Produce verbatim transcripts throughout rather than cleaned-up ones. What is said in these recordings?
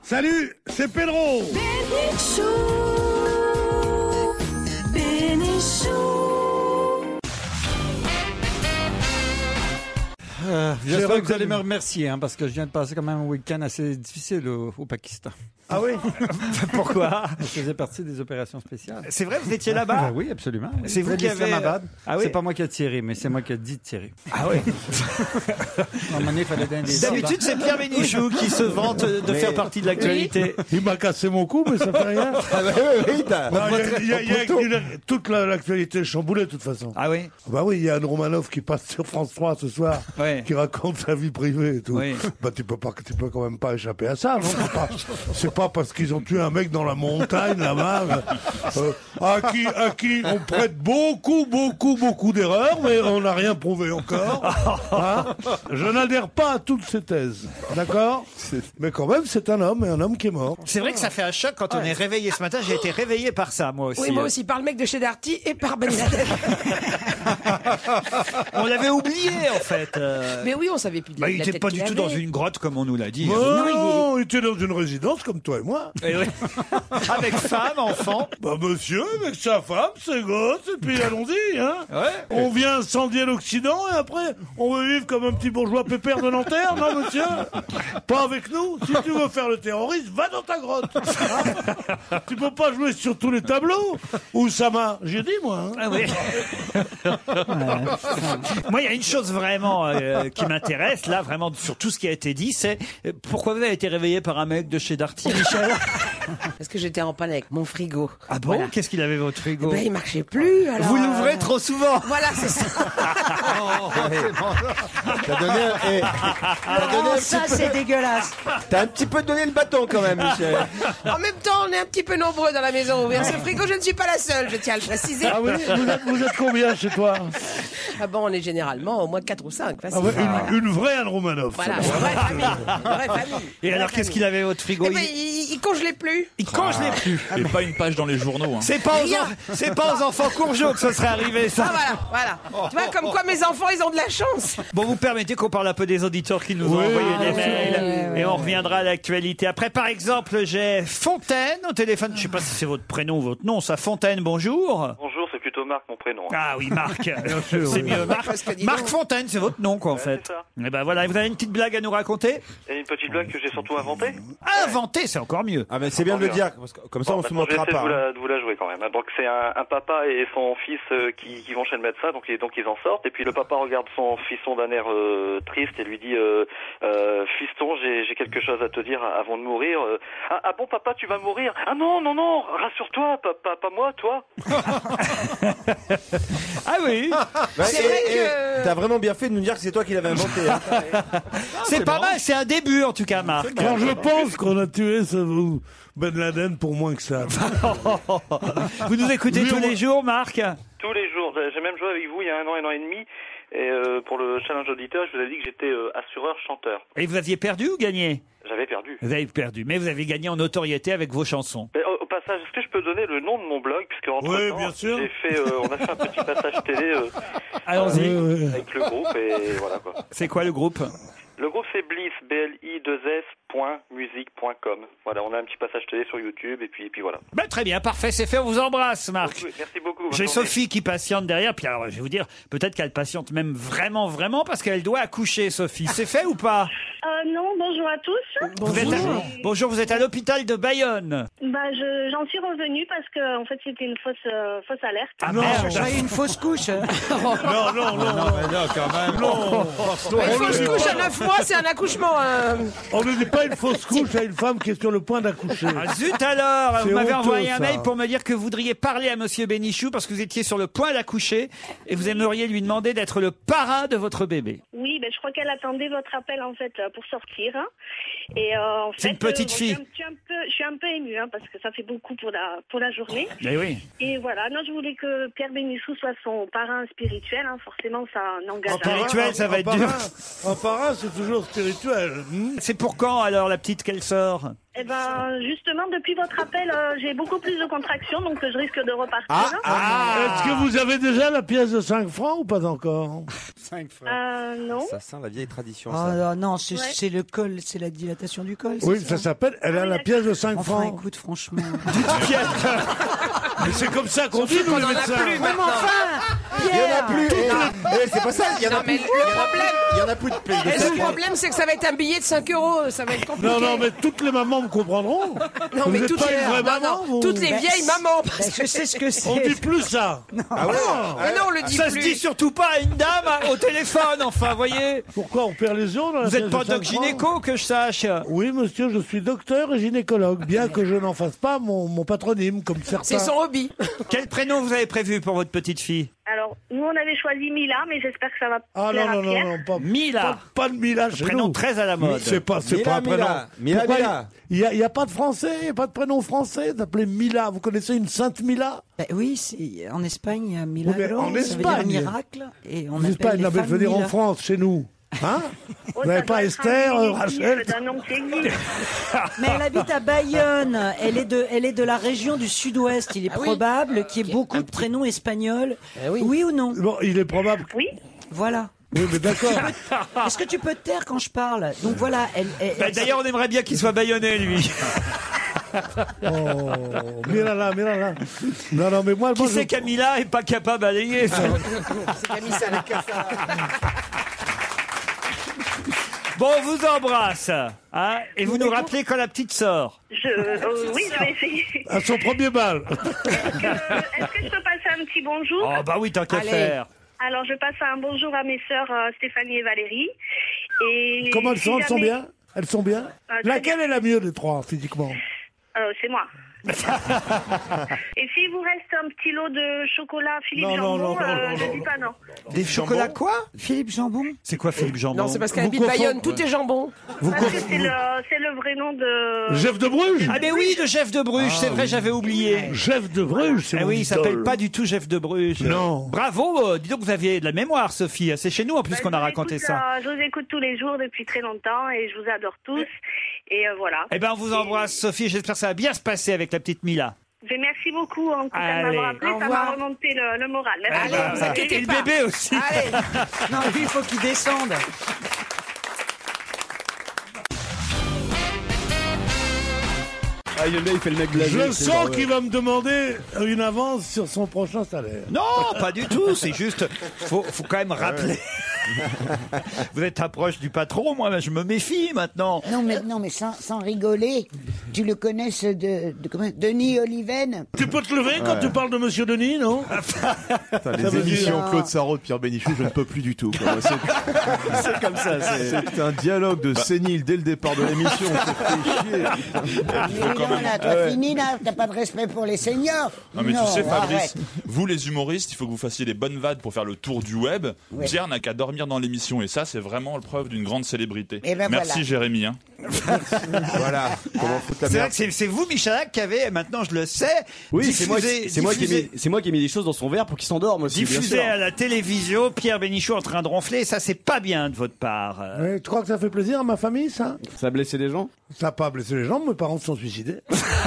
Salut, c'est Pedro. Bénichou, Bénichou. Euh, J'espère que vous allez me remercier, hein, parce que je viens de passer quand même un week-end assez difficile au, au Pakistan. Ah oui. Pourquoi? Je faisais partie des opérations spéciales. C'est vrai, vous étiez là-bas? Ah, oui, absolument. Oui. C'est vous qui avez... Ah oui. C'est pas moi qui ai tiré, mais c'est moi qui ai dit de tirer. Ah oui. À un moment donné, il fallait donner des D'habitude, c'est Pierre Bénichou qui se vante de mais... faire partie de l'actualité. Il m'a cassé mon cou, mais ça fait rien. Ah bah oui, oui, t'as... Non, il y a, il y a, il y a toute la, l'actualité chamboulée, de toute façon. Ah oui? Bah oui, il y a Anne Romanoff qui passe sur France trois ce soir, ouais. qui raconte sa vie privée et tout. Oui. Bah tu peux pas, tu peux quand même pas échapper à ça, non? C'est pas, c'est pas parce qu'ils ont tué un mec dans la montagne là-bas, euh, à qui, à qui on prête beaucoup, beaucoup, beaucoup d'erreurs, mais on n'a rien prouvé encore. Hein? Je n'adhère pas à toutes ces thèses, d'accord? Mais quand même, c'est un homme, et un homme qui est mort. C'est vrai que ça fait un choc quand ouais. on est réveillé ce matin. J'ai été réveillé par ça, moi aussi. Oui, moi aussi, par le mec de chez Darty et par Ben Laden. On l'avait oublié, en fait. Euh... Mais oui, on savait plus de bah, la, il la n'était tête pas du tout avait. dans une grotte, comme on nous l'a dit. Oh, hein. non, non, il... il était dans une résidence, comme toi et moi. Et oui. Avec femme, enfant. Bah, monsieur, avec sa femme, ses gosses, et puis allons-y, hein. Ouais. On vient incendier l'Occident, et après, on veut vivre comme un petit bourgeois pépère de Nanterre, non, monsieur? Pas avec nous. Si tu veux faire le terroriste, va dans ta grotte. Hein. Tu peux pas jouer sur tous les tableaux. Oussama, j'ai dit, moi. Hein. Ah oui. Moi, il y a une chose vraiment euh, qui m'intéresse, là, vraiment, sur tout ce qui a été dit, c'est euh, pourquoi vous avez été réveillé par un mec de chez Darty, Michel? Parce que j'étais en panne avec mon frigo. Ah bon? Voilà. Qu'est-ce qu'il avait, votre frigo? Ben, il marchait plus, alors... Vous l'ouvrez euh... trop souvent. Voilà, c'est ça. Oh, t'as donné un... Eh, t'as donné oh, un ça, peu... c'est dégueulasse. T'as un petit peu donné le bâton, quand même, Michel. En même temps, on est un petit peu nombreux dans la maison à ouvrir ce frigo. Je ne suis pas la seule, je tiens à le préciser. Ah oui? Vous êtes, vous êtes combien chez toi? Ah bon, on est généralement au moins quatre ou cinq. Ah ouais, une, une vraie Anne Romanoff. Voilà, une vraie famille. Une vraie famille. Et alors, qu'est-ce qu'il avait, votre frigo? Eh ben, il, il congelait plus. Il congelait ah. plus. Et pas une page dans les journaux. Hein. C'est pas, aux en... c'est pas aux enfants Courgeot que ce serait arrivé, ça. Ah voilà, voilà. Tu vois, comme quoi mes enfants, ils ont de la chance. Bon, vous permettez qu'on parle un peu des auditeurs qui nous oui, ont envoyé oui, des oui, mails. oui, oui, et on oui. reviendra à l'actualité. Après, par exemple, j'ai Fontaine au téléphone. Je sais pas si c'est votre prénom ou votre nom, ça. Fontaine, bonjour. Bonjour, c'est plutôt Marc, mon prénom. Ah oui, Marc. c'est oui. mieux. Marc, Marc Fontaine, c'est votre nom, quoi, en ouais, fait. C'est ça. Et ben voilà, vous avez une petite blague à nous raconter? Et une petite blague que j'ai surtout inventée. Inventer, c'est encore mieux. Ah, mais c'est bien de le dire, parce que comme ça, Bon, on se maintenant, je vais montera essayer pas. de vous, la, de vous la jouer quand même. Donc c'est un, un papa et son fils euh, qui, qui vont chez le médecin, donc, et, donc ils en sortent. Et puis le papa regarde son fiston d'un air euh, triste et lui dit euh, euh, fiston, j'ai, j'ai quelque chose à te dire avant de mourir. Euh, ah, ah bon papa, tu vas mourir? Ah non non non, rassure-toi, papa, pas moi, toi. Ah oui. Bah, C'est et, vrai et, que- T'as vraiment bien fait de nous dire que c'est toi qui l'avais inventé. Hein. C'est pas mal, c'est un début, en tout cas, Marc. Quand je pense qu'on a tué ce Ben Laden pour moins que ça. Vous nous écoutez Lui, tous on- les jours, Marc? Tous les jours. J'ai même joué avec vous il y a un an, un an et demi. Et euh, pour le challenge auditeur, je vous ai dit que j'étais euh, assureur-chanteur. Et vous aviez perdu ou gagné? J'avais perdu. Vous avez perdu, mais vous avez gagné en notoriété avec vos chansons. Mais, au, au passage, est-ce que je peux donner le nom de mon blog? Puisque entre Oui, temps, bien sûr. j'ai fait, euh, on a fait un petit passage télé euh, Allons-y. Oui, oui. avec le groupe et voilà quoi. C'est quoi le groupe? Le groupe c'est Bliss, B L I deux S point musique point com. Voilà, on a un petit passage télé sur YouTube et puis, et puis voilà. Ben, très bien, parfait, c'est fait, on vous embrasse, Marc. Oui, merci beaucoup. bonne J'ai journée. Sophie qui patiente derrière, puis alors je vais vous dire, peut-être qu'elle patiente même vraiment, vraiment, parce qu'elle doit accoucher, Sophie. C'est fait ou pas? Euh, non, bonjour à tous. Vous êtes à... Bonjour, vous êtes à l'hôpital de Bayonne. Bah, je, j'en suis revenue parce que en fait c'était une fausse, euh, fausse alerte. Ah Non. merde. J'ai une fausse couche. Non, non, non, non, non, quand même. non. Une fausse couche à neuf mois, c'est un accouchement. euh. On ne dit pas une fausse couche à une femme qui est sur le point d'accoucher. Ah, zut alors, C'est vous m'avez honteux, envoyé un ça. mail pour me dire que vous voudriez parler à Monsieur Bénichou parce que vous étiez sur le point d'accoucher et vous aimeriez lui demander d'être le parrain de votre bébé. Oui, ben je crois qu'elle attendait votre appel en fait euh, pour sortir. hein. Et euh, en fait, C'est une petite euh, fille. Je suis un, je suis un peu, je suis un peu émue hein, parce que ça fait beaucoup pour la pour la journée. Eh oui. Et voilà, non, je voulais que Pierre Bénichou soit son parrain spirituel. Hein. Forcément, ça n'engage En spirituel, ça va Un être dur. parrain, un parrain, c'est toujours spirituel. Hmm. C'est pour quand alors la petite qu'elle sort? Eh ben, justement, depuis votre appel, euh, j'ai beaucoup plus de contractions, donc euh, je risque de repartir. Ah, ah, est-ce que vous avez déjà la pièce de cinq francs ou pas encore? cinq francs. Euh, non. Ça sent la vieille tradition. Ah ça. non, non, c'est Ouais. c'est le col, c'est la dilatation du col. Oui, c'est ça s'appelle, elle a la pièce de cinq Enfin, francs. écoute, franchement. Mais c'est comme ça qu'on dit, nous, les médecins. Ouais, mais enfin, Il y en a Pierre. plus. Eh, eh, c'est pas ça. Il y en Non, a mais plus. le problème, Il y en a plus de pièces de et cinq le francs. problème, c'est que ça va être un billet de cinq euros. Ça va être compliqué. Non, non, mais toutes les mamans me comprendront. Non, vous mais n'êtes toutes pas les, une vraie non, maman, non, vous. toutes les Ben, vieilles c'est- mamans. Ben, Parce je que sais ce que c'est. On dit plus ça. Ah ouais. Mais non, on le dit Ça plus. se dit surtout pas à une dame hein, au téléphone, enfin, voyez. Pourquoi on perd les os dans la Vous pièce êtes de pas cinq doc francs? gynéco, que je sache. Oui, monsieur, je suis docteur et gynécologue, bien que je n'en fasse pas mon, mon patronyme, comme certains. C'est son hobby. Quel prénom vous avez prévu pour votre petite fille? Alors, nous, on avait choisi Mila, mais j'espère que ça va Ah plaire non, à non, non, Pierre. non, pas, Mila. pas, pas de Mila chez Prénom nous. très à la mode. C'est pas, c'est Mila, pas un prénom. Mila. Mila, Pourquoi Mila. Il n'y a, il y a pas de français, il n'y a pas de prénom français, s'appelait Mila. Vous connaissez une sainte Mila? Ben oui, c'est en Espagne, il y a Milagro, en ça veut Espagne. dire miracle, et on En appelle Espagne, les non, mais je femmes veux dire en Mila. France, chez nous. Hein? Oh, Vous ça n'avez doit pas être Esther, un euh, diminutif Rachel? d'un nom qui existe. Mais elle habite à Bayonne. Elle est de, elle est de la région du Sud-Ouest. Il est Ah oui. probable qu'il y ait beaucoup de prénoms espagnols. Oui. ou non? Bon, il est probable. Oui. Voilà. Oui, mais d'accord. Est-ce que tu peux te taire quand je parle? Donc voilà, elle. elle- Bah, elle- D'ailleurs, on aimerait bien qu'il soit baïonné, lui. Oh, Mila, Mila, là. Non, non, mais moi, Qui moi, c'est je... Camilla est pas capable de balayer ça. C'est Camille Salah. Bon, on vous embrasse. Hein, et vous nous rappelez quand la petite sort. Je, euh, oui, je vais essayer. À son premier bal. Est-ce que, est-ce que je peux passer un petit bonjour? Oh, bah oui, tant qu'à Allez. faire. Alors, je passe un bonjour à mes sœurs euh, Stéphanie et Valérie. Et Comment elles si sont? Elles sont jamais- bien? Elles sont bien? Ah, très Laquelle est la mieux des trois, physiquement? Euh, c'est moi. Et s'il vous reste un petit lot de chocolat Philippe Non, non, Jambon, non, non, euh, non, je non, dis non. pas non. Des chocolats quoi? Philippe Jambon. C'est quoi Philippe Jambon? Non, c'est parce qu'elle Vous habite confondez- Bayonne. Tout est jambon. Vous Parce que confondez- c'est le, c'est le vrai nom de... Jeff de Bruges? Ah mais oui, de Jeff de Bruges, c'est vrai, j'avais oublié. Jeff de Bruges, c'est Ah mon oui, il idole. s'appelle pas du tout Jeff de Bruges. Non. Bravo, euh, dis donc vous aviez de la mémoire, Sophie. C'est chez nous en plus Bah, qu'on je a vous raconté écoute, ça. euh, je vous écoute tous les jours depuis très longtemps et je vous adore tous. Et euh, voilà. Eh ben, on vous embrasse, Sophie. J'espère que ça va bien se passer avec la petite Mila. Mais merci beaucoup en tout cas de Allez. m'avoir appelé, Au ça revoir. m'a remonté le, le moral. Merci. Allez, bah, vous bah, inquiétez et le pas. bébé aussi. Allez. Non, lui, il faut qu'il descende. Ah, il est là, il fait le mec blasé. Je c'est sens genre, qu'il va me demander une avance sur son prochain salaire. Non, pas du tout. C'est juste, faut, faut quand même rappeler. Vous êtes un proche du patron, moi, je me méfie maintenant. Non, mais, non, mais sans, sans rigoler, tu le connais ce de, de comment, Denis Oliven? Tu peux te lever quand tu parles de Monsieur Denis, non? Putain, Ça les veut émissions dire- Claude Sarraute, Pierre Bénichou, je ne peux plus du tout. quoi. C'est c'est comme ça. C'est un dialogue de sénile dès le départ de l'émission. On s'est fait chier. Mais non, là, toi, fini, là, t'as pas de respect pour les seniors. Non mais tu sais Fabrice, arrête. vous les humoristes, il faut que vous fassissiez des bonnes vannes pour faire le tour du web. Ouais. Pierre n'a qu'à dormir dans l'émission et ça c'est vraiment le preuve d'une grande célébrité. Eh ben Merci voilà. Jérémy. Hein. Voilà. Comment foutre la C'est vrai merde. que c'est c'est vous, Michalak, qui avez, maintenant je le sais, Oui, c'est moi, diffusé- c'est moi qui ai diffusé- mis, c'est moi qui ai mis des choses dans son verre pour qu'il s'endorme aussi. bien diffusé sûr. à la télévision, Pierre Bénichou en train de ronfler, ça c'est pas bien de votre part. Euh, Ouais, tu crois que ça fait plaisir à ma famille, ça? Ça a blessé des gens. Ça n'a pas blessé les gens, mes parents se sont suicidés.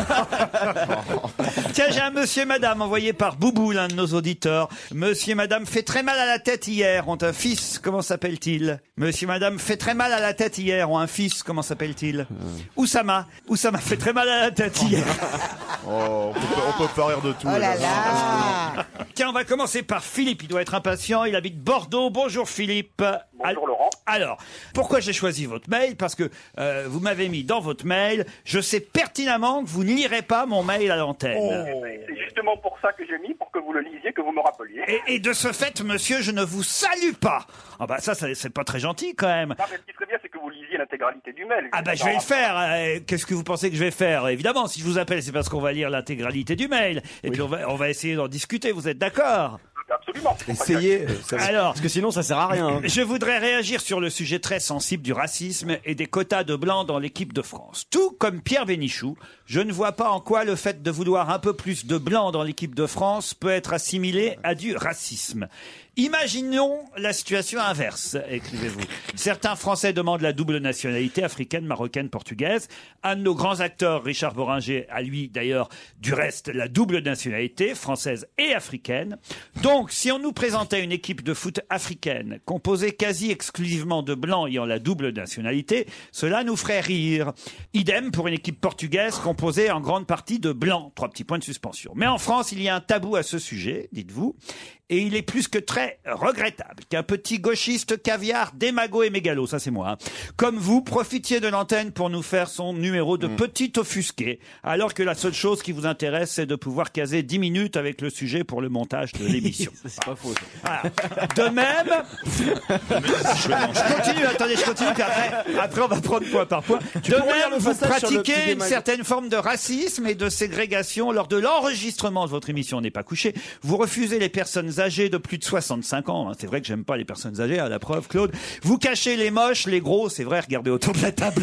Tiens, j'ai un monsieur et madame envoyé par Boubou, l'un de nos auditeurs. Monsieur et madame fait très mal à la tête hier, ont un fils, comment s'appelle-t-il? Monsieur et madame fait très mal à la tête hier, ont un fils, comment s'appelle-t-il? Oussama. Oussama fait très mal à la tête hier. Oh, on, peut, on peut pas rire de tout. Oh là là. Tiens, on va commencer par Philippe, il doit être impatient, il habite Bordeaux. Bonjour Philippe. Bonjour Laurent. Alors, pourquoi j'ai choisi votre mail? Parce que euh, vous m'avez mis dans votre mail, je sais pertinemment que vous ne lirez pas mon mail à l'antenne. C'est justement pour ça que j'ai mis, pour que vous le lisiez, que vous me rappeliez. Et, et de ce fait, monsieur, je ne vous salue pas. Ah bah ça, ça c'est pas très gentil quand même. Non, mais ce qui serait bien, c'est que vous lisiez l'intégralité du mail. Ah bah je vais le faire. Euh, Qu'est-ce que vous pensez que je vais faire? Évidemment, si je vous appelle, c'est parce qu'on va lire l'intégralité du mail. Et puis on va, on va essayer d'en discuter. Vous êtes d'accord? Absolument. Essayez. Alors, parce que sinon ça sert à rien. hein. je voudrais réagir sur le sujet très sensible du racisme et des quotas de blancs dans l'équipe de France. Tout comme Pierre Bénichou, je ne vois pas en quoi le fait de vouloir un peu plus de blancs dans l'équipe de France peut être assimilé à du racisme. Imaginons la situation inverse, écrivez-vous. Certains Français demandent la double nationalité africaine, marocaine, portugaise. Un de nos grands acteurs, Richard Boringer, a lui d'ailleurs du reste la double nationalité, française et africaine. Donc, si on nous présentait une équipe de foot africaine, composée quasi exclusivement de blancs ayant la double nationalité, cela nous ferait rire. Idem pour une équipe portugaise composée en grande partie de blancs. Trois petits points de suspension. Mais en France, il y a un tabou à ce sujet, dites-vous. Et il est plus que très regrettable qu'un petit gauchiste caviar, démago et mégalo, ça c'est moi, hein, comme vous, profitiez de l'antenne pour nous faire son numéro de mmh. petit offusqué, alors que la seule chose qui vous intéresse, c'est de pouvoir caser dix minutes avec le sujet pour le montage de l'émission. C'est pas faux. Voilà. De même, je continue, attendez, je continue, puis après, après on va prendre point par point. De même, vous pratiquez une certaine forme de racisme et de ségrégation lors de l'enregistrement de votre émission n'est pas couché. Vous refusez les personnes âgés de plus de soixante-cinq ans. C'est vrai que j'aime pas les personnes âgées, à la preuve, Claude. Vous cachez les moches, les gros, c'est vrai, regardez autour de la table.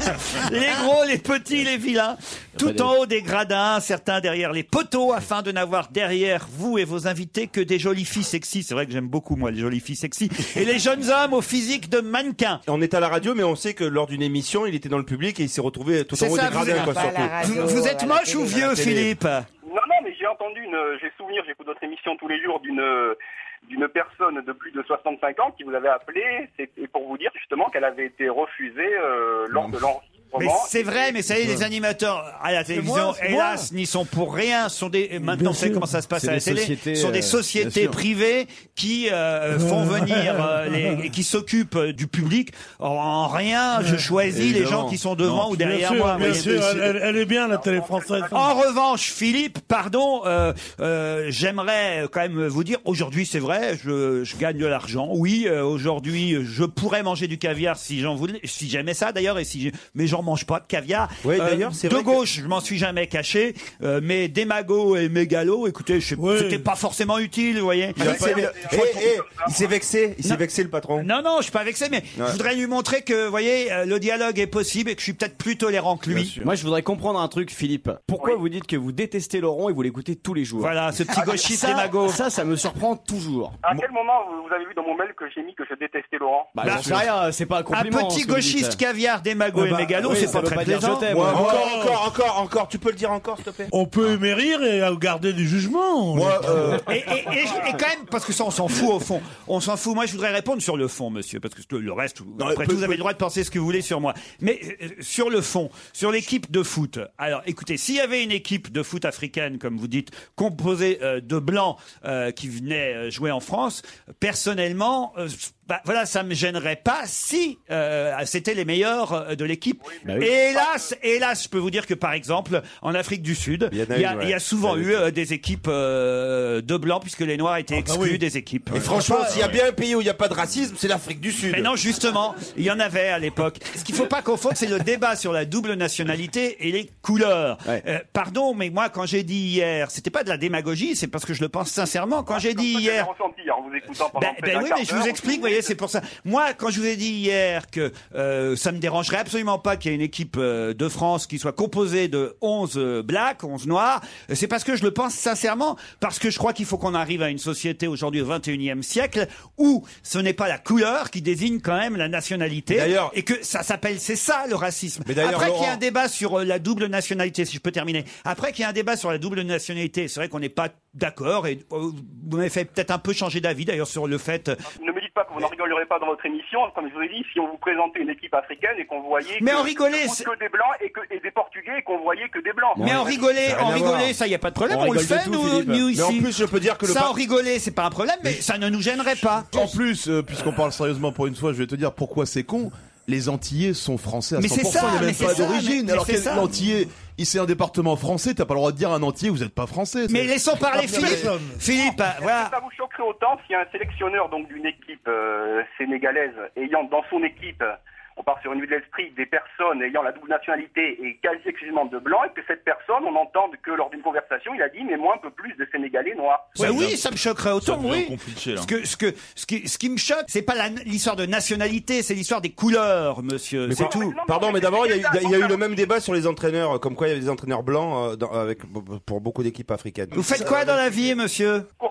Les gros, les petits, les vilains. Tout en haut des gradins, certains derrière les poteaux, afin de n'avoir derrière vous et vos invités que des jolies filles sexy. C'est vrai que j'aime beaucoup, moi, les jolies filles sexy. Et les jeunes hommes au physique de mannequins. On est à la radio, mais on sait que lors d'une émission, il était dans le public et il s'est retrouvé tout en haut des gradins, quoi, surtout. Vous, vous êtes moche ou vieux, Philippe? Non, non, mais j'ai entendu une, j'ai souvenir, j'écoute votre émission tous les jours d'une, d'une personne de plus de soixante-cinq ans qui vous avait appelé, c'est pour vous dire justement qu'elle avait été refusée euh, lors de l'enregistrement. Mais c'est vrai, mais ça y est, les animateurs à la télévision, moi, hélas, n'y sont pour rien. Sont des, maintenant, vous savez comment ça se passe à la télé. Ce sont des sociétés euh, privées qui euh, font venir euh, les, et qui s'occupent euh, du public. En, en rien, je choisis Évidemment. les gens qui sont devant non, ou derrière bien sûr, moi. Bien sûr, elle, elle, elle est bien la télé française. En revanche, Philippe, pardon, euh, euh, j'aimerais quand même vous dire, aujourd'hui, c'est vrai, je, je gagne de l'argent. Oui, euh, aujourd'hui, je pourrais manger du caviar si j'en voulais, si j'aimais ça d'ailleurs, et si, mais j'en mange pas de caviar. Oui, d'ailleurs, c'est de vrai gauche, que... je m'en suis jamais caché, euh, mais démago et mégalo, écoutez, je... oui. c'était pas forcément utile, vous voyez. Il, pas... eh, eh, il s'est vexé, il s'est vexé le patron. Non, non, je suis pas vexé, mais ouais. je voudrais lui montrer que, vous voyez, le dialogue est possible et que je suis peut-être plus tolérant que lui. Moi, je voudrais comprendre un truc, Philippe. Pourquoi oui. vous dites que vous détestez Laurent et vous l'écoutez tous les jours? Voilà, ce petit gauchiste démago. Ça, ça me surprend toujours. À quel moment vous avez vu dans mon mail que j'ai mis que je détestais Laurent? Bah, j'en sais rien, c'est pas un compliment. Un petit gauchiste caviar, démago ah bah, et mégalo, oui, c'est pas très plaisant. Ouais, encore, encore, encore, encore. Tu peux le dire encore, s'il te plaît? On peut aimer rire et garder du jugement. Moi, euh... et, et, et, et quand même, parce que ça, on s'en fout au fond. On s'en fout. Moi, je voudrais répondre sur le fond, monsieur, parce que le reste, non, après tout, vous avez le droit de penser ce que vous voulez sur moi. Mais euh, sur le fond, sur l'équipe de foot. Alors, écoutez, s'il y avait une équipe de foot africaine, comme vous dites, composée euh, de blancs euh, qui venaient jouer en France, personnellement. Euh, Bah, voilà, ça me gênerait pas si euh, c'était les meilleurs de l'équipe. Oui, bah oui. Et hélas, hélas, je peux vous dire que par exemple, en Afrique du Sud, il y a, il y a, ouais. il y a souvent bah, eu euh, des équipes euh, de blancs puisque les noirs étaient exclus ah, bah oui. des équipes. Et franchement, s'il y a bien un pays où il n'y a pas de racisme, c'est l'Afrique du Sud. Mais non, justement, il y en avait à l'époque. Ce qu'il faut pas confondre, c'est le débat sur la double nationalité et les couleurs. Ouais. Euh, pardon, mais moi, quand j'ai dit hier, c'était pas de la démagogie, c'est parce que je le pense sincèrement. Quand j'ai dit hier, ressenti, en vous écoutant pendant ben, ben oui, mais je vous explique, vous voyez. C'est pour ça. Moi, quand je vous ai dit hier que euh, ça me dérangerait absolument pas qu'il y ait une équipe euh, de France qui soit composée de onze euh, blacks, onze noirs, c'est parce que je le pense sincèrement, parce que je crois qu'il faut qu'on arrive à une société aujourd'hui au vingt et unième siècle où ce n'est pas la couleur qui désigne quand même la nationalité, et que ça s'appelle, c'est ça le racisme. Mais après qu'il y ait un débat sur euh, la double nationalité, si je peux terminer, après qu'il y ait un débat sur la double nationalité, c'est vrai qu'on n'est pas d'accord, et euh, vous m'avez fait peut-être un peu changer d'avis d'ailleurs sur le fait... Ne me dites pas que vous n'en rigolerez pas dans votre émission, comme je vous ai dit, si on vous présentait une équipe africaine et qu'on voyait mais que, en rigoler, que, que des blancs et, que, et des portugais et qu'on voyait que des blancs. Mais en rigoler, en rigoler, ça y a pas de problème, on, on le fait tout, nous, nous ici. Mais en plus, je peux dire que le ça en rigoler, c'est pas un problème, mais ça ne nous gênerait pas. En plus, euh, puisqu'on parle sérieusement pour une fois, je vais te dire pourquoi c'est con. Les Antillais sont français à mais cent pour cent, ça, il n'y a même pas d'origine. Alors que l'Antillais, c'est un département français, t'as pas le droit de dire à un Antillais, vous n'êtes pas français. Mais laissons parler Philippe. Philippe, voilà. Ça vous choquerait autant s'il y a un sélectionneur donc d'une équipe euh, sénégalaise ayant dans son équipe, on part sur une vue de l'esprit, des personnes ayant la double nationalité et quasi exclusivement de blancs, et que cette personne, on entende que lors d'une conversation, il a dit, mais moi un peu plus de Sénégalais noirs. Ouais, oui, ça me choquerait autant, oui. Là. Ce que, ce que, ce qui, ce qui me choque, c'est pas la, l'histoire de nationalité, c'est l'histoire des couleurs, monsieur. Mais c'est quoi, tout. Mais non, Pardon, mais d'abord, il y, y, y a eu le même débat sur les entraîneurs, comme quoi il y avait des entraîneurs blancs euh, dans, avec pour beaucoup d'équipes africaines. Vous faites quoi dans la vie, monsieur? Coursier.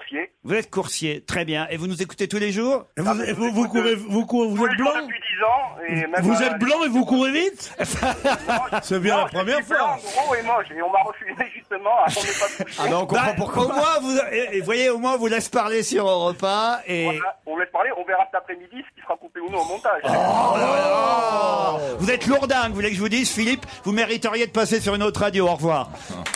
Vous êtes coursier, très bien. Et vous nous écoutez tous les jours? Et vous, et vous, vous courez, vous, courez, vous Tous les êtes jours blanc? depuis dix ans. Et même, Vous euh, êtes blanc et vous courez vite? C'est bien non, la première je suis fois. blanc, gros et moche. Et on m'a refusé justement à qu'on n'ait pas touché. Ah non, on comprend Bah, pourquoi. Au moins, vous, et, et voyez, au moins, on vous laisse parler sur Europe un et... Voilà, on laisse parler, on verra cet après-midi ce qui sera coupé ou non au montage. Oh là là. Vous êtes lourdingue, vous voulez que je vous dise, Philippe, vous mériteriez de passer sur une autre radio. Au revoir.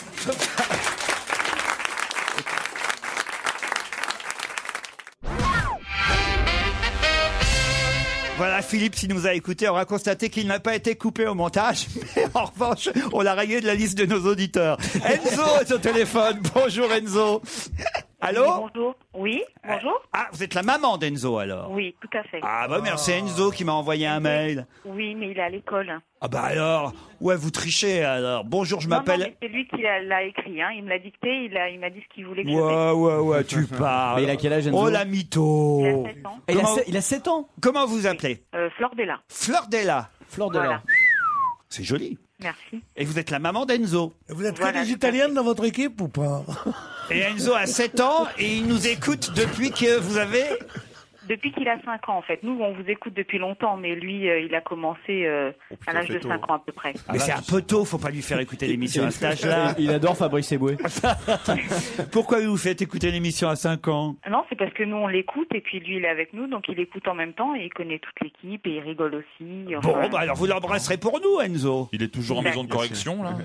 Voilà, Philippe, s'il nous a écoutés, aura constaté qu'il n'a pas été coupé au montage, mais en revanche, on l'a rayé de la liste de nos auditeurs. Enzo est au téléphone. Bonjour Enzo. Allô? Bonjour. Oui, bonjour. Ah, vous êtes la maman d'Enzo alors? Oui, tout à fait. Ah bah merci Enzo qui m'a envoyé un mail. Oui, mais il est à l'école. Ah bah alors, ouais, vous trichez alors. Bonjour, je Non, non, m'appelle... mais c'est lui qui l'a l'a écrit, hein. Il me l'a dicté, il, a, il m'a dit ce qu'il voulait que je Ouais, ouais, ouais, tu parles. Mais il a quel âge, Enzo? Oh la mytho. Il a sept ans. Et il, a Comment- se- il a sept ans. Comment vous appelez? Euh, Fleur Della. Fleur Della. Fleur de Voilà. l'or. C'est joli. Merci. Et vous êtes la maman d'Enzo. Vous êtes Voilà, que des tout à Italiennes dans votre équipe ou pas? Et Enzo a sept ans et il nous écoute depuis que vous avez... Depuis qu'il a cinq ans, en fait. Nous, on vous écoute depuis longtemps, mais lui, euh, il a commencé euh, à l'âge de cinq ans à peu près. Mais c'est un peu tôt, faut pas lui faire écouter l'émission à cet âge-là. Il adore Fabrice Eboué. Pourquoi vous faites écouter l'émission à cinq ans? Non, c'est parce que nous, on l'écoute, et puis lui, il est avec nous, donc il écoute en même temps, et il connaît toute l'équipe, et il rigole aussi. Enfin, Bon, bah alors vous l'embrasserez pour nous, Enzo. Il est toujours en maison de correction, là.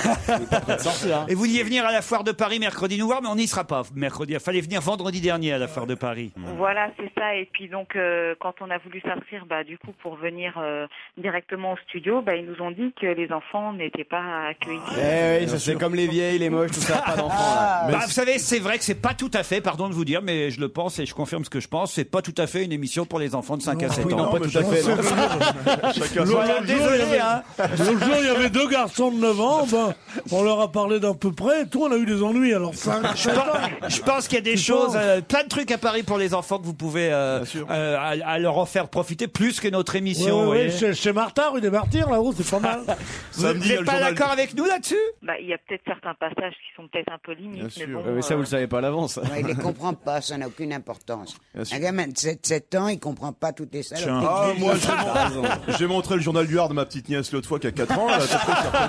Et vous vouliez venir à la foire de Paris mercredi nous voir, mais on n'y sera pas mercredi. Il fallait venir vendredi dernier à la foire de Paris. Voilà, c'est ça. Et puis donc, euh, quand on a voulu s'inscrire, bah, du coup, pour venir euh, directement au studio, bah, ils nous ont dit que les enfants n'étaient pas accueillis. Eh oui, ça c'est comme les vieilles, les moches, tout ça, pas d'enfants là. Bah, vous savez, c'est vrai que c'est pas tout à fait, pardon de vous dire, mais je le pense et je confirme ce que je pense, c'est pas tout à fait une émission pour les enfants de cinq à sept Oui, ans. non, pas tout à fait. non. L'autre Voilà, jour, il y désolé, avait- hein. l'autre jour, il y avait deux garçons de neuf ans, ben, on leur a parlé d'à peu près, et tout, on a eu des ennuis, alors cinq, Je sept pense, ans. je pense qu'il y a des Tu choses, penses euh, plein de trucs à Paris pour les enfants que vous pouvez euh, euh, à, à leur en faire profiter plus que notre émission. Ouais, vous ouais, voyez. chez, chez Martin, rue des Martyrs, là-haut, c'est pas mal. Vous n'êtes pas d'accord avec nous là-dessus? Bah, il y a peut-être certains passages qui sont peut-être un peu limites, mais bon. Ouais, mais ça, vous le savez pas à l'avance. Ouais, il les comprend pas, ça n'a aucune importance. Un gamin de sept sept ans, il comprend pas toutes les saloperies. Ah, que moi, j'ai j'ai vues. mon- j'ai montré le journal du Hard à ma petite nièce l'autre fois qui a quatre ans. Là, ça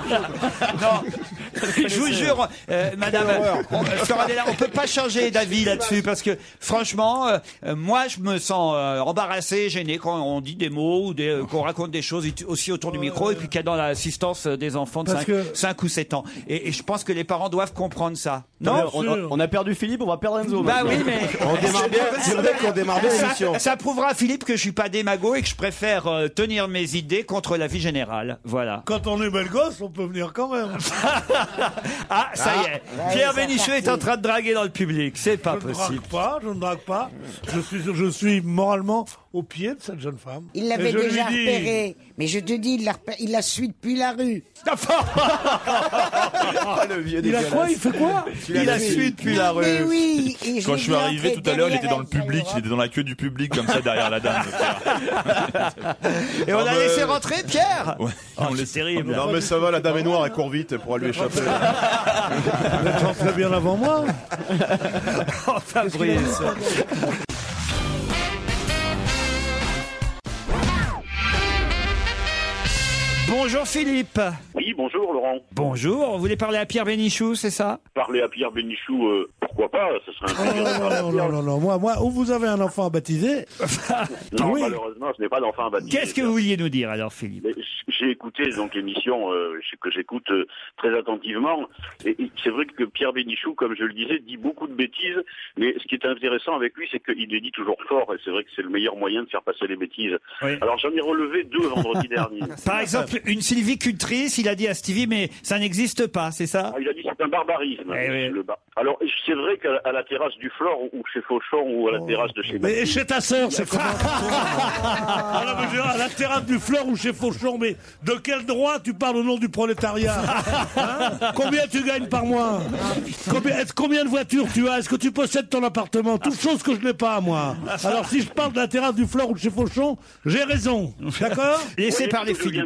fait Je vous jure, euh, madame, on, euh, Flora Della, on peut pas changer d'avis là-dessus parce que franchement, euh, euh, moi je me sens euh, embarrassé, gêné quand on dit des mots ou des, euh, qu'on raconte des choses aussi autour du micro et puis qu'il y a dans l'assistance euh, des enfants de Parce que- cinq ou sept ans. Et, et je pense que les parents doivent comprendre ça. Non, Non on, on- on a perdu Philippe, on va perdre Enzo. Bah maintenant. oui, mais On démarre bien, c'est vrai qu'on démarre bien l'émission. ça, ça prouvera, Philippe, que je suis pas démago et que je préfère euh, tenir mes idées contre la vie générale. Voilà. Quand on est bel gosse, on peut venir quand même. Ah, ça y est. Ah, Pierre ouais, Bénichou c'est est en train de draguer dans le public. C'est pas Je ne possible. drague pas, je ne drague pas. Je suis, je suis moralement au pied de cette jeune femme. Il Et l'avait je lui déjà dis- repéré. Mais je te dis, il l'a repéré- il la suit depuis la rue. Ah, le vieux Il a quoi? Il fait quoi? Il a su depuis la Mais rue. oui. et Quand l'ai je suis vu arrivé entrer tout à l'heure, il était derrière dans le elle, ça public, ira. il était dans la queue du public, comme ça, derrière la dame. Et on Ah l'a bah, laissé euh, rentrer, Pierre. Ouais, Oh, on c'est laisse- terrible. Non, mais ça va, la dame est noire, elle court vite, elle pourra lui échapper. Vous êtes rentré bien avant moi. Oh, Fabrice. Bonjour Philippe. Oui, bonjour Laurent. Bonjour, vous voulez parler à Pierre Bénichou, c'est ça? Parler à Pierre Bénichou, euh, pourquoi pas, ce serait un Oh, plaisir. de non, parler à non, Pierre. non, non, non. Moi, moi, où vous avez un enfant à baptiser. Non, Oui. malheureusement, ce n'est pas d'enfant à baptiser. Qu'est-ce que vous vouliez nous dire alors, Philippe? Mais j'ai écouté donc l'émission euh, que j'écoute euh, très attentivement, et, et c'est vrai que Pierre Bénichou, comme je le disais, dit beaucoup de bêtises, mais ce qui est intéressant avec lui, c'est qu'il les dit toujours fort, et c'est vrai que c'est le meilleur moyen de faire passer les bêtises. Oui. Alors j'en ai relevé deux vendredi dernier. Par exemple, une sylvicultrice, il a dit à Stevie, mais ça n'existe pas, c'est ça? Ah, il a dit c'est un barbarisme. Eh oui. le bar- Alors c'est vrai qu'à à la terrasse du Flore ou chez Fauchon ou à la terrasse de chez Mais Mathilde, chez ta sœur, c'est comment? Alors, mais je veux dire, à la terrasse du Fleur ou chez Fauchon, mais de quel droit tu parles au nom du prolétariat? Hein? Combien tu gagnes par mois? Combien, est-ce- combien de voitures tu as? Est-ce que tu possèdes ton appartement? Toutes choses que je n'ai pas, moi. Alors si je parle de la terrasse du Fleur ou de chez Fauchon, j'ai raison. D'accord? Laissez Oui, parler ce que je viens Philippe. de dire,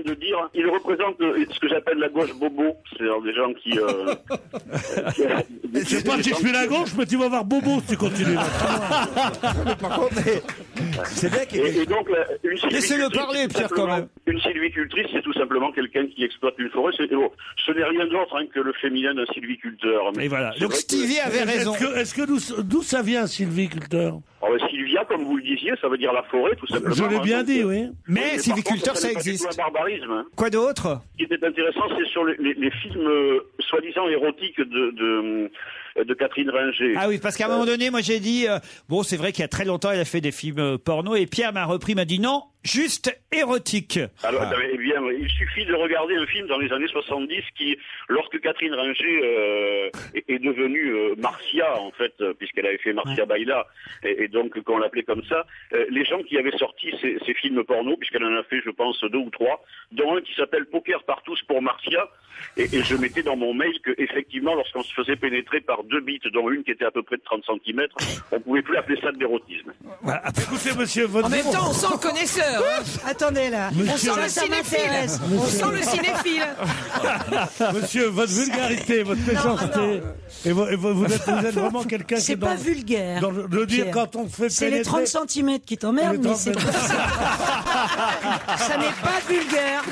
Alors, il représente euh, ce que j'appelle la gauche bobo. C'est-à-dire des gens qui... Euh, qui Je sais pas si je suis la gauche, mais tu vas avoir bobo si tu continues. Par contre, c'est bien qu'il y ait- Et, et donc, la- une Laissez-le sylvicultrice, parler, c'est Pierre, quand simplement- même. Une sylvicultrice, c'est tout simplement quelqu'un qui exploite une forêt. C'est- bon, ce n'est rien d'autre hein, que le féminin d'un sylviculteur. Mais Et voilà. c'est Donc vrai que- Stevie avait raison. Est-ce que, est-ce que d'où, d'où ça vient, sylviculteur? Alors, Sylvia, comme vous le disiez, ça veut dire la forêt, tout simplement. Je l'ai hein, bien donc, dit, euh, oui. Mais par sylviculteur, contre, ça n'est pas du existe. tout un barbarisme. Hein. Quoi d'autre? Ce qui était intéressant, c'est sur les, les- les films euh, soi-disant érotiques de, de, de Catherine Ringer. Ah oui, parce qu'à un moment donné, moi j'ai dit, euh, bon, c'est vrai qu'il y a très longtemps, elle a fait des films euh, porno, et Pierre m'a repris, m'a dit non, juste érotique. Alors, Ah. eh bien, il suffit de regarder un film dans les années soixante-dix qui, lorsque Catherine Ringer euh, est, est devenue euh, Marcia, en fait, euh, puisqu'elle avait fait Marcia Baila, et, et donc qu'on l'appelait comme ça, euh, les gens qui avaient sorti ces, ces films porno, puisqu'elle en a fait, je pense, deux ou trois, dont un qui s'appelle Poker par tous pour Marcia, et, et je mettais dans mon mail que, effectivement, lorsqu'on se faisait pénétrer par deux bites, dont une qui était à peu près de trente centimètres, on pouvait plus appeler ça de l'érotisme. Écoutez, monsieur, votre... En même temps, on sent le connaisseur. hein. Attendez là. On sent le Ça cinéphile. m'intéresse. On sent le cinéphile. Monsieur, votre vulgarité, votre méchanceté, et vo- et vo- vous, êtes, vous êtes vraiment quelqu'un qui C'est est pas dans, vulgaire. dans le- de dire Pierre. quand on fait C'est les pénétrer- trente centimètres qui t'emmerdent, Les mais trente c'est pas ça. Ça n'est pas vulgaire.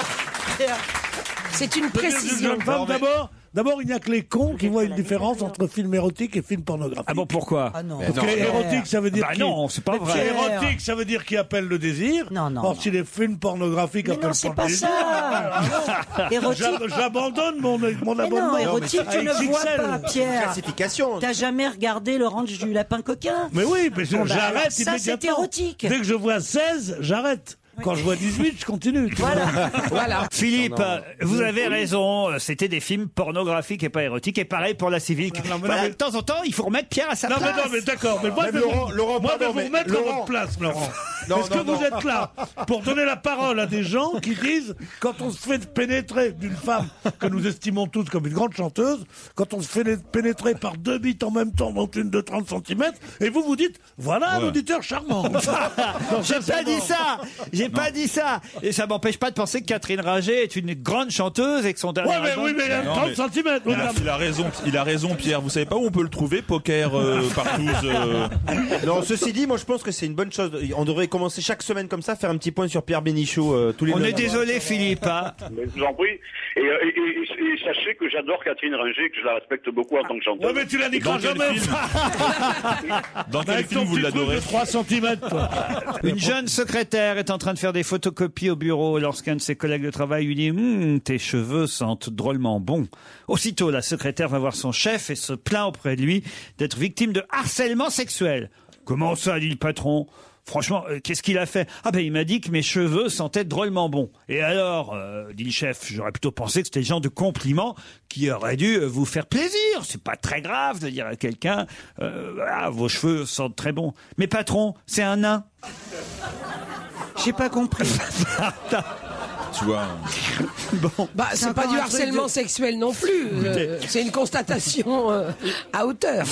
C'est une Je veux dire, précision. jeune femme, D'abord, d'abord, il n'y a que les cons qui voient une différence entre film érotique et film pornographique. Ah bon, pourquoi? Ah non. Parce que érotique, ça veut dire Bah qui- non, c'est pas vrai. Érotique, ça veut dire qui appelle le désir. Non, non, Or, non. si les films pornographiques Mais appellent non, c'est le pas désir, ça. Érotique. j'ab- j'abandonne mon, mon Mais abonnement. non, érotique, tu à ne vois X X L. pas, Pierre. classification. T'as jamais regardé le ranch du lapin coquin? Mais oui, mais je- Bon, bah, alors, j'arrête ça, c'est immédiatement. érotique. Dès que je vois seize, j'arrête. Quand je vois dix-huit, je continue. tu vois. Voilà. Philippe, Non, non. vous avez raison, c'était des films pornographiques et pas érotiques, et pareil pour la civique. Non, mais Voilà, non, mais- de temps en temps, il faut remettre Pierre à sa Non, mais place. non, mais d'accord, mais moi, Mais je vais Laurent- vous, Laurent, moi, je vais pardon, vous mais remettre à Laurent- votre place, Laurent. Non, Est-ce que non, vous non. êtes là pour donner la parole à des gens qui disent, quand on se fait pénétrer d'une femme que nous estimons tous comme une grande chanteuse, quand on se fait pénétrer par deux bites en même temps, dont une de trente centimètres, et vous vous dites, voilà un Ouais. auditeur charmant. Non, J'ai ça, pas c'est dit bon. ça. J'ai pas dit ça. Et ça m'empêche pas de penser que Catherine Ringer est une grande chanteuse et que son dernier Ouais, mais album- oui, mais il a Non, trente mais- centimètres. Il a, il a raison, il a raison, Pierre. Vous savez pas où on peut le trouver, Poker euh, partout euh, Non, ceci dit, moi je pense que c'est une bonne chose. On devrait commencer chaque semaine comme ça, faire un petit point sur Pierre Bénichou euh, tous les On deux est mois. désolé, Philippe. hein. Mais je vous en prie. Et, euh, et- et- et sachez que j'adore Catherine Ringer, que je la respecte beaucoup en tant que chanteuse. Ouais, mais tu la niqueras Dans quel jamais. film Dans quel Avec film ton vous petit truc l'adorez? de trois centimètres, toi. Une jeune secrétaire est en train de faire des photocopies au bureau lorsqu'un de ses collègues de travail lui dit Hum, tes cheveux sentent drôlement bon. Aussitôt, la secrétaire va voir son chef et se plaint auprès de lui d'être victime de harcèlement sexuel. Comment ça, dit le patron? Franchement, euh, qu'est-ce qu'il a fait? Ah ben il m'a dit que mes cheveux sentaient drôlement bon. Et alors, euh, dit le chef, j'aurais plutôt pensé que c'était le genre de compliment qui aurait dû euh, vous faire plaisir. C'est pas très grave de dire à quelqu'un euh, ah, vos cheveux sentent très bon. Mais patron, c'est un nain. J'ai pas compris. Tu vois. Bon. Bah, C'est c'est pas encore du un truc harcèlement de- sexuel non plus. Euh, c'est une constatation euh, à hauteur.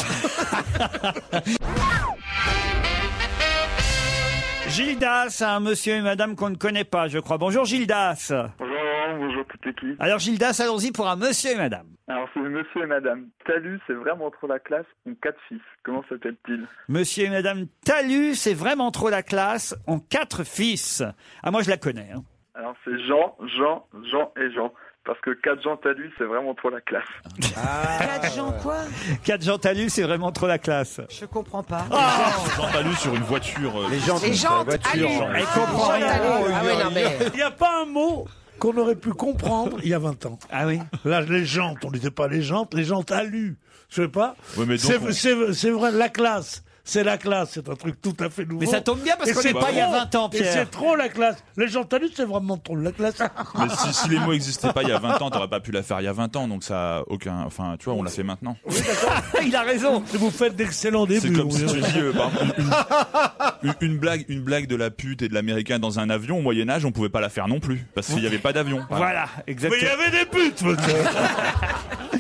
Gildas, un monsieur et madame qu'on ne connaît pas, je crois. Bonjour Gildas. Bonjour, bonjour toute l'équipe. Alors Gildas, allons-y pour un monsieur et madame. Alors c'est monsieur et madame Talus, c'est vraiment trop la classe, ont quatre fils. Comment s'appelle-t-il? Monsieur et madame Talus, c'est vraiment trop la classe, ont quatre fils. Ah moi je la connais. Hein. Alors c'est Jean, Jean, Jean et Jean. Parce que quatre Jean Talus, c'est vraiment trop la classe. Quatre gens quoi? Quatre Jean Talus, c'est vraiment trop la classe. Je comprends pas. Jean Talus sur une voiture. euh, Les gens Les jantes à lui. Elle comprend rien. Ah ouais, non, mais... Il n'y a pas un mot qu'on aurait pu comprendre il y a vingt ans. Ah oui. Là, les jantes, on disait pas les jantes, les jantes alu. Je sais pas. Ouais, mais donc, c'est, on- c'est, c'est vrai, la classe. C'est la classe, c'est un truc tout à fait nouveau. Mais ça tombe bien parce Et qu'on c'est n'est pas il y a trop. vingt ans, Et Pierre. c'est trop la classe. Les gens talus, c'est vraiment trop la classe. Mais si, si les mots n'existaient pas il y a vingt ans, t'aurais pas pu la faire il y a vingt ans, donc ça a aucun. Enfin, tu vois, on l'a fait maintenant. Il a raison. Vous faites d'excellents débuts. C'est comme oui. si tu dis, euh, par exemple, une, une- une blague, une blague de la pute et de l'américain dans un avion au Moyen Âge, on pouvait pas la faire non plus parce qu'il y avait pas d'avion. Voilà, Mais exactement. il y avait des putes, monsieur.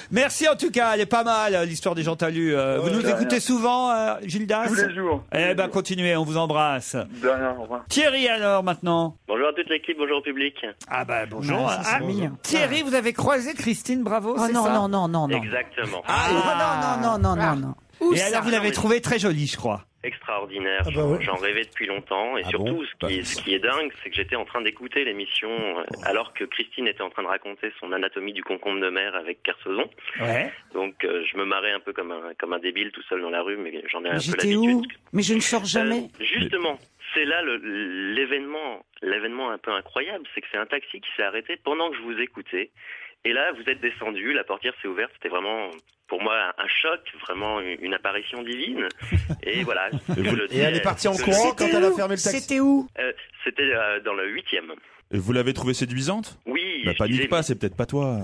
Merci en tout cas, elle est pas mal, l'histoire des gens talus. Euh, vous Ouais, nous de écoutez rien. souvent, euh, Gildas? Tous les jours. Eh ben, continuez, on vous embrasse. De rien, au revoir. Thierry, alors, maintenant. Bonjour à toute l'équipe, bonjour au public. Ah bah, bonjour. Ouais, ça, c'est Ah, mignon. Thierry, vous avez croisé Christine Bravo, Oh c'est non, ça? non, non, non, non. Exactement. Ah, non, non, non, non, non, non. Et alors, vous l'avez trouvée très jolie, je crois. Extraordinaire, Ah bah j'en ouais. j'en rêvais depuis longtemps et Ah surtout bon ce, qui est, ce qui est dingue c'est que j'étais en train d'écouter l'émission euh, alors que Christine était en train de raconter son anatomie du concombre de mer avec Kersozon. Ouais. Donc euh, je me marrais un peu comme un, comme un débile tout seul dans la rue mais j'en ai un Mais peu j'étais l'habitude. où? Mais je ne sors jamais. Euh, justement, c'est là le- l'événement, l'événement un peu incroyable, c'est que c'est un taxi qui s'est arrêté pendant que je vous écoutais. Et là, vous êtes descendu, la portière s'est ouverte, c'était vraiment, pour moi, un choc, vraiment une, une apparition divine. Et voilà. je le Et dis, elle est partie en je- courant quand elle a fermé le taxi. C'était où? Euh, C'était euh, dans le huitième. Et vous l'avez trouvée séduisante? Oui. Bah je panique disais- pas, c'est peut-être pas toi.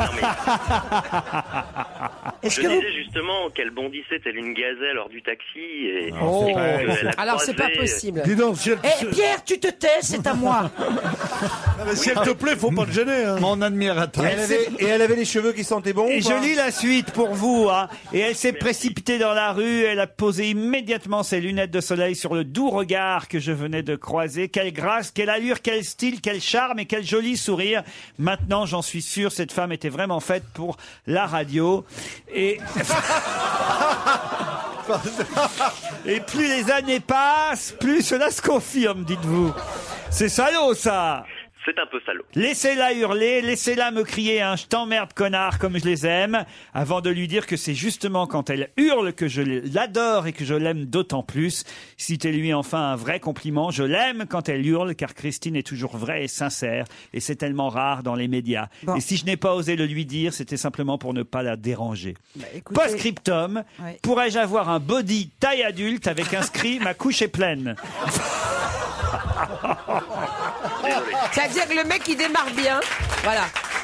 Je disais justement qu'elle bondissait telle une gazelle hors du taxi et Oh. et qu'elle a Alors, c'est pas croisé- possible. Dis donc, si elle, Eh, Pierre, tu te tais, c'est à moi. Ah, mais si elle te plaît, faut pas te gêner. Hein. Mon admirateur. Et elle, avait, et elle avait les cheveux qui sentaient bon. Et ou pas je lis la suite pour vous. Hein. Et elle s'est précipitée dans la rue. Elle a posé immédiatement ses lunettes de soleil sur le doux regard que je venais de croiser. Quelle grâce, quelle allure, quel style, quel charme et quel joli sourire. Maintenant, j'en suis sûr, cette femme était vraiment faite pour la radio. Et... Et plus les années passent, plus cela se confirme, dites-vous. C'est salaud, ça. C'est un peu salaud. Laissez-la hurler, laissez-la me crier un « je t'emmerde connard » comme je les aime, avant de lui dire que c'est justement quand elle hurle que je l'adore et que je l'aime d'autant plus. Citez-lui enfin un vrai compliment. Je l'aime quand elle hurle, car Christine est toujours vraie et sincère, et c'est tellement rare dans les médias. Bon. Et si je n'ai pas osé le lui dire, c'était simplement pour ne pas la déranger. Bah, écoutez- Post-scriptum, Ouais. pourrais-je avoir un body taille adulte avec inscrit « ma couche est pleine » C'est-à-dire que le mec, il démarre bien. Voilà.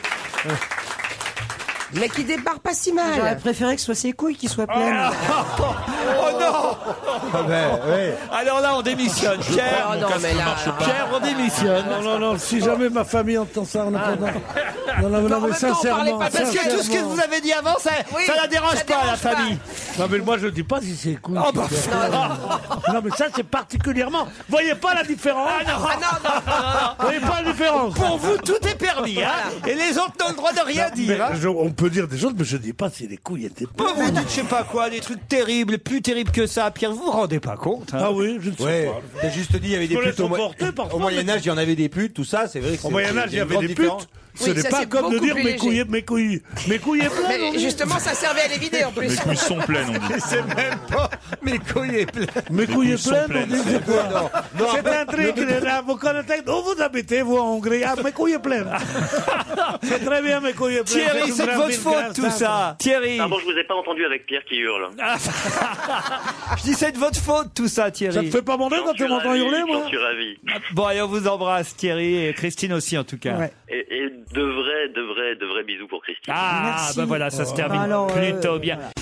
Le mec, il démarre pas si J'aurais mal. préféré que ce soit ses couilles qui soient pleines. Oh non Ah ben, ouais. Alors là, on démissionne. Pierre, Oh non, mais là, alors- Pierre, on démissionne. Non, non, non, si jamais ma famille entend ça, on entend. Non, non, non, Non, en mais même temps, on parlait sincèrement. pas de Parce que tout ce que vous avez dit avant, ça, Oui, ça la dérange ça pas, dérange la pas. famille. Non, mais moi, je dis pas si c'est cool. Oh, bah, Non, mais ça, c'est particulièrement. Voyez pas la différence? Ah non, Ah non, non, non, non. Voyez pas la différence? Pour vous, tout est permis, hein. Et les autres n'ont le droit de rien Mais dire. hein. je- on peut dire des choses, mais je dis pas si les couilles étaient Bah, pleines. vous dites, je sais pas quoi, des trucs terribles, plus terribles que ça. Pierre, vous vous rendez pas compte, hein. Ah oui, je ne sais Ouais, pas. t'as juste dit il y avait des Je me putes au, laisse Mo- emporter parfois, au Moyen-Âge, mais- il y en avait des putes, tout ça, c'est vrai que c'est Au Moyen-Âge, il y une avait grande des différence. putes. Ce Oui, n'est ça, pas c'est comme de beaucoup dire plus mes léger. couilles, mes couilles, mes couilles est pleine. on Mais dit. justement, ça servait à les vider en plus. Mes couilles sont pleines, on dit. C'est même pas mes couilles est pleines. Mes couilles sont est pleine, on pleines. dit c'est quoi? Non, non, C'est après, un truc, là, vous connaissez, où vous habitez, vous, en Hongrie? Ah, mes couilles est pleines. C'est très bien, mes couilles est pleines. Thierry, une c'est de grande votre ville faute, grasse, tout ça. Thierry. Pardon, je vous ai pas entendu avec Pierre qui hurle. Je dis, c'est de votre faute, tout ça, Thierry. Ça te fait pas manger quand tu m'entends hurler, moi? J'en suis ravi. Bon, allez, on vous embrasse, Thierry, et Christine aussi, en tout cas. Ouais. Et, et de vrais, de vrais, de vrais bisous pour Christine. Ah, Merci. ben voilà, ça se termine Alors, euh, plutôt bien. voilà.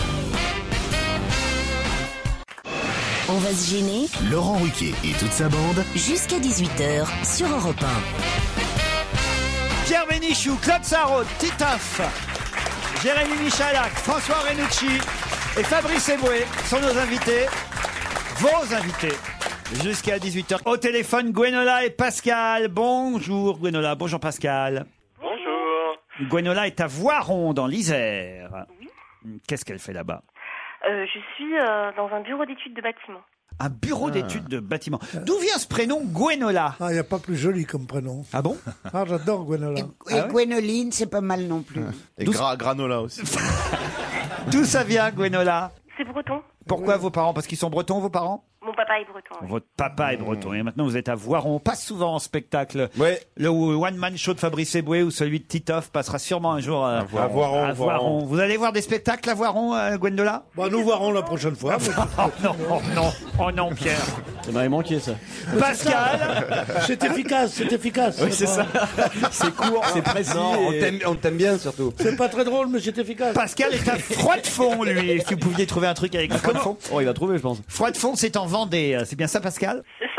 On va se gêner. Laurent Ruquier et toute sa bande. Jusqu'à dix-huit heures sur Europe un. Pierre Bénichou, Claude Sarraute, Titoff, Jérémy Michalak, François Renucci et Fabrice Eboué sont nos invités, vos invités, jusqu'à dix-huit heures. Au téléphone, Gwenola et Pascal. Bonjour Gwenola, bonjour Pascal. Bonjour. Gwenola est à Voiron, dans l'Isère. Qu'est-ce qu'elle fait là-bas? Euh, je suis euh, dans un bureau d'études de bâtiment. Un bureau d'études de bâtiment. D'où vient ce prénom Gwenola? Ah, il n'y a pas plus joli comme prénom. Ah bon? Ah, j'adore Gwenola. Et Ah ouais Gwénoline, c'est pas mal non plus. Et gra- granola aussi. D'où ça vient Gwenola? C'est breton. Pourquoi vos parents? Parce qu'ils sont bretons, vos parents? Mon papa est breton. oui. Votre papa est breton et maintenant vous êtes à Voiron. On passe souvent en spectacle. Ouais. Le one-man show de Fabrice Eboué ou celui de Titoff passera sûrement un jour euh, À Voiron, à Voiron. Vous allez voir des spectacles à Voiron, euh, Gwendola? Bah, nous verrons la prochaine fois. Oh non, oh non, oh non, Pierre. Ça m'avait manqué, ça. Pascal. C'est efficace, c'est efficace. Oui, c'est ça. C'est court, c'est précis. Non, on et- t'aime, on t'aime bien surtout. C'est pas très drôle, mais c'est efficace. Pascal est à Froidefond, lui. Si vous pouviez trouver un truc avec Froidefond. Oh, il va trouver, je pense. Froidefond, c'est en Vendée. C'est bien ça, Pascal? C'est ça.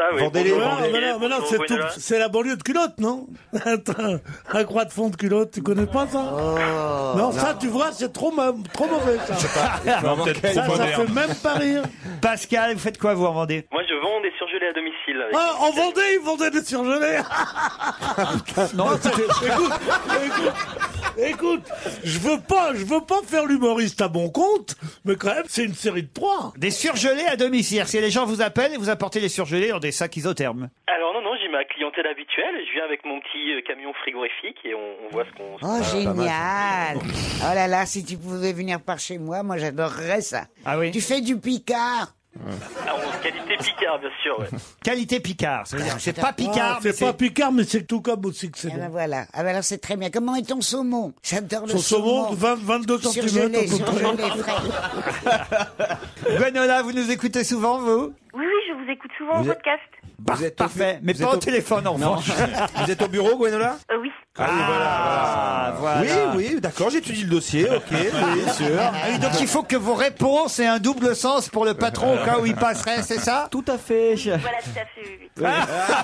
ça, oui. Vendez-les. Bonjour, Non, Vendée, mais non, mais non, bonjour, c'est Gwenola. tout- c'est la banlieue de culotte, non? Attends, un croix de fond de culotte, tu connais pas ça? Oh, non, ça, tu vois, c'est trop, ma- trop mauvais, ça. Non, peut-être ça, trop ça moderne. fait même pas rire. Pascal, vous faites quoi, vous, en Vendée? Moi, je vends des surgelés à domicile. avec- Ah, en Vendée, ils vendaient des surgelés. Non, écoute, écoute, écoute, je veux pas, je veux pas faire l'humoriste à bon compte, mais quand même, c'est une série de trois. Des surgelés à domicile. Si les gens vous appellent, vous apportez les surgelés dans des sacs isothermes. Alors non, non, j'ai ma clientèle habituelle. Je viens avec mon petit euh, camion frigorifique et on, on voit ce qu'on... Oh, ce qu'on a. génial. Oh là là, si tu pouvais venir par chez moi, moi j'adorerais ça. Ah oui? Tu fais du picard. Ah, on- qualité Picard, bien sûr, ouais. Qualité Picard. Ça veut dire, c'est Ah, pas Picard, Ah, mais c'est pas Picard, mais c'est tout comme aussi que c'est Ah bon. ben voilà. Ah ben alors c'est très bien. Comment est ton saumon? J'adore le Son saumon, saumon. vingt, vingt-deux centimètres à Surgelé, peu près. surgelé, frais. Gwenola, vous nous écoutez souvent, vous? Oui, oui, je vous écoute souvent en Vous êtes- podcast. Bah, Vous êtes au parfait, bu- mais vous pas êtes au au- téléphone, en Non. revanche. Vous êtes au bureau, Gwenola? Euh, oui. Ah, voilà. Oui, oui, d'accord, j'étudie le dossier, ok, oui, sûr. Ah oui, donc il faut que vos réponses aient un double sens pour le patron au cas où il passerait, c'est ça? Tout à fait. Voilà, tout à fait, oui. oui.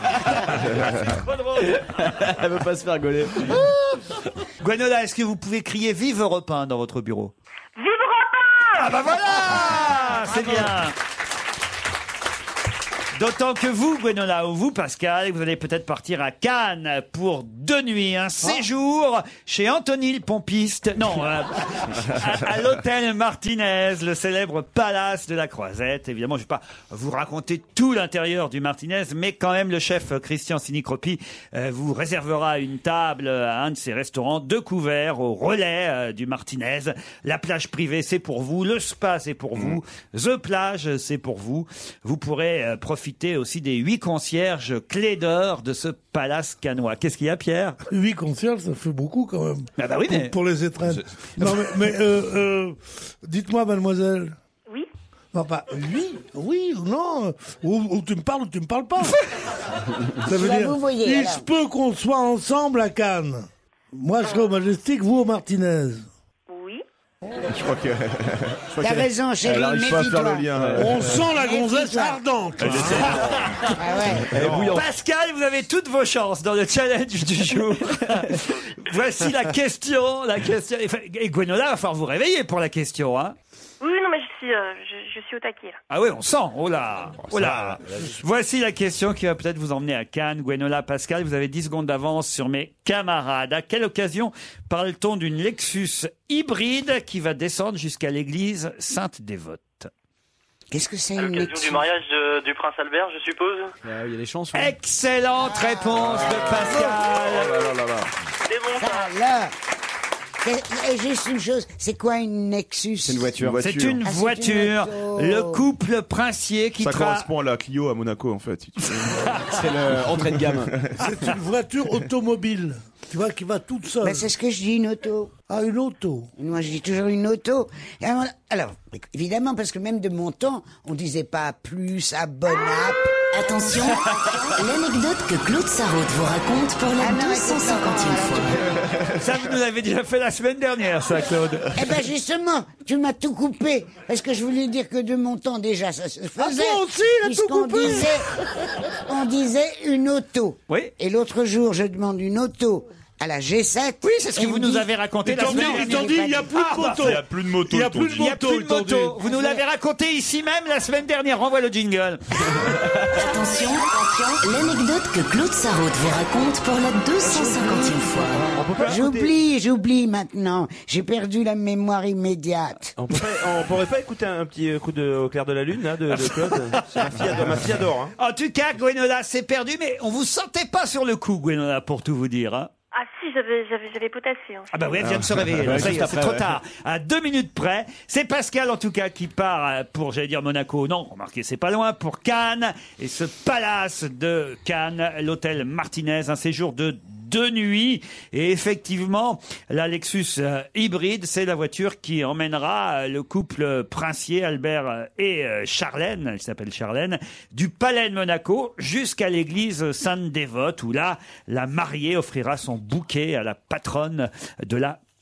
Elle veut pas se faire gauler. Gwenola, est-ce que vous pouvez crier Vive Europe un dans votre bureau? Vive Europe un! Ah bah voilà, c'est bien. D'autant que vous, Gwenola, ou vous, Pascal, vous allez peut-être partir à Cannes pour deux nuits, un séjour chez Anthony le Pompiste, non, euh, à, à l'hôtel Martinez, le célèbre palace de la Croisette. Évidemment, je ne vais pas vous raconter tout l'intérieur du Martinez, mais quand même, le chef Christian Sinicropi euh, vous réservera une table à un de ses restaurants, deux couverts au relais euh, du Martinez. La plage privée, c'est pour vous. Le spa, c'est pour vous. The Plage, c'est pour vous. Vous pourrez euh, profiter aussi des huit concierges clés d'or de ce palace cannois. Qu'est-ce qu'il y a, Pierre? Huit concierges, ça fait beaucoup quand même. Ah bah oui, pour, mais- pour les étrennes. Non, mais, mais euh, euh, dites-moi, mademoiselle. Oui. Non, pas oui, oui ou non. Ou, ou tu me parles ou tu me parles pas. Ça veut Là, dire, vous voyez, il alors. se peut qu'on soit ensemble à Cannes. Moi, je serai au Majestic, vous au Martinez. Oui. Je crois que. je crois T'as qu'elle- raison, chérie, Elle arrive pas à faire le méfie-toi. lien. euh. On sent la gonzesse Méfie-toi. ardente. Ah ouais. Elle est bouillante. Pascal, vous avez toutes vos chances dans le challenge du jour. Voici la question, la question. Et Gwenola, va falloir vous réveiller pour la question, hein. Oui, non, mais je suis, euh, je, je suis au taquet, là. Ah oui, on sent. Oh là, oh là. Voici la question qui va peut-être vous emmener à Cannes. Gwenola, Pascal, vous avez dix secondes d'avance sur mes camarades. À quelle occasion parle-t-on d'une Lexus hybride qui va descendre jusqu'à l'église Sainte-Dévote? Qu'est-ce que c'est À une l'occasion Lexus? du mariage de- du prince Albert, je suppose. Il y a des chansons. Excellente réponse de Pascal. Oh là là là là. C'est bon, ça. Ça, là. Et- et juste une chose, c'est quoi une Nexus? C'est une voiture. Une C'est voiture. une Ah, c'est voiture. une auto. Le couple princier qui Ça tra- correspond à la Clio à Monaco en fait. si tu veux. C'est le entrée de gamme. C'est une voiture automobile. Tu vois, qui va toute seule. Ben, c'est ce que je dis, une auto. Ah, une auto. Moi, je dis toujours une auto. Et alors, alors, évidemment, parce que même de mon temps, on disait pas plus, à bon app. Attention, l'anecdote que Claude Sarraute vous raconte pour la Ah non, deux cent cinquantième fois. Ça, vous nous l'avez déjà fait la semaine dernière, ça, Claude. Eh ben justement, tu m'as tout coupé. Parce que je voulais dire que de mon temps, déjà, ça se faisait. Ah, toi aussi, il a tout puisqu'on coupé. disait, on disait une auto. Oui. Et l'autre jour, je demande une auto à la G sept. Oui, c'est ce que Et vous on nous dit- avez raconté Ils la t'ont dit, semaine ils dernière. t'ont dit, il n'y a plus Ah, de bah, moto. Il n'y a plus de moto. Il n'y a ils t'ont plus de dit. Il n'y a moto, plus ils de t'ont dit. moto. Vous nous l'avez raconté ici même la semaine dernière. Renvoie le jingle. Attention, l'anecdote que Claude Sarraute vous raconte pour la deux cent cinquantième fois. On peut pas écouter- J'oublie, j'oublie maintenant. J'ai perdu la mémoire immédiate. On, peut pas- on pourrait pas écouter un petit coup de au clair de la lune là, de, de Claude. C'est ma fille adore, ma fille adore. Hein. En tout cas, Gwenola, c'est perdu, mais on vous sentait pas sur le coup, Gwenola, pour tout vous dire. Hein. Ah si, j'avais, j'avais, j'avais potassé. Hein. Ah bah oui, elle vient de se réveiller. là, Ouais, ça y est, juste c'est après, trop ouais. tard. À deux minutes près, c'est Pascal en tout cas qui part euh, pour, j'allais dire Monaco. Non, remarquez, c'est pas loin, pour Cannes. Et ce palace de Cannes, l'hôtel Martinez, un séjour de deux nuits. Et effectivement, la Lexus euh, hybride, c'est la voiture qui emmènera euh, le couple princier, Albert euh, et euh, Charlène, elle s'appelle Charlène, du palais de Monaco jusqu'à l'église Sainte-Dévote, où là, la mariée offrira son bouquet à la patronne de la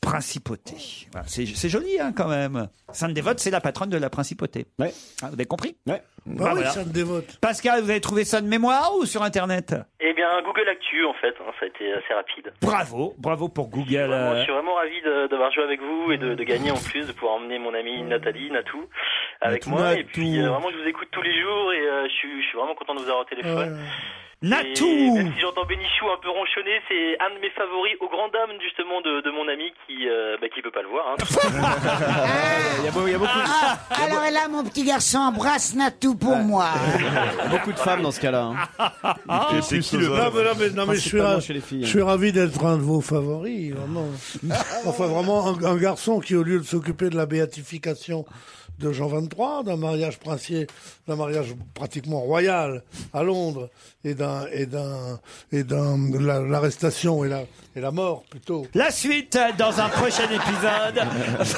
principauté. Voilà, c'est, c'est joli, hein, quand même. Sainte Dévote, c'est la patronne de la principauté. Ouais. Ah, vous avez compris? Ouais. Bah oui, Sainte Dévote. Pascal, vous avez trouvé ça de mémoire ou sur Internet? Eh bien, Google Actu, en fait, hein, ça a été assez rapide. Bravo, bravo pour Google. Vraiment, euh, je suis vraiment ravi de- d'avoir joué avec vous et de, de gagner en plus, de pouvoir emmener mon amie Nathalie, Natou, avec Natou, moi. Et Natou. puis, euh, vraiment, je vous écoute tous les jours et euh, je, suis, je suis vraiment content de vous avoir au téléphone. Natou. Et même si j'entends Bénichou un peu ronchonner, c'est un de mes favoris, au grand dam justement de, de mon ami qui euh, bah, qui peut pas le voir. Hein. Il y a, beau- il y a beaucoup de... Ah, alors là, mon petit garçon, embrasse Natou pour moi. Il y a beaucoup de femmes dans ce cas-là. Hein. Ah, C'est qui le- non, mais, non, mais, non, mais je, suis, Principalement ra- chez les filles, hein. je suis ravi d'être un de vos favoris, vraiment. Enfin, vraiment, un, un garçon qui, au lieu de s'occuper de la béatification de Jean vingt-trois, d'un mariage princier, d'un mariage pratiquement royal à Londres, et d'un, et d'un, et d'un, de la- l'arrestation et la, et la mort, plutôt. La suite dans un prochain épisode.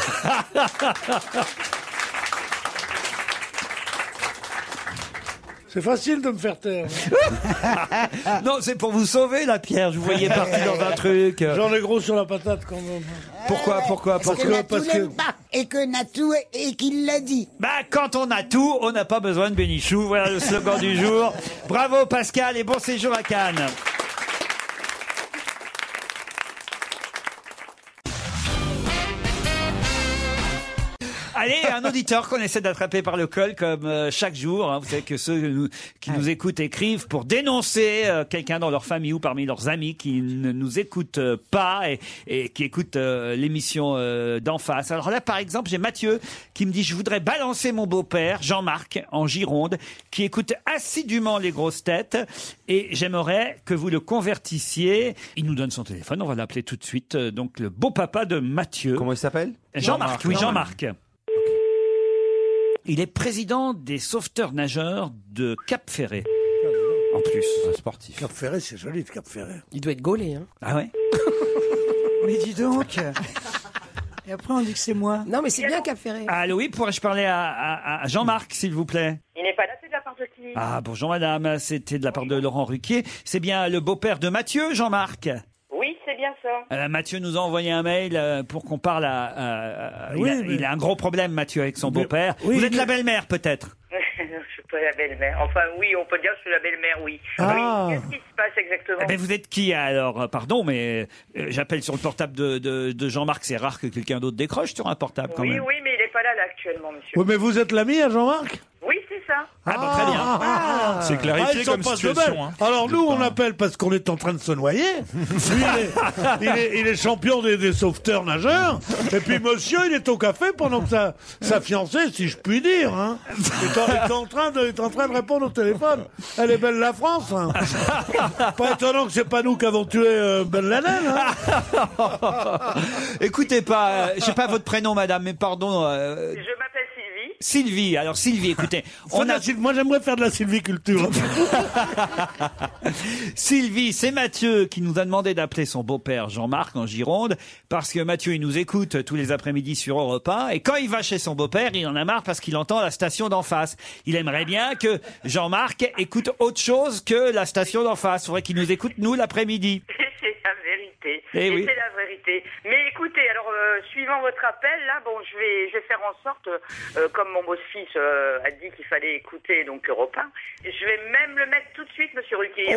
C'est facile de me faire taire. Non, c'est pour vous sauver, la Pierre. Je vous voyais parti dans un truc. J'en ai gros sur la patate, quand même. Pourquoi, pourquoi, Parce que Natou l'aime pas, et que Natou, et qu'il l'a dit. Bah, quand on a tout, on n'a pas besoin de Bénichou. Voilà le slogan du jour. Bravo, Pascal, et bon séjour à Cannes. Allez, un auditeur qu'on essaie d'attraper par le col comme euh, chaque jour. Hein. Vous savez que ceux nous- qui nous écoutent écrivent pour dénoncer euh, quelqu'un dans leur famille ou parmi leurs amis qui ne nous écoute euh, pas et, et qui écoute euh, l'émission euh, d'en face. Alors là, par exemple, j'ai Mathieu qui me dit « Je voudrais balancer mon beau-père, Jean-Marc, en Gironde, qui écoute assidûment les grosses têtes et j'aimerais que vous le convertissiez. » Il nous donne son téléphone, on va l'appeler tout de suite. Euh, Donc le beau-papa de Mathieu. Comment il s'appelle? Jean-Marc, oui, Jean-Marc. Jean-Marc. Il est président des sauveteurs nageurs de Cap-Ferré. En plus. Sportif. Cap-Ferré, c'est joli de Cap-Ferré. Il doit être gaulé, hein. Ah ouais? Mais dis donc. Et après, on dit que c'est moi. Non, mais c'est bien Cap Ferré. Allô, oui, pourrais-je parler à, à- à Jean-Marc, s'il vous plaît? Il n'est pas là, c'est de la part de qui? Ah, bonjour madame, c'était de la part de Laurent Ruquier. C'est bien le beau-père de Mathieu, Jean-Marc? Oui, c'est bien ça. Euh, Mathieu nous a envoyé un mail euh, pour qu'on parle à... à- à- Oui, il, a, mais- il a un gros problème, Mathieu, avec son Mais- beau-père. oui, Vous êtes mais- la belle-mère, peut-être? Je suis pas la belle-mère. Enfin, oui, on peut dire que je suis la belle-mère, oui. Ah. Oui, qu'est-ce qui se passe exactement? Eh ben, vous êtes qui alors? Pardon, mais euh, j'appelle sur le portable de, de, de Jean-Marc. C'est rare que quelqu'un d'autre décroche sur un portable quand Oui, même. oui, mais il n'est pas là, là, actuellement, monsieur. Oui, mais vous êtes l'ami à Jean-Marc? Oui, c'est ça. Ah, bah, très bien. Ah, C'est clarifié Ah, ils sont comme pas situation, de belles. hein. Alors nous, on appelle parce qu'on est en train de se noyer. Lui, il, est, il, est, il est champion des, des sauveteurs nageurs. Et puis monsieur, il est au café pendant que sa, sa fiancée, si je puis dire, hein, est, en, est en train de, est en train de répondre au téléphone. Elle est belle la France. Hein. Pas étonnant que c'est pas nous qui avons tué euh, Ben Laden. Hein. Écoutez pas, euh, je sais pas votre prénom, madame, mais pardon. euh, Je m'appelle Sylvie. Sylvie. Alors Sylvie, écoutez, On on a a... Moi, j'aimerais faire de la sylviculture. Sylvie, c'est Mathieu qui nous a demandé d'appeler son beau-père Jean-Marc en Gironde parce que Mathieu il nous écoute tous les après-midi sur Europe un et quand il va chez son beau-père, il en a marre parce qu'il entend la station d'en face. Il aimerait bien que Jean-Marc écoute autre chose que la station d'en face. Il faudrait qu'il nous écoute nous l'après-midi. C'est la vérité. Eh Et oui. c'est la vérité. Mais écoutez, alors, euh, suivant votre appel, là, bon, je vais, je vais faire en sorte, euh, comme mon beau-fils euh, a dit qu'il fallait écouter, donc Europe un, je vais même le mettre tout de suite, monsieur Ruquier.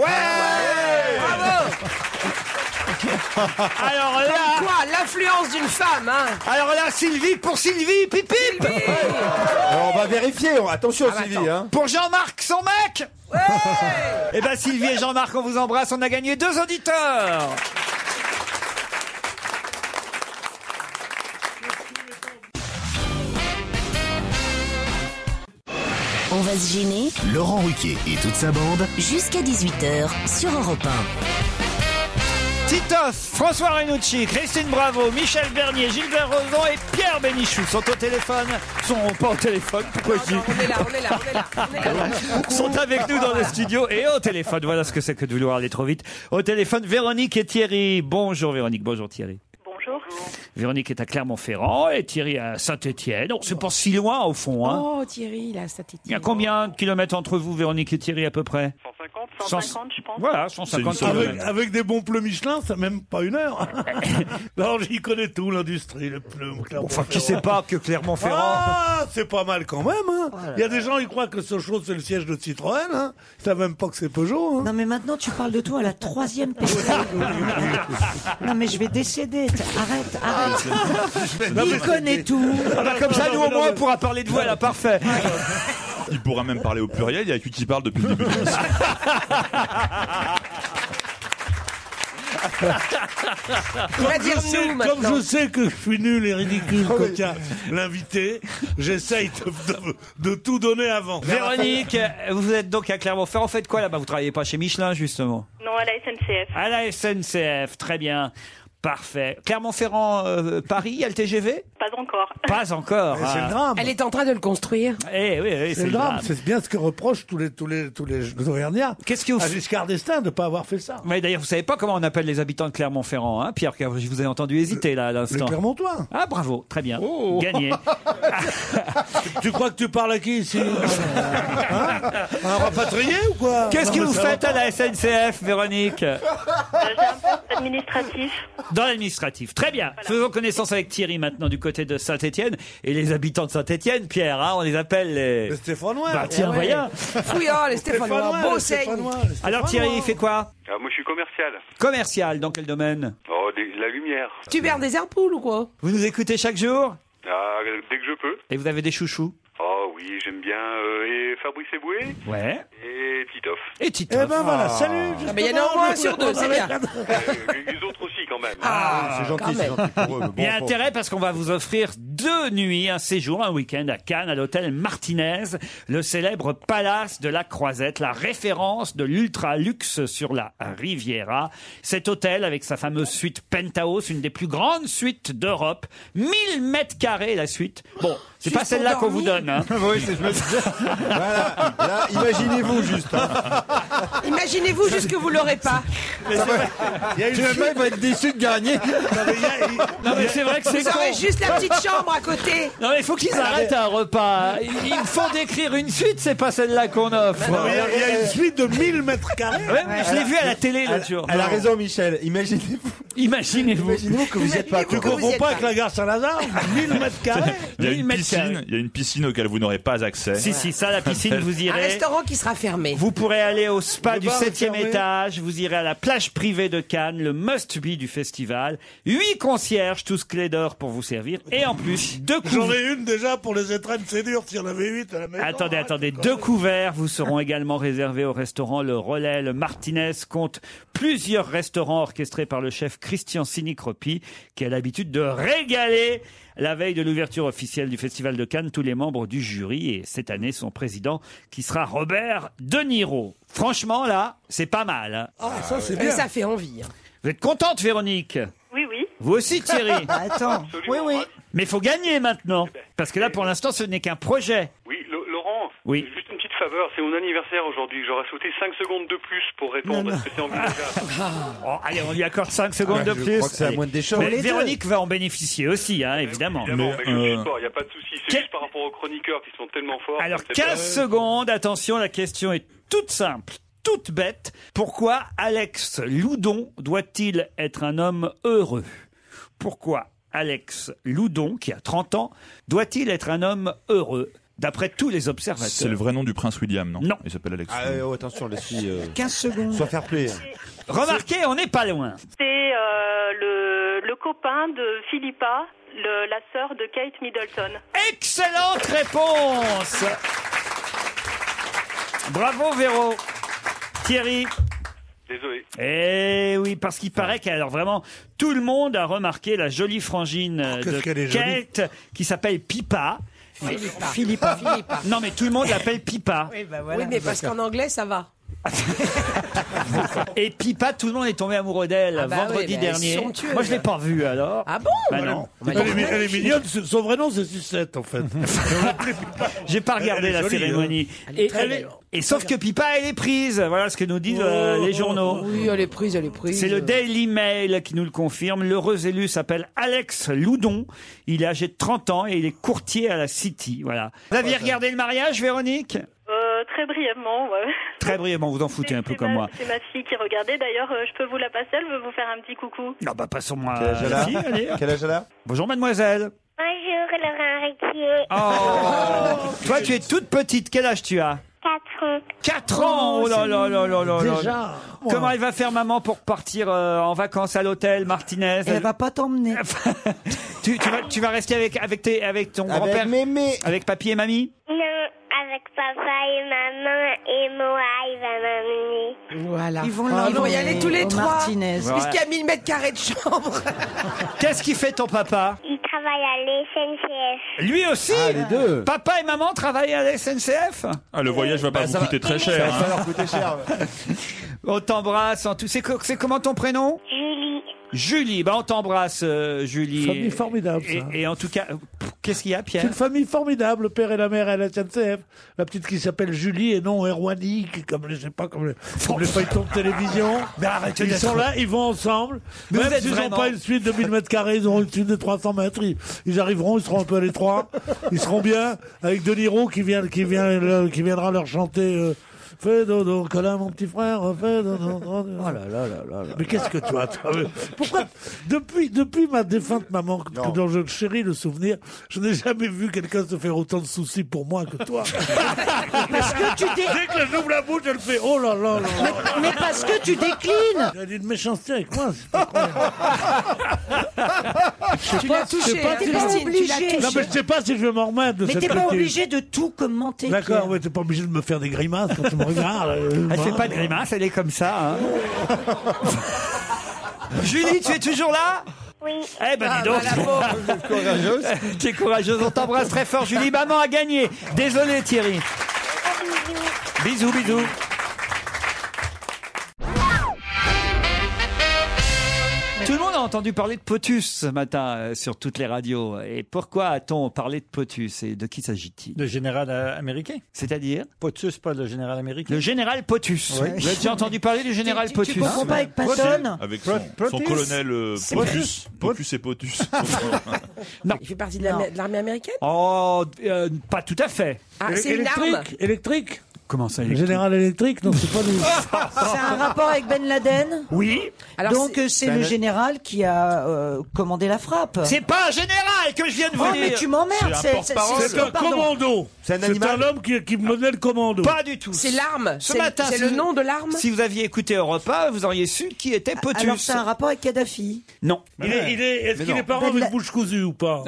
Alors là, Comme quoi, l'influence d'une femme, hein. alors là, Sylvie pour Sylvie, pipi. Alors, on va vérifier. Attention, Ah, bah, Sylvie. Hein. Pour Jean-Marc, son mec. Eh ben Sylvie et Jean-Marc, on vous embrasse. On a gagné deux auditeurs. On va se gêner Laurent Ruquier et toute sa bande. jusqu'à dix-huit heures sur Europe un. Titoff, François Renucci, Christine Bravo, Michel Bernier, Gilbert Rozon et Pierre Bénichou sont au téléphone. Sont pas au téléphone, pourquoi je dis On est là, on est là, on est là. On est là. sont avec nous dans le studio et au téléphone. Voilà ce que c'est que de vouloir aller trop vite. Au téléphone, Véronique et Thierry. Bonjour Véronique, bonjour Thierry. Bonjour. Véronique est à Clermont-Ferrand et Thierry à Saint-Étienne. On se pense si loin au fond. Hein. Oh, Thierry, là, ça Il y a combien de kilomètres entre vous, Véronique et Thierry, à peu près? cent cinquante cent cinquante, je pense. Voilà, cent cinquante Avec, kilomètres. avec des bons pneus Michelin, ça même pas une heure. Non, j'y connais tout, l'industrie, les pneus. Enfin, qui sait pas que Clermont-Ferrand... Ah, c'est pas mal quand même. Hein. Il y a des gens, ils croient que Sochaux, c'est le siège de Citroën. Hein. Ils savent même pas que c'est Peugeot. Hein. Non mais maintenant tu parles de toi à la troisième personne. Non mais je vais décéder. Arrête, arrête. Non, mais Il connaît tout. Ah bah, comme ça, nous, au moins, on pourra parler de vous à la parfait. Il pourra même parler au pluriel, il y a qui qui parle depuis le début de l'émission. Il va Comme dire je, sais, nous, comme maintenant. je sais que je suis nul et ridicule quand il y a l'invité, j'essaye de, de- de tout donner avant. Véronique, vous êtes donc à Clermont-Ferrand. Vous faites quoi là-bas? Vous travaillez pas chez Michelin, justement? Non, à la S N C F. À la S N C F, très bien. Parfait. Clermont-Ferrand, euh, Paris, il y a le T G V? Pas encore. Pas encore. C'est ah. le drame. Elle est en train de le construire. Eh oui, oui, C'est le drame. C'est bien ce que reprochent tous les tous les tous les Auvergnats. Qu'est-ce que vous à faites? Giscard d'Estaing de ne pas avoir fait ça. Mais d'ailleurs, vous savez pas comment on appelle les habitants de Clermont-Ferrand, hein, Pierre? Car je vous ai entendu hésiter là à Les l'instant. Clermontois. Ah, bravo, très bien. Oh. Gagné. Tu crois que tu parles à qui ici? Hein? Un rapatrié ou quoi? Qu'est-ce Non, que mais vous ça va faites à la S N C F, Véronique? Euh, J'ai un poste administratif. Dans l'administratif. Très bien. Faisons connaissance avec Thierry maintenant du côté de Saint-Étienne. Et les habitants de Saint-Étienne, Pierre, hein, on les appelle les... Les Stéphanois. Bah tiens, Ouais. voyons. Fouillard, les Stéphanois, beau les seigne. Stéphanois, les Alors Thierry, il fait quoi? Ah, moi, je suis commercial. Commercial, dans quel domaine? Oh, des- la lumière. Tu bernes des airpoules ou quoi? Vous nous écoutez chaque jour? Ah, dès que je peux. Et vous avez des chouchous? Oh oui, j'aime bien euh, et Fabrice Eboué Ouais. et Titoff. Et Titoff. Eh ben voilà, salut. Ah ben, il y en a au moins un sur deux, c'est bien. Euh, les autres aussi quand même. Ah, C'est gentil, quand c'est même. gentil pour eux. mais bon, Il y a faut- intérêt parce qu'on va vous offrir deux nuits, un séjour, un week-end à Cannes, à l'hôtel Martinez, le célèbre palace de la Croisette, la référence de l'ultra-luxe sur la Riviera. Cet hôtel, avec sa fameuse suite Penthouse, une des plus grandes suites d'Europe, mille mètres carrés la suite. Bon, c'est Juste pas celle-là pour qu'on vous dormir. donne. Hein. Oui, c'est- je me disais. Voilà, là, imaginez-vous juste. hein. Imaginez-vous juste que vous l'aurez pas. Il y a une Le mec va être déçu de gagner. Non, mais il y a- il- Non mais c'est vrai que c'est Vous aurez con. juste la petite chambre à côté. Non mais il faut qu'ils arrêtent un repas. Il faut décrire une suite, c'est pas celle-là qu'on offre. non, mais il y a- il y a une suite de mille mètres carrés. Ouais, mais je l'ai vu à la télé l'autre jour. Elle a raison, Michel. Imaginez-vous. Imaginez-vous. Imaginez-vous que vous n'êtes pas. Tu Imaginez-vous que vous confonds y êtes pas pas. avec la gare Saint-Lazare? mille mètres carrés. Il y a mille une mètres carrés. piscine, il y a une piscine auquel vous n'aurez pas accès. Si, si, ça, la piscine, vous Un irez. restaurant qui sera fermé. Vous pourrez aller au spa Le du bar est septième fermé. étage, vous irez à la plage privée de Cannes, le must-be du festival, huit concierges, tous clés d'or pour vous servir, et en plus, deux J'en couverts. ai une déjà pour les étrennes, c'est dur. S'il y en avait huit à la maison. Attendez, arrête, attendez, quoi. deux couverts vous seront également réservés au restaurant Le Relais. Le Martinez compte plusieurs restaurants orchestrés par le chef Christian Sinicropi, qui a l'habitude de régaler la veille de l'ouverture officielle du Festival de Cannes tous les membres du jury, et cette année son président qui sera Robert De Niro. Franchement là, c'est pas mal. Hein. Ah, ça c'est Mais bien. ça fait envie. hein. Vous êtes contente, Véronique? Oui, oui. Vous aussi, Thierry? Bah, attends. Oui, oui. Mais il faut gagner maintenant, parce que là pour l'instant ce n'est qu'un projet. Oui, Lo- Laurent. Oui. Juste une petite faveur, c'est mon anniversaire aujourd'hui. J'aurais souhaité cinq secondes de plus pour répondre. Est-ce que c'est envisageable? Oh, allez, on lui accorde cinq secondes de je plus. crois que c'est la Allez. moindre des choses. Mais Pour les deux. Véronique va en bénéficier aussi, hein, évidemment. Évidemment, mais, je euh, suis pas, il n'y a pas de souci. C'est Quel- juste par rapport aux chroniqueurs qui sont tellement forts. Alors, que c'est quinze secondes, attention, la question est toute simple, toute bête. Pourquoi Alex Loudon doit-il être un homme heureux? Pourquoi Alex Loudon, qui a trente ans, doit-il être un homme heureux, d'après tous les observateurs? C'est le vrai nom du prince William, non? Non. Il s'appelle Alex. Ah, oh, attention, laisse-lui. Euh... quinze secondes. Soit fair play. Remarquez, on n'est pas loin. C'est euh, le, le copain de Philippa, le- la sœur de Kate Middleton. Excellente réponse. Bravo Véro. Thierry. Désolé. Eh oui, parce qu'il paraît qu'alors vraiment tout le monde a remarqué la jolie frangine euh, qu'est-ce de qu'elle est jolie. Kate qui s'appelle Pippa. Philippa. Philippa. Philippa. Non mais tout le monde l'appelle Pippa. Oui, mais parce qu'en anglais, ça va. Et Pippa, tout le monde est tombé amoureux d'elle Ah bah vendredi oui, mais elles dernier. sont tueuses. Moi je l'ai pas vue alors. Ah bon? Bah Voilà. non. Bah, Elle est, mi- elle est mignonne. Son vrai nom c'est Sucette en fait. J'ai pas regardé Elle est la jolie, cérémonie. Elle est Et, très elle belle. est- et sauf que Pippa elle est prise. Voilà ce que nous disent euh, les journaux. Oui, elle est prise, elle est prise. C'est le Daily Mail qui nous le confirme. L'heureux élu s'appelle Alex Loudon. Il est âgé de trente ans et il est courtier à la City. Voilà. Vous aviez regardé le mariage, Véronique? Euh, très très brièvement, ouais. Très brièvement, vous en foutez un peu comme moi. C'est ma fille qui regardait. D'ailleurs, euh, je peux vous la passer, elle veut vous faire un petit coucou. Non, bah passons-moi Quel âge elle la a fille, allez. Quel âge elle a? Bonjour mademoiselle. Bonjour Laurent Ruquier. Oh, toi tu es toute petite, quel âge tu as? quatre ans. quatre ans. Oh là là là là là là. Déjà. Comment elle va faire maman pour partir euh, en vacances à l'hôtel, Martinez? Elle va pas t'emmener. tu, tu, vas, tu vas rester avec, avec, tes, avec ton Avec grand-père? mémé. Avec papy et mamie? Non, avec papa et maman et moi, il va m'amener. Voilà. Ils vont Ah, ils vont y l'emmener aller tous les au trois. Martinez. Ouais. Puisqu'il y a mille mètres carrés de chambre. Qu'est-ce qu'il fait ton papa? Il travaille à l'S N C F. Lui aussi? Ah, les deux. Papa et maman travaillent à la S N C F? Ah, le voyage va pas vous ça coûter va- très Ça cher. va hein. pas leur coûter cher. ouais. On t'embrasse en tout. C'est co- c'est comment ton prénom? Julie. Julie. Bah on t'embrasse, euh, Julie. Famille formidable, ça. Et, et en tout cas, euh, pff, qu'est-ce qu'il y a, C'est Pierre? une famille formidable, le père et la mère à la S N C F. La petite qui s'appelle Julie et non Erwanique, comme je sais pas, comme les, comme les feuilletons de télévision. Mais arrêtez Ils d'être- sont là, ils vont ensemble. Mais vous Même êtes s'ils n'ont vraiment- pas une suite de mille mètres carrés, ils auront une suite de trois cents mètres. Ils, ils arriveront, ils seront un peu à l'étroit. Ils seront bien avec De Niro qui vient, qui vient, euh, qui viendra leur chanter. Euh, Fais dodo, câlin mon petit frère, fais dodo. Oh là là là là là. Mais qu'est-ce que tu as toi, mais Pourquoi depuis, depuis ma défunte maman, que- dont je chéris le souvenir, je n'ai jamais vu quelqu'un se faire autant de soucis pour moi que toi. Parce que tu dé- Dès que j'ouvre la bouche, elle fait oh là là là. là. Mais, mais parce que tu déclines. Il y a une méchanceté avec moi. c'est pas croyable. Je sais Tu pas, l'as je sais touché, pas hein, si- T'es pas Christine, tu l'as obligé. Non, mais je sais pas si je vais m'en remettre de Mais cette t'es pas bêtise. obligé de tout commenter. D'accord, Pierre. ouais, t'es pas obligé de me faire des grimaces quand tu me regardes. euh, Elle fait voilà. pas de grimace, elle est comme ça. Hein. Julie, tu es toujours là? Oui. Eh ben Ah, dis donc. bah, la pauvre. Courageuse. Tu es courageuse, on t'embrasse très fort, Julie. Maman a gagné. Désolé, Thierry. Bisous, bisous. Tout le monde a entendu parler de POTUS ce matin euh, sur toutes les radios. Et pourquoi a-t-on parlé de POTUS et de qui s'agit-il? Le général euh, américain. C'est-à-dire POTUS, pas le général américain. le général POTUS. Oui. Vous avez déjà entendu parler du général Tu- tu- tu POTUS? comprends pas avec Patton? Avec son, Pro- son Protus. colonel euh, C'est Potus. Potus et Potus. Il fait partie de la- de l'armée américaine? Oh, euh, pas tout à fait. Ah, c'est une arme. Électrique, électrique. Comment ça, Le électrique? général électrique, non, c'est pas lui. C'est un rapport avec Ben Laden. Oui. Alors, Donc c'est- euh, c'est le général qui a euh, commandé la frappe. C'est pas un général que je viens de vous Oh dire. mais tu m'emmerdes. C'est un porte-parole. C'est un pardon. commando. C'est un C'est animal. un homme qui, qui menait le commando. Pas du tout. C'est l'arme. Ce C'est matin, c'est si le vous- nom de l'arme. Si vous aviez écouté Europe un, vous auriez su qui était POTUS. Alors c'est un rapport avec Kadhafi. Non. Il est, il est, est-ce Mais qu'il non. est parent Ben avec la- bouche cousue ou pas?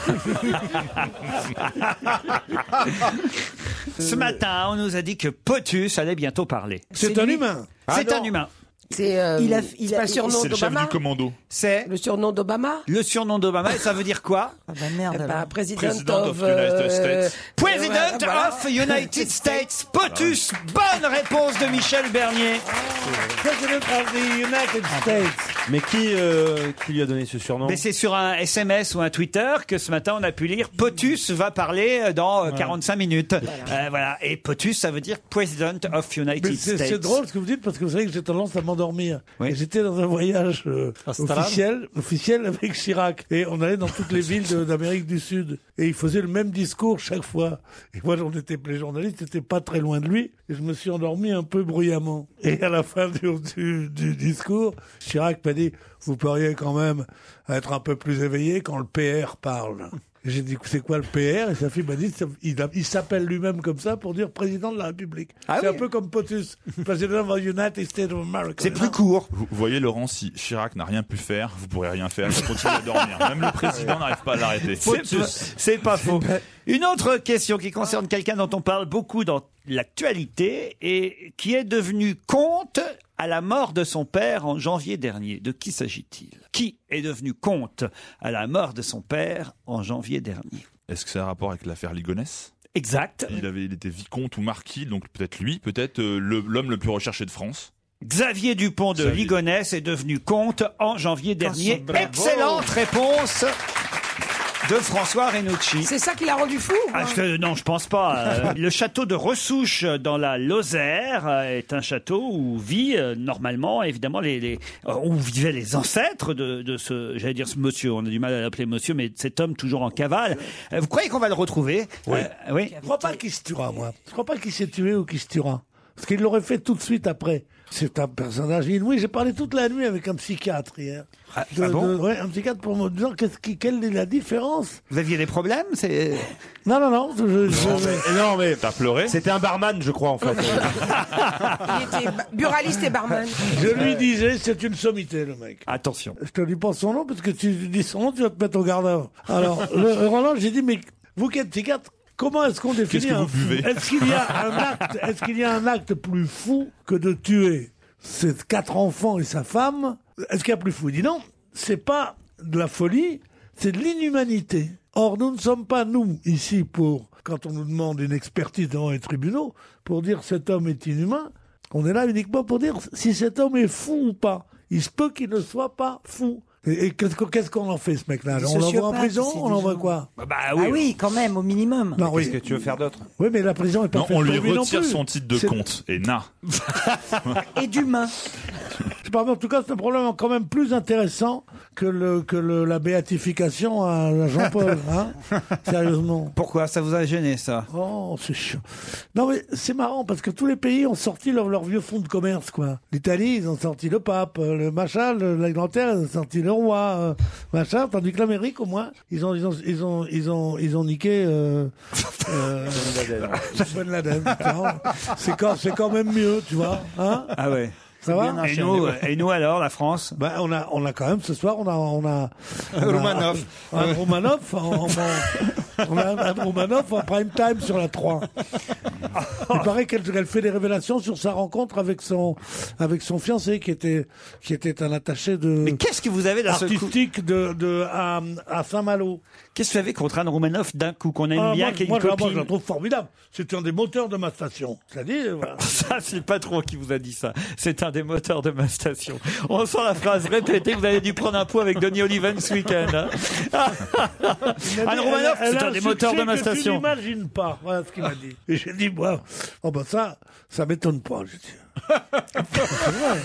Ce matin, on nous a dit que POTUS allait bientôt parler. C'est un humain. C'est Ah un non. humain. C'est euh, Il a- c'est il a- pas le surnom C'est le chef d'Obama. du commando. C'est Le surnom d'Obama. le surnom d'Obama et ça veut dire quoi? Ah bah merde. Eh ben, alors. président, Président of, of United euh, States. President euh, voilà. of United States, POTUS. Bonne réponse de Michel Bernier. President of the United States. Mais qui, euh, qui lui a donné ce surnom? Mais c'est sur un S M S ou un Twitter que ce matin on a pu lire POTUS va parler dans euh, quarante-cinq minutes. Euh, voilà. Et POTUS, ça veut dire President of United Mais c'est States. c'est drôle ce que vous dites parce que vous savez que j'ai tendance à m'endormir. Oui. Et j'étais dans un voyage euh, Astral. officiel, officiel avec Chirac. Et on allait dans toutes les villes de- d'Amérique du Sud. Et il faisait le même discours chaque fois. Et moi, on était, les journalistes n'étaient pas très loin de lui. Et je me suis endormi un peu bruyamment. Et à la fin du, du, du discours, Chirac m'a dit, vous pourriez quand même être un peu plus éveillé quand le P R parle. Et j'ai dit, c'est quoi le P R? Et sa fille m'a dit, il, a- il s'appelle lui-même comme ça pour dire président de la République. Ah c'est oui. un peu comme POTUS, President of the United States of America. C'est plus court. Vous vous voyez, Laurent, si Chirac n'a rien pu faire, vous pourrez rien faire. Il continue à dormir. Même le président n'arrive pas à l'arrêter. C'est pas- C'est pas faux. Une autre question qui concerne quelqu'un dont on parle beaucoup dans l'actualité et qui est devenu comte à la mort de son père en janvier dernier. De qui s'agit-il? Qui est devenu comte à la mort de son père en janvier dernier? Est-ce que c'est un rapport avec l'affaire Ligonès? Exact. Il avait, il était vicomte ou marquis, donc peut-être lui, peut-être euh, le- l'homme le plus recherché de France. Xavier Dupont de Xavier. Ligonnès est devenu comte en janvier dernier. bravo. Excellente réponse de François Renucci. C'est ça qui l'a rendu fou. Ah, je- non, je pense pas. Euh, le château de Ressouche dans la Lozère euh, est un château où vit euh, normalement, évidemment, les, les euh, où vivaient les ancêtres de, de ce, j'allais dire ce monsieur. On a du mal à l'appeler monsieur, mais cet homme toujours en cavale. Euh, vous croyez qu'on va le retrouver? Oui. Euh, oui. Je crois pas qu'il se tuera, moi. Je crois pas qu'il s'est tué ou qu'il se tuera. Parce qu'il l'aurait fait tout de suite après. C'est un personnage inouï. J'ai parlé toute la nuit avec un psychiatre hier. Ah, De- ah bon de- ouais, un psychiatre pour me dire qu'est-ce qui, quelle est la différence. Vous aviez des problèmes? C'est Non, non, non. Je, je- Non, mais, non, mais T'as pleuré? c'était un barman, je crois, en fait. Il était ba- buraliste et barman. je lui disais, c'est une sommité, le mec. Attention. Je te dis pas son nom, parce que tu dis son nom, tu vas te mettre au garde à vue. Alors, le, Roland, j'ai dit, mais vous qui êtes psychiatre, comment est-ce qu'on définit Qu'est-ce que un vous fou? buvez Est-ce qu'il y a un acte, est-ce qu'il y a un acte plus fou que de tuer ses quatre enfants et sa femme? Est-ce qu'il y a plus fou? Il dit non, c'est pas de la folie, c'est de l'inhumanité. Or, nous ne sommes pas, nous, ici, pour, quand on nous demande une expertise devant les tribunaux, pour dire cet homme est inhumain. On est là uniquement pour dire si cet homme est fou ou pas. Il se peut qu'il ne soit pas fou. Et, et qu'est-ce qu'on qu'est-ce qu'on en fait, ce mec-là? Des On l'envoie en sociopathes, prison? c'est On des l'envoie gens. quoi? Bah, bah Ah oui. oui, quand même, au minimum. Non, oui. Qu'est-ce que tu veux faire d'autre? Oui, mais la prison est pas Non, faite on lui pour lui non retire plus. son titre de C'est- comte. Et na. Et d'humain. Je parle, en tout cas, c'est un problème quand même plus intéressant que, le, que le, la béatification à Jean-Paul. Hein. Sérieusement. Pourquoi? Ça vous a gêné, ça? Oh, c'est chiant. Non, mais c'est marrant parce que tous les pays ont sorti leur, leur vieux fonds de commerce, quoi. L'Italie, ils ont sorti le pape, euh, le machin, le- l'Angleterre, ils ont sorti le roi, euh, machin, tandis que l'Amérique, au moins, ils ont, ils ont, ils ont, ils ont, ils ont niqué, euh, euh, Ben Laden. tu vois. C'est quand, c'est quand même mieux, tu vois, hein. Ah ouais. Ça va? Et nous, et nous alors, la France? Ben, on a, on a quand même ce soir, on a, on a, on a Romanov. un, un Romanov, en, en- on a un, un Romanov en prime time sur la trois. Il paraît qu'elle qu'elle fait des révélations sur sa rencontre avec son, avec son fiancé qui était, qui était un attaché de. Mais qu'est-ce que vous avez d'un seul coup? artistique de, de à, à Saint-Malo. Qu'est-ce que vous avez contre Anne Romanoff d'un coup qu'on aime Ah, bien, moi, qui est une moi, je- moi, copine? je la trouve formidable. C'est un des moteurs de ma station. C'est-à-dire, voilà. Ça, c'est pas trop qui vous a dit ça. C'est un des moteurs de ma station. On sent la phrase répétée. Vous avez dû prendre un pot avec Donny Oliven ce week-end. Hein. Anne Romanoff, Elle a c'est un des moteurs de ma succès que tu station. n'imagines pas. Voilà ce qu'il m'a dit. Et j'ai dit, moi, oh ben ça, ça m'étonne pas. J'ai dit. C'est vrai.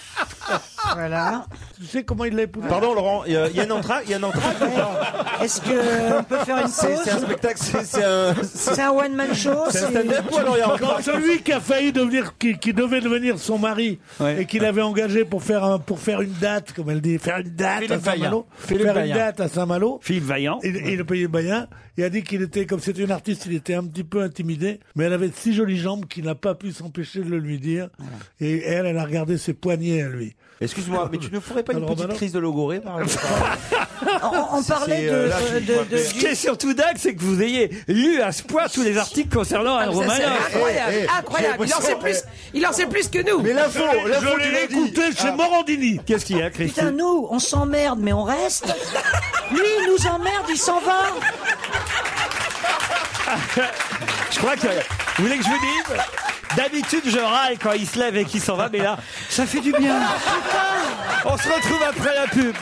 Voilà. Tu sais comment il l'a épousé? Pardon, Laurent, il y, a- il y a un entracte, il y a un entracte ou pas? Est-ce qu'on peut faire une pause? C'est c'est un spectacle, c'est c'est un. C'est un one-man show. C'est un stand-up ou alors il y a encore. Non, celui qui a failli devenir, qui, qui devait devenir son mari Ouais. et qu'il avait engagé pour faire un, pour faire une date, comme elle dit, faire une date Philippe à Saint-Malo, Philippe faire Vaillant. une date à Saint-Malo. Philippe Vaillant. Et, et le pays Bayen, il a dit qu'il était, comme c'était une artiste, il était un petit peu intimidé, mais elle avait de si jolies jambes qu'il n'a pas pu s'empêcher de le lui dire. Et elle, elle a regardé ses poignets à lui. Excuse-moi, mais tu ne ferais pas une Alors, petite Romanoff crise de logorée par exemple? On, on parlait c'est, de, euh, là, de, je de, vois de- Ce qui est surtout dingue, c'est que vous ayez lu à ce point tous les articles concernant Anne Ah, ça, c'est Romanoff. incroyable, Eh, eh, incroyable. Il en sait plus, il en sait plus que nous. Mais l'info, l'info, Je tu l'ai l'as dit. écouté chez Morandini. Qu'est-ce qu'il y a, Putain, Christine? nous, on s'emmerde, mais on reste. Lui, il nous emmerde, il s'en va. Je crois que... Vous voulez que je vous dise? D'habitude, je râle quand il se lève et qu'il s'en va, mais là, ça fait du bien. On se retrouve après la pub.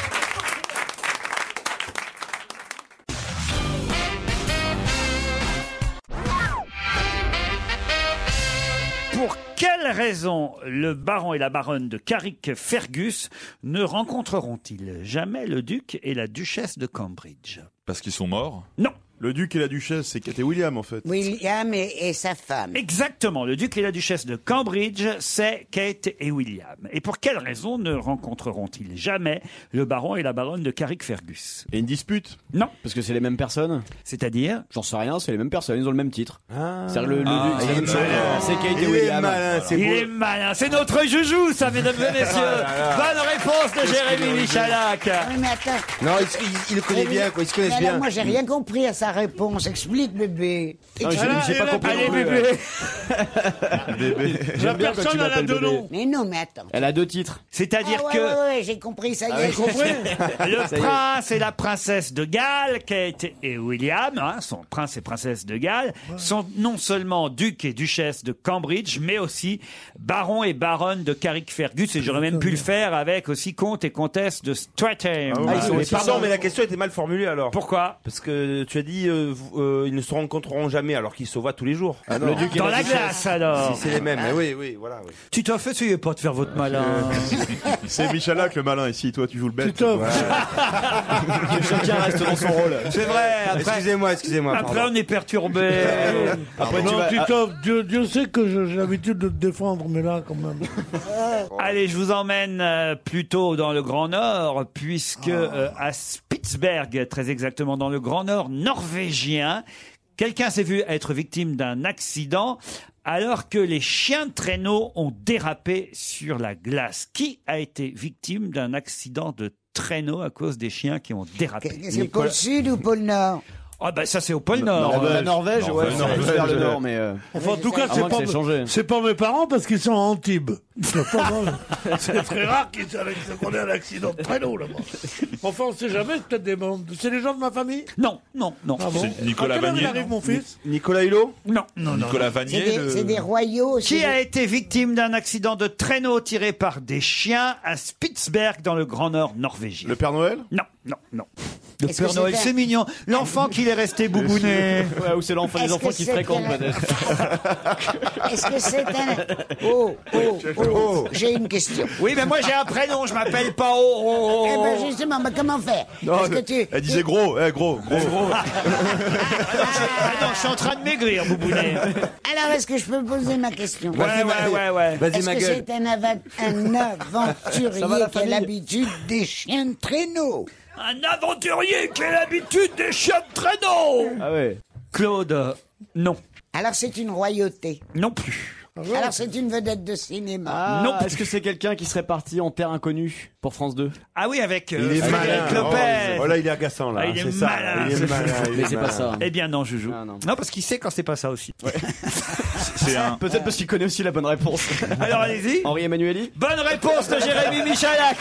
Pour quelle raison le baron et la baronne de Carrick-Fergus ne rencontreront-ils jamais le duc et la duchesse de Cambridge? Parce qu'ils sont morts? Non. Le duc et la duchesse, c'est Kate et William, en fait. William et, et sa femme. Exactement. Le duc et la duchesse de Cambridge, c'est Kate et William. Et pour quelle raison ne rencontreront-ils jamais le baron et la baronne de Carrick-Fergus? Et une dispute? Non. Parce que c'est les mêmes personnes? C'est-à-dire? J'en sais rien, c'est les mêmes personnes, ils ont le même titre. Ah. C'est-à-dire le, le Ah, duc, c'est la même chose. malin. C'est Kate et Il est William. malin, c'est Il beau. est malin. C'est notre joujou, ça, mesdames et messieurs. Bonne réponse de Jérémy Michalak. Oui, mais attends. Non, il, il- il le connaît Eh oui, bien, quoi, ils se mais connaissent alors, bien. moi, j'ai rien compris à sa réponse. Explique, bébé. Non, Explique. j'ai- j'ai pas compris Allez, non plus, bébé. Bébé. La J'aime bien quand personne, tu elle a m'appelles deux bébé. noms. Mais non, mais attends. Elle a deux titres. C'est-à-dire Ah ouais, que ouais, ouais, j'ai compris, ça y Ah est. oui. j'ai compris. le Ça y est. prince et la princesse de Galles, Kate et William, hein, sont prince et princesse de Galles, sont non seulement ducs et duchesses de Cambridge, mais aussi barons et baronnes de Carrickfergus. Et j'aurais même pu le faire avec aussi comte et comtesse de Stratham. Ah, mais pardon, mais la question était mal formulée alors. Pourquoi? Parce que tu as dit euh, vous- euh, ils ne se rencontreront jamais alors qu'ils se voient tous les jours. Ah non. Le duc et Dans la la duchesse. glace, alors. Si c'est les mêmes, mais oui, oui, voilà. Oui. Tu t'en fais, essayez pas de faire votre malin. C'est Michalak le malin ici, toi tu joues le bête. Titoff. Que chacun reste dans son rôle. C'est vrai. Après, Excusez-moi, excusez-moi. après pardon. on est perturbé. Après, non, Titoff, Dieu, Dieu sait que je- j'ai l'habitude de te défendre, mais là, quand même. Allez, je vous emmène euh, plutôt dans le Grand Nord, puisque euh, à Spitsberg, très exactement dans le Grand Nord norvégien, quelqu'un s'est vu être victime d'un accident alors que les chiens de traîneau ont dérapé sur la glace. Qui a été victime d'un accident de traîneau à cause des chiens qui ont dérapé? C'est pôle Sud ou pôle Nord? Ah ben ça c'est au pôle Nord. La Norvège, ouais, c'est Norvège, vers le ouais. nord, mais. euh, Enfin, en tout cas, à c'est moins que pas, c'est changé. c'est pas mes parents parce qu'ils sont à Antibes. C'est pas mal. C'est très rare qu'ils soient avec- qu'on ait un accident de traîneau là-bas. Enfin, on sait jamais, c'est peut-être des membres. C'est les gens de ma famille? Non, non, non. Ah bon? C'est Nicolas À quelle heure il Vanier, arrive, mon fils? Nicolas Hulot? Non, non, non. Nicolas C'est Vanier, des, le- c'est des royaux. c'est Qui des- a été victime d'un accident de traîneau tiré par des chiens à Spitsberg dans le Grand Nord norvégien? Le Père Noël? Non, non, non. Le Est-ce que Père Noël, c'était- c'est mignon. L'enfant qu'il est resté boubouné. Ouais, ou c'est l'enfant, les Est-ce enfants que qui se c'est fréquentent un- peut-être. Est-ce que c'est un... Oh, oh, oh, j'ai une question. Oui, mais moi j'ai un prénom, je m'appelle pas Oh. oh, Eh oh. ben justement, bah, comment faire? Non, Est-ce que tu... elle disait gros, eh, gros, gros, gros. Ah non, je suis en train de maigrir, boubounet. Alors, est-ce que je peux poser ma question? Ouais, ouais, ouais, ouais. Vas-y, Est-ce ma que gueule. c'est un, ava- un aventurier Ça va, la qui a famille l'habitude des chiens de traîneau? Un aventurier qui a l'habitude des chiens de traîneau. Ah ouais. Claude, non. Alors, c'est une royauté. Non plus. Alors, c'est une vedette de cinéma. Ah, Non. est-ce que c'est quelqu'un qui serait parti en terre inconnue pour France deux? Ah oui, avec euh, Il est Frédéric malin. Lopez. Oh là, il est agaçant là. Ah, il est c'est ça. malin. Il est malin. il Mais est c'est pas malin. ça. Eh bien non, Joujou. Ah, non. non, parce qu'il sait quand c'est pas ça aussi. c'est un. Peut-être parce qu'il connaît aussi la bonne réponse. Alors allez-y. Henri Emmanueli? Bonne réponse de Jérémy Michalak.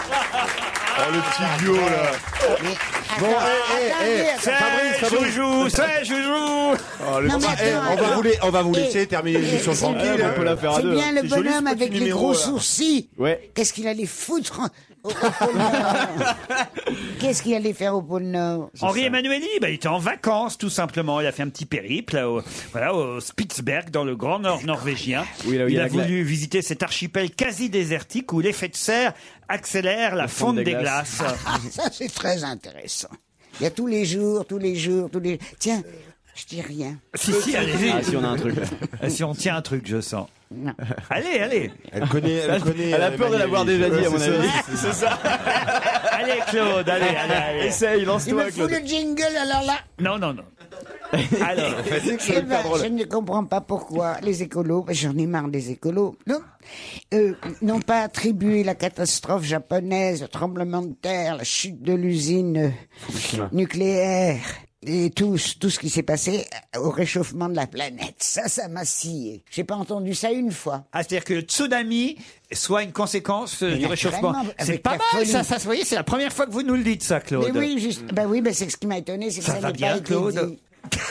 Oh, le petit duo là. Bon, C'est Joujou, c'est Joujou. Oh, le Non, mais petit- eh, attends, on va attends. vous la- on va vous Eh, laisser terminer l'émission c'est tranquille. bien, hein. on peut la faire à C'est deux. bien le C'est joli, bonhomme ce avec petit les numéro, gros là. sourcils. Ouais. Qu'est-ce qu'il allait foutre en- au, au pôle Nord? Qu'est-ce qu'il allait faire au pôle Nord? Henri Emmanueli, bah, il était en vacances tout simplement. Il a fait un petit périple au, voilà, au Spitsberg dans le Grand Nord norvégien. Oui, là où il y il a a la gla- voulu visiter cet archipel quasi désertique où l'effet de serre accélère la fonte des glaces. Ah, ça, c'est très intéressant. Il y a tous les jours, tous les jours, tous les... Tiens, je dis rien. Si, si, allez-y. Ah, si on a un truc. Ah, si on tient un truc, je sens. Non. Allez, allez. Elle connaît, elle connaît. Elle a euh, peur de l'avoir Emmanuel. déjà dit, à mon Ouais, c'est avis. ça. C'est ça. Allez, Claude, allez, allez, allez. Essaye, Tu lance-toi, me fous Claude. le jingle, alors là? Non, non, non. Alors, Eh ben, je ne comprends pas pourquoi les écolos, ben, j'en ai marre des écolos, non, euh, n'ont pas attribué la catastrophe japonaise, le tremblement de terre, la chute de l'usine euh, nucléaire et tout, tout ce qui s'est passé au réchauffement de la planète. Ça, ça m'a scié. J'ai pas entendu ça une fois. ah, c'est-à-dire que le tsunami soit une conséquence euh, Mais du réchauffement. naturellement, C'est avec pas la mal, folie. ça, ça, vous voyez, c'est la première fois que vous nous le dites, ça, Claude. Mais oui, juste, ben oui, ben c'est ce qui m'a étonné, c'est que Ça ça, va n'ait bien, pas été Claude dit.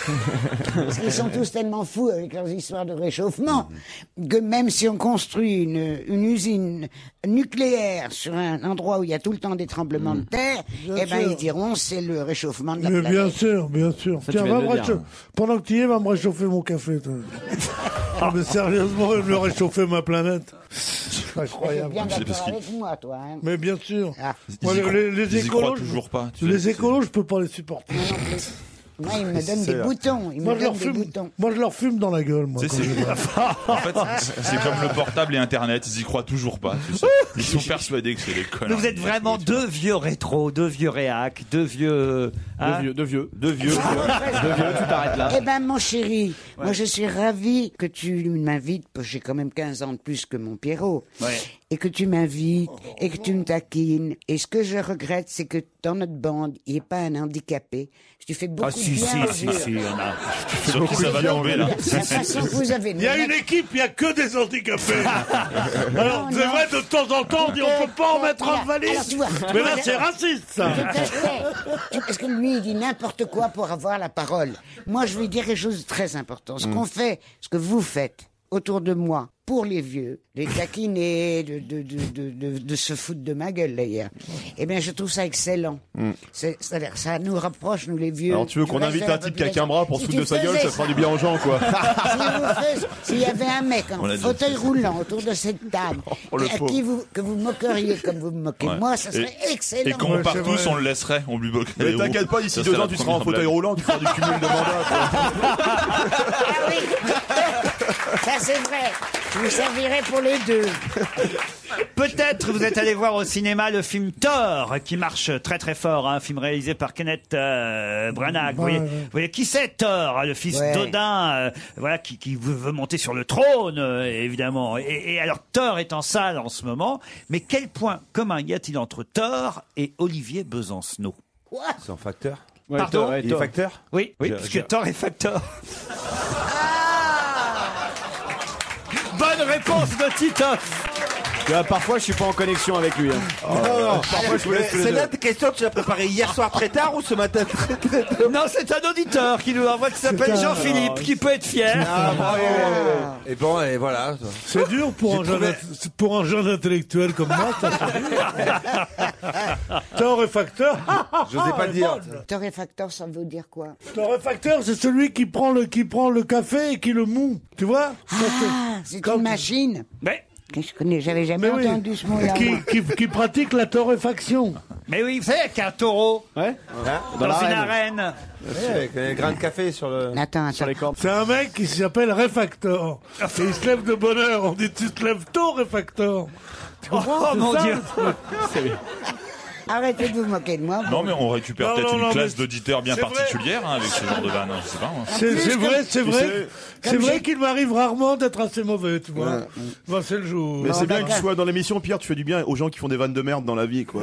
Parce qu'ils sont tous tellement fous avec leurs histoires de réchauffement que même si on construit une, une usine nucléaire sur un endroit où il y a tout le temps des tremblements de terre, Bien eh ben sûr. ils diront c'est le réchauffement de la Mais planète. bien sûr, bien sûr. Ça, Tiens, tu viens va de me le dire. réchauffer. Pendant que tu y es, va me réchauffer mon café. Toi. Ah, mais sérieusement, il me réchauffer ma planète. C'est Tu es incroyable. bien C'est parce d'accord qu'il- avec moi, toi. Hein. Mais bien sûr. Ah. Moi, Ils y les, croient- les- les ils y croient écolos, toujours pas, tu les sais, écolos, je peux pas les supporter. Moi non plus. Moi, ils me donnent C'est des là. boutons. Ils Moi, me je leur donnent des fume. boutons. Moi, je leur fume dans la gueule. Moi, Tu sais, quand c'est- je les vois. En fait, c'est comme le portable et Internet, ils y croient toujours pas. Tu sais. Ils sont persuadés que c'est des Mais connards. vous êtes vraiment deux vieux rétro, deux vieux réac, deux vieux... hein Deux vieux, deux vieux. Deux vieux. Deux vieux, tu t'arrêtes là. Eh ben, mon chéri, moi, je suis ravi que tu m'invites, parce que j'ai quand même quinze ans de plus que mon Pierrot. Ouais. et que tu m'invites et que tu me taquines. Et ce que je regrette, c'est que dans notre bande, il n'y ait pas un handicapé. Tu fais beaucoup Ah si, de bien. si, aux si, yeux. si, il y en a. Sur qui ça va tomber, là. La façon que vous avez... Il y a une équipe, il n'y a que des handicapés. Alors, Non, c'est non. vrai, de temps en temps, on dit on peut pas en mettre Voilà. en valise. Alors, tu vois, Mais là, voilà. c'est raciste, ça. Tout à fait. Tu- Parce que lui, il dit n'importe quoi pour avoir la parole. Moi, je vais dire quelque chose de très important. Ce Mm. qu'on fait, ce que vous faites autour de moi, pour les vieux, les taquiner, de, de, de, de, de, de se foutre de ma gueule, d'ailleurs, eh bien, je trouve ça excellent. C'est- C'est-à-dire, ça nous rapproche, nous, les vieux. Alors tu veux du qu'on reste invite de la un type qui a population. qu'un bras pour se Si foutre de tu sa gueule, faisais ça fera du bien aux gens, quoi. Si vous faisiez- S'il y avait un mec en On l'a déjà fauteuil fait. roulant autour de cette table, Oh, le à pauvre. qui vous, que vous moqueriez comme vous me moquez, Ouais. moi, ça serait Et- excellent. Et quand on part tous, on le laisserait, on lui bloquerait. Mais les roues. t'inquiète pas, d'ici Ça, deux c'est ans, la tu seras en première fauteuil blague. roulant, tu feras du cumul de mandats. Ça, c'est vrai. Je vous servirai pour les deux. Peut-être vous êtes allé voir au cinéma le film Thor, qui marche très très fort, hein, un film réalisé par Kenneth euh, Branagh. Vous voyez, Ouais, ouais. vous voyez qui c'est Thor, le fils Ouais. d'Odin, euh, voilà, qui, qui veut veut monter sur le trône, euh, évidemment. Et, et alors Thor est en salle en ce moment, mais quel point commun y a-t-il entre Thor et Olivier Besancenot? C'est un facteur. Ouais, Pardon Thor, ouais, Il est Thor. facteur Oui, oui, Je- puisque je- Thor est facteur. Bonne réponse de Titoff. Ouais, parfois, je suis pas en connexion avec lui. hein. Non, non, Parfois, je vous laisse tous les c'est deux. là ta question que tu as préparée hier soir très tard ou ce matin très très tôt? Non, c'est un auditeur qui nous l'envoie, qui s'appelle un- Jean-Philippe, qui peut être fier. Ah, bravo. Et bon, et voilà. C'est dur pour J'ai un, jeune, trouvé- int- pour un jeune intellectuel comme moi, ça, c'est dur. Torréfacteur. J'osais pas le dire. Torréfacteur, ça veut dire quoi? Torréfacteur, c'est celui qui prend le qui prend le café et qui le moue, tu vois. Ah, c'est Quand- une machine. Mais, Que je connais, j'avais jamais Mais oui. entendu ce mot-là. qui, moi. qui, qui pratique la torréfaction. mais oui, vous savez qu'un taureau Ouais. Hein dans, Dans une l'arène. arène. Ouais, avec les grains de café sur le. Attends, Sur attends. les cordes. C'est un mec qui s'appelle Réfactor. Et il se lève de bonne heure. On dit tu te lèves tôt, Réfactor. Tu Oh, comprends, c'est mon ça, Dieu. le truc. Arrêtez de vous moquer de moi. Non, mais on récupère Non, peut-être non, une non, classe mais d'auditeurs bien c'est vrai. particulière hein, avec ce genre de vanne. Je sais pas. moi. C'est plus, c'est comme- vrai, c'est tu vrai. sais, C'est comme vrai j'ai- qu'il m'arrive rarement d'être assez mauvais, tu vois. Bon, c'est le jour. Mais c'est bien que d'accord. tu sois dans l'émission, Pierre, tu fais du bien aux gens qui font des vannes de merde dans la vie, quoi.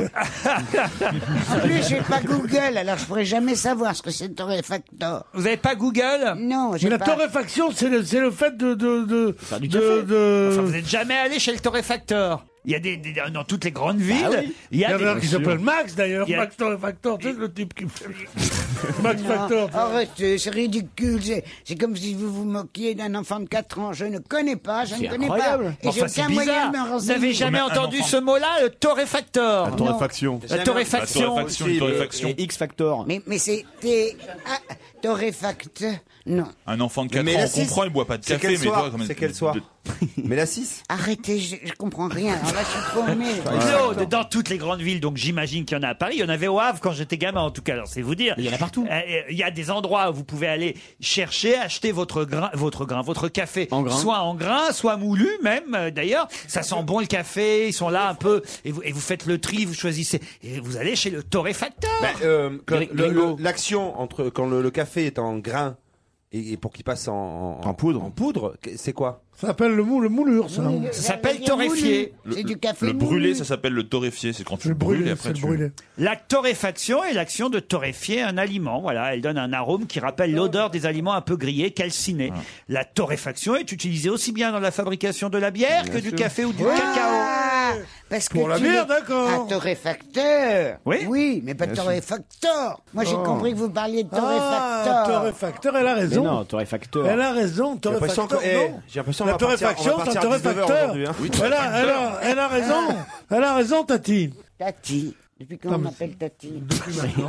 En plus, j'ai pas Google, alors je pourrais jamais savoir ce que c'est le torréfacteur. Vous avez pas Google? Non, Mais j'ai la pas. torréfaction, c'est le, c'est le fait de de de Faire du de, café. de- Enfin, vous n'êtes jamais allé chez le torréfacteur. Il y a des, des- dans toutes les grandes villes, oui. il y Il y a en a un des, qui s'appelle Max d'ailleurs, Il y a- Max Torréfacteur, tu sais le type qui fait Max Non, Factor. tu vois. arrêtez, c'est ridicule. C'est c'est comme si vous vous moquiez d'un enfant de quatre ans. Je ne connais pas, je ne C'est connais incroyable. pas. Et j'ai enfin, c'est aucun moyen bizarre. de me Vous renseigner. n'avez jamais Mais un entendu enfant. ce mot-là, le torréfacteur? La torréfaction. La La torréfaction. torréfaction, une torréfaction. Et X Factor. Mais, mais c'était ah, torréfacteur. Non. Un enfant de quatre Mais ans, la on six, comprend, il boit pas de c'est café, quel mais soir toi, comme C'est quel soir de- Mais la six. Arrêtez, je, je comprends rien. Alors là, je suis paumé. Claude, dans toutes les grandes villes, donc j'imagine qu'il y en a à Paris, il y en avait au Havre quand j'étais gamin en tout cas, alors c'est vous dire. Il y en a partout. Euh, euh, Il y a des endroits où vous pouvez aller chercher, acheter votre grain, votre grain, votre café, En grain. soit en grain, soit moulu même. euh, D'ailleurs, ça sent bon le café, ils sont là un peu, et vous, et vous faites le tri, vous choisissez, et vous allez chez le torréfacteur. Bah, euh, quand Gri- le- gringo. le- L'action entre quand le, le café est en grain et, et pour qu'il passe en, en, En poudre. en poudre, que- c'est quoi? Ça s'appelle le mou, le moulure, ça. Oui, Ça s'appelle le- torréfié. le- C'est du café Le moulu. brûlé, ça s'appelle le torréfié. C'est quand tu Le le brûles et brûlé, après c'est le tu. brûlé. La torréfaction est l'action de torréfier un aliment. Voilà, elle donne un arôme qui rappelle l'odeur des aliments un peu grillés, calcinés. La torréfaction est utilisée aussi bien dans la fabrication de la bière que du café ou du cacao. Ah, parce que Pour la tu bière, es d'accord. Un torréfacteur. Oui. Oui, mais pas de Bien sûr. torréfacteur. Moi, j'ai Oh. compris que vous parliez de Ah, torréfacteur. torréfacteur, elle a Mais raison. non, torréfacteur. Elle a raison, J'ai l'impression torréfacteur, que- eh, non. j'ai l'impression La qu'on va partir- torréfaction, on va c'est un partir à dix-neuf heures torréfacteur. aujourd'hui, hein. Oui, Elle a, elle, a, elle a raison. Elle a raison, Tati. Tati. Depuis quand Non, on mais m'appelle Tati Depuis maintenant.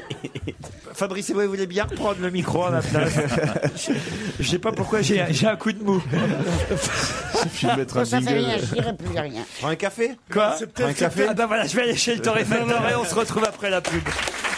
Fabrice, vous voulez bien reprendre le micro à ma place? Je je sais pas pourquoi j'ai j'ai un coup de mou. Suffit de mettre Bon, un ça fait jingle. rien, je dirai plus rien. Prends un café? Quoi? C'est peut-être- Un café? Ah bah voilà, je vais aller chez le torréfacteur et on se retrouve après la pub.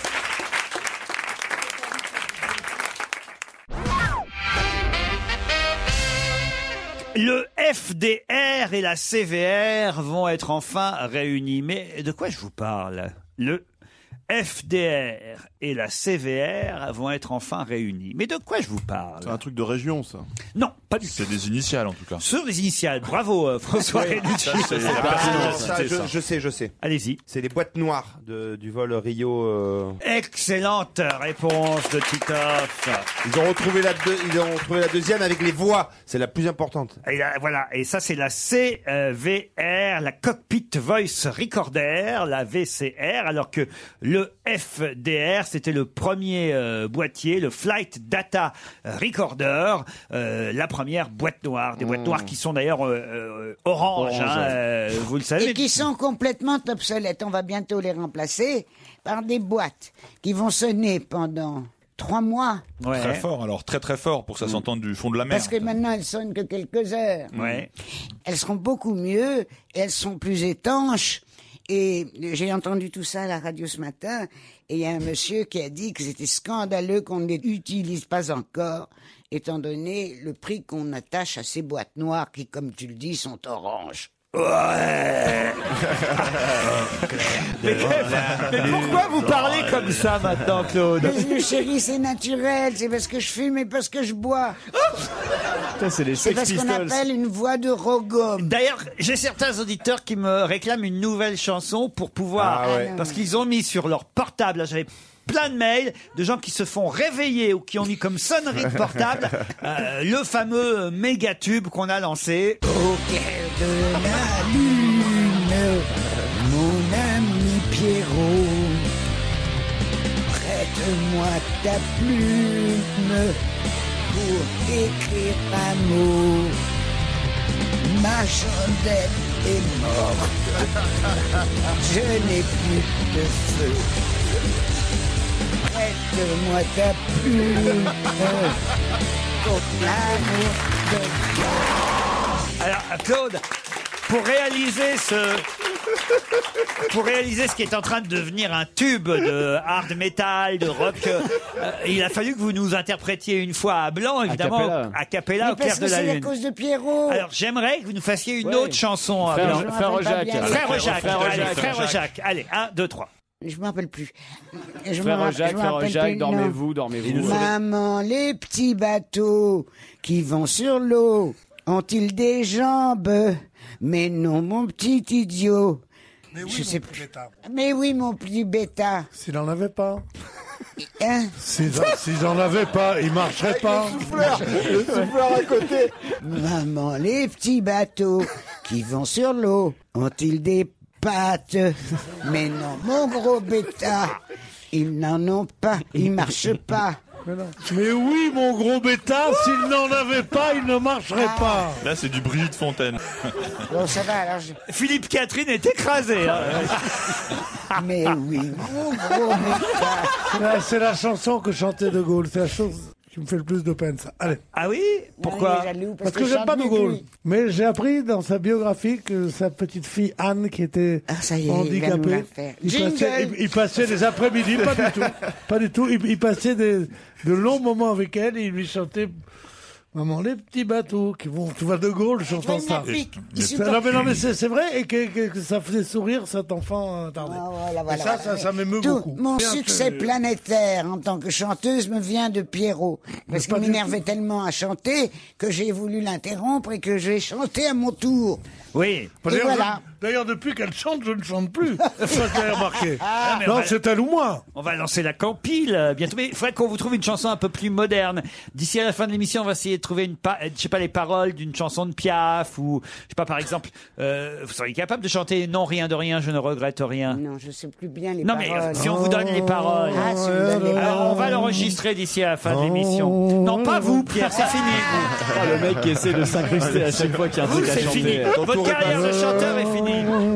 Le F D R et la C V R vont être enfin réunis. Mais de quoi je vous parle? Le F D R et la C V R vont être enfin réunis. Mais de quoi je vous parle? C'est un truc de région, ça. Non, Pas du tout. C'est des initiales en tout cas. Sur des initiales. Bravo euh, François Oui. Renucci. Ça, c'est la Ah, personnalité, ça, ça. je, je sais, je sais. Allez-y. C'est les boîtes noires de, du vol Rio. euh. Excellente réponse de Titoff. Ils ont retrouvé la deux- ils ont retrouvé la deuxième avec les voix. C'est la plus importante. Et là, voilà, et ça c'est la C V R, la Cockpit Voice Recorder, la V C R, alors que le F D R c'était le premier euh, boîtier, le Flight Data Recorder, euh, la première boîte noire, des boîtes Mmh. noires qui sont d'ailleurs euh, euh, orange, Orange, hein, ouais. euh, vous le savez. Et qui sont complètement obsolètes. On va bientôt les remplacer par des boîtes qui vont sonner pendant trois mois. Très fort, alors très très fort pour que ça s'entende du fond de la mer. Parce que maintenant, elles sonnent que quelques heures. Ouais. Elles seront beaucoup mieux, et elles sont plus étanches. Et j'ai entendu tout ça à la radio ce matin, et il y a un monsieur qui a dit que c'était scandaleux qu'on ne les utilise pas encore, étant donné le prix qu'on attache à ces boîtes noires qui, comme tu le dis, sont oranges. Ouais. mais, mais pourquoi vous parlez comme ça maintenant, Claude? Mais, chérie, c'est naturel, c'est parce que je fume et parce que je bois. C'est les C'est Sex parce qu'on Pistols. appelle une voix de rogome. D'ailleurs, j'ai certains auditeurs qui me réclament une nouvelle chanson pour pouvoir, Ah ouais. parce qu'ils ont mis sur leur portable, là, j'avais plein de mails de gens qui se font réveiller ou qui ont mis comme sonnerie de portable euh, le fameux méga tube qu'on a lancé. Au clair de la lune, mon ami Pierrot, prête-moi ta plume pour écrire un mot. Ma chandelle est morte, je n'ai plus de feu. Prête-moi ta plume pour l'amour de Dieu. Alors, Claude, pour réaliser ce, pour réaliser ce qui est en train de devenir un tube de hard metal, de rock, euh, il a fallu que vous nous interprétiez une fois à blanc, évidemment, cappella. à cappella, Mais au clair parce de que la c'est à lune. cause de Pierrot. Alors, j'aimerais que vous nous fassiez une Ouais. autre chanson à Frère- blanc. Frère Je me rappelle pas Jacques. bien. Frère Frère- Jacques. Frère Allez, Jacques. Frère Frère Jacques. Allez, un, deux, trois. Je me rappelle plus. Je me Frère rapp- Jacques, je me frère rappelle Jacques, plus, non. dormez-vous, dormez-vous. Maman, les petits bateaux qui vont sur l'eau ont-ils des jambes? Mais non, mon petit idiot. Mais oui, Je mon sais petit plus. bêta. Mais oui, mon petit bêta. S'il n'en avait pas. Hein? S'ils s'ils en avaient pas, ils marcheraient pas. Le souffleur à côté. Maman, les petits bateaux qui vont sur l'eau ont-ils des pattes? Mais non, mon gros bêta, ils n'en ont pas, ils marchent pas. Mais, non. Mais oui, mon gros bêta, s'il n'en avait pas, il ne marcherait pas. Là, c'est du Brigitte Fontaine. Bon, ça va, alors je... Philippe Catherine est écrasé. hein. Mais oui, mon gros bêta. Là, c'est la chanson que chantait De Gaulle. C'est la chose qui me fait le plus de peine, ça. Allez. Ah oui? Pourquoi? il est jaloux, parce Parce que que j'aime chante pas De mieux que Gaulle. lui. Mais j'ai appris dans sa biographie que sa petite fille Anne, qui était Ah, ça y est, il va nous la handicapée, faire. il Jingle. passait, il, il passait des après-midi, pas du tout, pas du tout. Il, il passait des, de longs moments avec elle et il lui chantait. Maman, les petits bateaux qui vont. Tu vois De Gaulle chantant vois, il ça. m'applique. Et- Il et- supporte non, mais, non, mais plus. c'est c'est vrai et que, que- que ça faisait sourire cet enfant attardé. Ah, voilà, Et voilà, ça, voilà. ça, ça m'émeut Tout beaucoup. mon Bien succès que- planétaire en tant que chanteuse me vient de Pierrot. Parce pas qu'il du m'énervait tellement à chanter que j'ai voulu l'interrompre et que j'ai chanté à mon tour. Oui. Et D'ailleurs, voilà. je- D'ailleurs, depuis qu'elle chante, je ne chante plus. Je sais pas si vous avez remarqué. Ah, mais on non, va- c'est elle ou moi. On va lancer la campile euh, bientôt. Mais il faudrait qu'on vous trouve une chanson un peu plus moderne. D'ici à la fin de l'émission, on va essayer de trouver une, pa- euh, je sais pas, les paroles d'une chanson de Piaf ou, je sais pas, par exemple, euh, vous seriez capable de chanter Non, rien de rien, je ne regrette rien. Non, je sais plus bien les Non, mais paroles. euh, si on vous donne les paroles. Ah, si on me donne les Alors, on va paroles. l'enregistrer d'ici à la fin de l'émission. Non, pas vous, Pierre, c'est fini. vous. Oh, le mec qui essaie de s'incruster à chaque fois qu'il y a un Vous, truc à c'est fini. chanter. Votre carrière de chanteur est finie.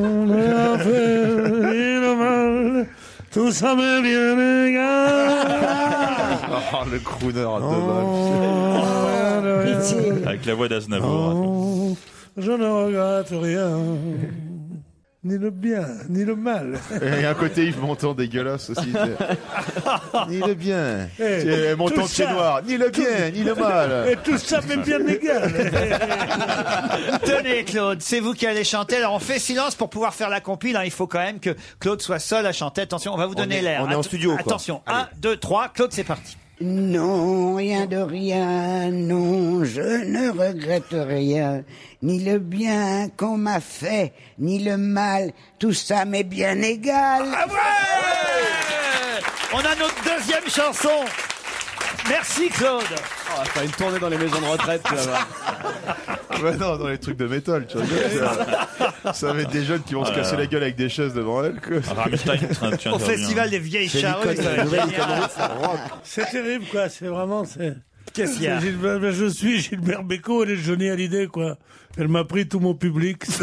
Tout ça m'est bien égal. Oh, le crooner à deux balles. Pitié. Avec la voix d'Aznavour. Oh, je ne regrette rien. Ni le bien, ni le mal. Et un côté Yves Montand dégueulasse aussi. t'sais. Ni le bien. Eh, C'est Montand tout pied ça- noir. Ni le bien, ni le mal. Et tout ça m'est bien égal. Tenez, Claude, c'est vous qui allez chanter. Alors, on fait silence pour pouvoir faire la compile. hein. Il faut quand même que Claude soit seul à chanter. Attention, on va vous donner est- l'air. on est en Att- studio, quoi. Attention, Allez. un, deux, trois. Claude, c'est parti. Non, rien de rien, non, je ne regrette rien, ni le bien qu'on m'a fait, ni le mal, tout ça m'est bien égal. Ah ouais, on a notre deuxième chanson. Merci Claude. Oh, on va faire une tournée dans les maisons de retraite, tu vas voir. Ouais, non, dans les trucs de métal, tu rigoles. Ça, ça va être des jeunes qui vont se casser Euh. la gueule avec des chaises devant elles. quoi. Rammstein, tu- tu Au interviens. festival des vieilles C'est charrues. l'icône, ça va la être nouvelle génial. icône. C'est terrible, quoi. C'est vraiment. c'est- Qu'est-ce qu'il y a c'est Gilbert- ben, Je suis Gilbert Bécaud, elle est Johnny Hallyday, quoi. Elle m'a pris tout mon public. C'est-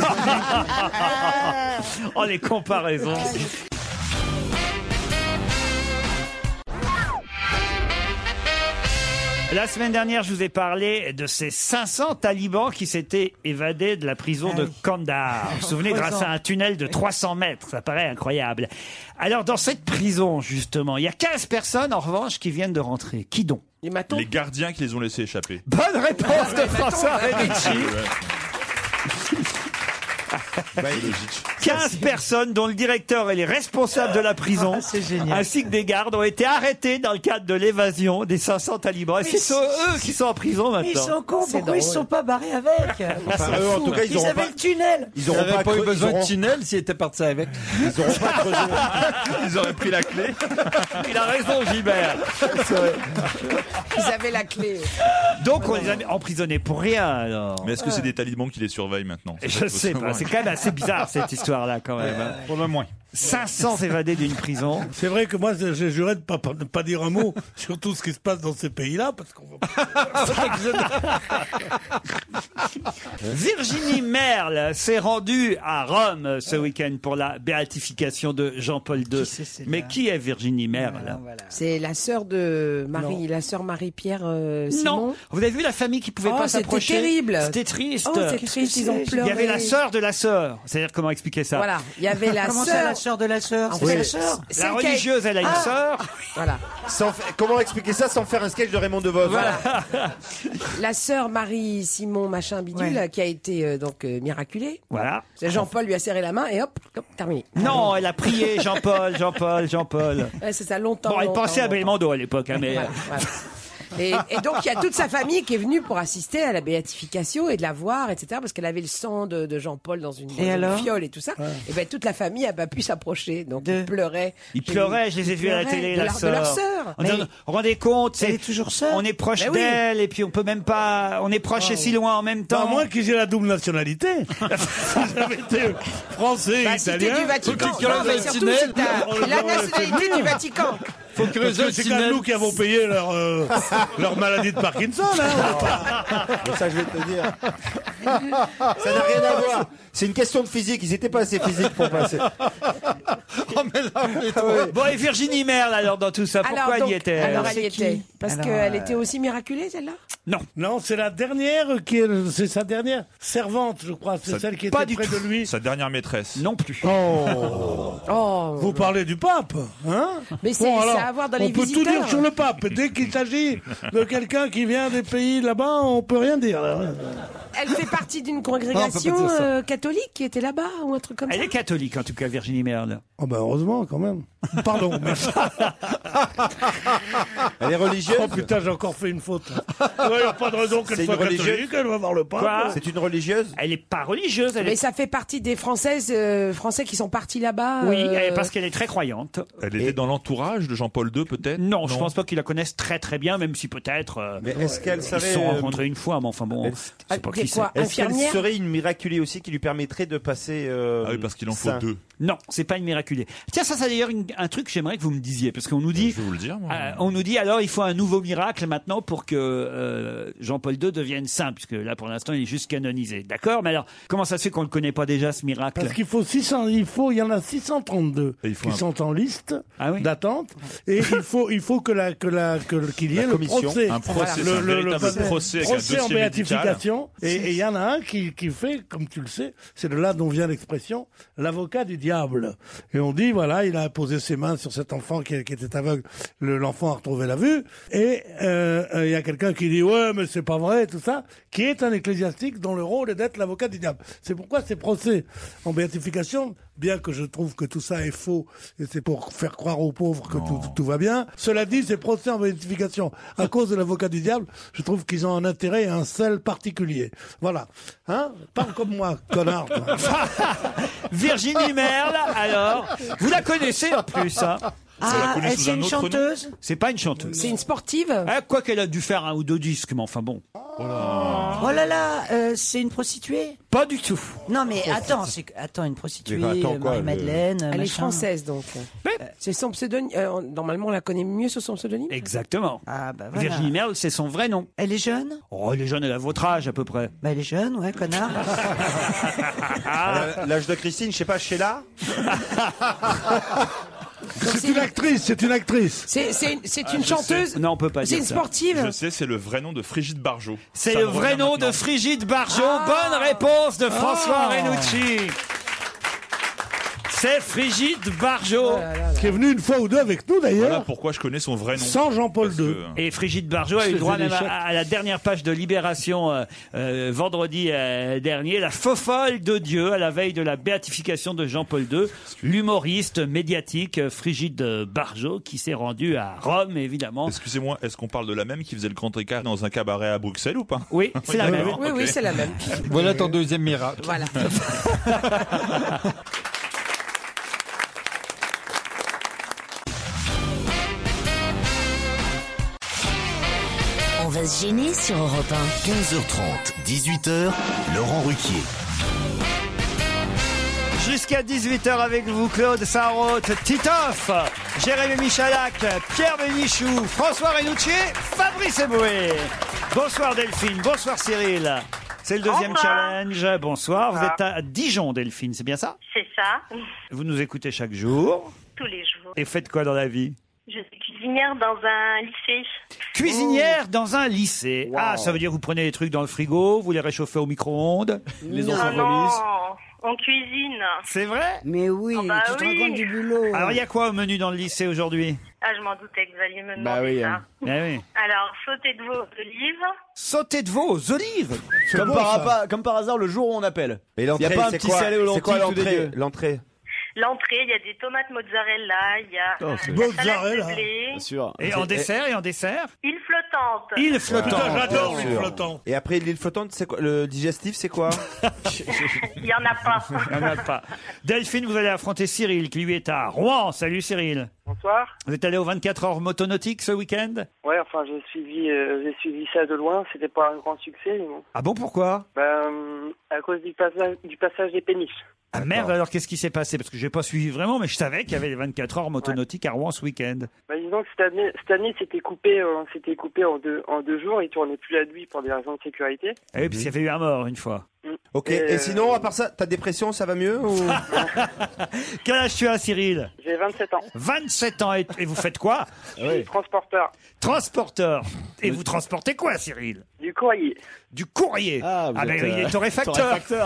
Oh, les comparaisons. La semaine dernière, je vous ai parlé de ces cinq cents talibans qui s'étaient évadés de la prison de Kandahar. Vous vous souvenez, grâce à un tunnel de trois cents mètres. Ça paraît incroyable. Alors, dans cette prison, justement, il y a quinze personnes, en revanche, qui viennent de rentrer. Qui donc? Les gardiens qui les ont laissés échapper. Bonne réponse de François Renucci. quinze personnes dont le directeur et les responsables de la prison, ainsi que des gardes, ont été arrêtés dans le cadre de l'évasion des cinq cents talibans. Et Mais c'est sont eux qui sont en prison maintenant. Ils sont cons, C'est pourquoi ils drôle. se sont pas barrés avec? Enfin, C'est eux, en fou. tout cas, ils Ils auront avaient pas- le tunnel. Ils Ils auront n'auraient pas, pas eu creu- besoin ils auront- de tunnel s'ils étaient partis avec. Ils auront pas creusé. Ils auraient pris la clé. Il a raison, Gilbert. Ils avaient la clé. Donc on les a emprisonnés pour rien alors. Mais est-ce que c'est des talibans qui les surveillent maintenant? Ça, Je faut sais savoir. pas, c'est quand même assez bizarre cette histoire-là quand même. hein. Pour le moins. cinq cents évadés d'une prison. C'est vrai que moi, j'ai juré de ne pas, de pas dire un mot sur tout ce qui se passe dans ces pays-là, parce qu'on va. Virginie Merle s'est rendue à Rome ce week-end pour la béatification de Jean-Paul deux. Mais qui est Virginie Merle? C'est la sœur de Marie, la sœur Marie-Pierre euh, Simon. Non. Vous avez vu la famille qui pouvait Oh, pas c'était s'approcher? terrible. C'était triste. Oh, c'est triste, ils ont Il pleuré. y avait la sœur de la sœur. C'est-à-dire comment expliquer ça? Voilà, il y avait la Comment ça, sœur. la sœur de la sœur? C'est Oui. la sœur? Celle La qui a- religieuse, elle a une Ah. sœur. Voilà. Sans fa- Comment expliquer ça sans faire un sketch de Raymond DeVos? Voilà. La sœur Marie Simon machin bidule Ouais. qui a été euh, donc euh, miraculée. Voilà. C'est Jean-Paul lui a serré la main et hop, hop terminé. Non, elle a prié Jean-Paul, Jean-Paul, Jean-Paul. Ouais, c'est ça longtemps. Bon, elle longtemps, pensait à longtemps. Belmondo à l'époque, hein, mais. Voilà, voilà. Et, et donc il y a toute sa famille qui est venue pour assister à la béatification et de la voir, et cetera. Parce qu'elle avait le sang de, de Jean-Paul dans une, dans Et une alors fiole et tout ça. Et ben toute la famille a pas pu s'approcher, donc ils pleuraient. Ils pleuraient, je les ai Ils vus à la pleuraient télé, de la leur, de sœur. leur sœur. On dit, vous vous rendez compte, Elle c'est est toujours sœur. on est proche Ben oui. d'elle et puis on peut même pas, on est proche et si loin en même Pas temps. moi qui j'ai la double nationalité. Si j'avais été français et Bah, si t'es italien. du Vatican, Faut que tu creuses non, mais le surtout tunnel. si t'as la nationalité du Vatican. Faut Parce creuser que le c'est quand même tunnel. nous qui avons payé leur, euh, leur maladie de Parkinson. Hein. Mais ça, je vais te dire. Ça n'a rien à voir. C'est une question de physique. Ils étaient pas assez physiques pour passer. Oh, mais là, mais toi. Bon, et Virginie Merle alors dans tout ça, pourquoi alors, elle donc, y était alors elle y C'est qui était. Parce Alors, qu'elle euh, était aussi miraculée, celle-là. Non. Non, c'est la dernière qui est, c'est sa dernière servante, je crois. C'est Ça- celle qui pas était du près tout. de lui. Sa dernière maîtresse. Non plus. Oh. Oh. Vous parlez du pape, hein? Mais c'est- c'est à voir dans les on peut tout visiteurs. dire sur le pape. Dès qu'il s'agit de quelqu'un qui vient des pays là-bas, on peut rien dire. Elle fait partie d'une Non, on peut congrégation pas dire ça. euh, catholique qui était là-bas ou un truc comme Elle ça. est catholique en tout cas, Virginie Merle. Oh ben heureusement quand même. Pardon. mais- Elle est religieuse. Oh putain, j'ai encore fait une faute. Il n'y a pas de raison qu'elle C'est soit une religieuse. catholique, elle va voir le pape. Quoi C'est une religieuse. Elle est pas religieuse, elle Mais est. ça fait partie des Françaises, euh, Français qui sont partis là-bas. Oui, euh, elle- parce qu'elle est très croyante. Elle était dans l'entourage de Jean-Paul deux, peut-être? Non, je pense pas qu'ils la connaissent très très bien, même si peut-être. euh, Mais est-ce qu'elle ils savait se sont euh, rencontrés une fois, mais enfin bon, elle- c'est pas Ah, qui quoi, c'est. Est-ce qu'elle infirmière serait une miraculée aussi qui lui permettrait de passer euh, Ah oui, parce qu'il en faut saint. deux. Non, c'est pas une miraculée. Tiens, ça, c'est d'ailleurs une- un truc que j'aimerais que vous me disiez, parce qu'on nous dit, Je vais vous le dire, moi. euh, on nous dit alors il faut un nouveau miracle maintenant pour que euh, Jean-Paul deux devienne saint, puisque là pour l'instant il est juste canonisé. D'accord, mais alors comment ça se fait qu'on le connaît pas déjà ce miracle? Parce qu'il faut six cents, il faut, il y en a six cent trente-deux Et il faut qui un- sont en liste Ah oui. d'attente, et il faut, il faut que la, que la, que le- qu'il y ait La le commission. procès, Un procès, c'est le, un le- le- véritable le- procès avec un procès en dossier béatification, et et il y en a un qui, qui fait, comme tu le sais, c'est de là dont vient l'expression, l'avocat du diable. Et on dit, voilà, il a posé ses mains sur cet enfant qui, qui était aveugle, Le- l'enfant a retrouvé la vue, et euh, euh, il y a quelqu'un qui dit, ouais, mais c'est pas vrai, tout ça, qui est un ecclésiastique dont le rôle est d'être l'avocat du diable. C'est pourquoi ces procès en béatification bien que je trouve que tout ça est faux, et c'est pour faire croire aux pauvres que tout, tout va bien. Cela dit, ces procès en béatification, à cause de l'avocat du diable, je trouve qu'ils ont un intérêt et un sel particulier. Voilà. Hein? Parle comme moi, connard. toi. Virginie Merle, alors, vous la connaissez en plus, hein? Ah, elle, c'est une chanteuse? C'est pas une chanteuse. C'est une sportive? Ah, quoi qu'elle a dû faire un ou deux disques, mais enfin bon. Oh là là, euh, c'est une prostituée? Pas du tout. Non mais attends, c'est attends une prostituée, Mais attends, quoi, Marie-Madeleine. Elle est machin. française donc. C'est son pseudonyme. euh, normalement, on la connaît mieux sous son pseudonyme. Exactement. Ah bah voilà. Virginie Merle, c'est son vrai nom. Elle est jeune? Oh, elle est jeune, elle a votre âge à peu près. Bah elle est jeune, ouais, connard. Euh, L'âge de Christine, je sais pas, Sheila. C'est une actrice, c'est une actrice. C'est c'est une, c'est Ah, une je chanteuse. sais. Non, on peut pas C'est dire une ça. sportive. Je sais, c'est le vrai nom de Frigide Barjot. C'est Ça le me vrai revient nom maintenant. de Frigide Barjot. Bonne réponse de François Ah. Renucci. C'est Frigide Barjot. Qui est venue une fois ou deux avec nous d'ailleurs. Voilà pourquoi je connais son vrai nom. Sans Jean-Paul Parce deux. que- Et Frigide Barjot a eu Je le droit faisais même des à, à la dernière page de Libération euh, euh, vendredi euh, dernier, la fofolle de Dieu à la veille de la béatification de Jean-Paul deux, l'humoriste médiatique euh, Frigide Barjot qui s'est rendu à Rome évidemment. Excusez-moi, est-ce qu'on parle de la même qui faisait le grand écart dans un cabaret à Bruxelles ou pas? Oui, c'est la même. Oui, oui, c'est la même. Voilà ton deuxième miracle. Voilà. On va se gêner sur Europe un. quinze heures trente, dix-huit heures, Laurent Ruquier. Jusqu'à dix-huit heures avec vous, Claude Sarraute, Titoff, Jérémy Michalak, Pierre Bénichou, François Renucci, Fabrice Eboué. Bonsoir Delphine, bonsoir Cyril. C'est le deuxième Bonsoir. challenge. Bonsoir, vous Ah. êtes à Dijon Delphine, c'est bien ça? C'est ça, Vous nous écoutez chaque jour. tous les jours. Et faites quoi dans la vie? Je suis cuisinière dans un lycée. Cuisinière dans un lycée. Ah, ça veut dire que vous prenez les trucs dans le frigo, vous les réchauffez au micro-ondes. Les enfants non, on cuisine. C'est vrai? Mais oui, Oh bah tu te oui. rends compte du boulot. Alors, il y a quoi au menu dans le lycée aujourd'hui? Ah, je m'en doutais que vous alliez me Bah demander oui, ça. hein. Ah oui. Alors, sauté de veau d'olive. Sauté de veau aux olives. Comme beau, par, ça. apa- comme par hasard, le jour où on appelle. Et Il y a l'entrée, pas un c'est petit quoi? salé aux C'est quoi lentilles tout l'entrée? dégueu. L'entrée. L'entrée, il y a des tomates mozzarella, il y a Oh, euh, c'est- de la salade Mozzarella. de blé, Bien sûr. Et en dessert, et en dessert? île flottante. Île Putain, flottante. j'adore Bien les sûr. flottants. Et après l'île flottante, c'est quoi? Le digestif, c'est quoi? Il y en a pas. Il n'y en a pas. Delphine, vous allez affronter Cyril, qui lui est à Rouen. Salut Cyril. Bonsoir. Vous êtes allé aux vingt-quatre heures motonautiques ce week-end? Ouais, enfin, j'ai suivi, euh, j'ai suivi ça de loin. C'était pas un grand succès, mais bon. Ah bon, pourquoi? Ben, euh, à cause du passage, du passage des péniches. Ah merde, alors qu'est-ce qui s'est passé? Parce que j'ai pas suivi vraiment, mais je savais qu'il y avait les vingt-quatre heures motonautiques à Rouen ce week-end. Ben, disons que cette année, cette année, c'était coupé, euh, c'était coupé en deux, en deux jours. Ils tournaient plus la nuit pour des raisons de sécurité. Et puis il y avait eu un mort une fois. Ok. Et, Et, euh, sinon, à part ça, ta dépression, ça va mieux ou... Quel âge tu as, Cyril? J'ai vingt-sept ans. vingt-sept ans. Et, et vous faites quoi? Je suis transporteur. Transporteur. Et vous transportez quoi, Cyril? Du courrier. Du courrier. Ah, vous ben êtes, il est euh, torréfacteur. torréfacteur.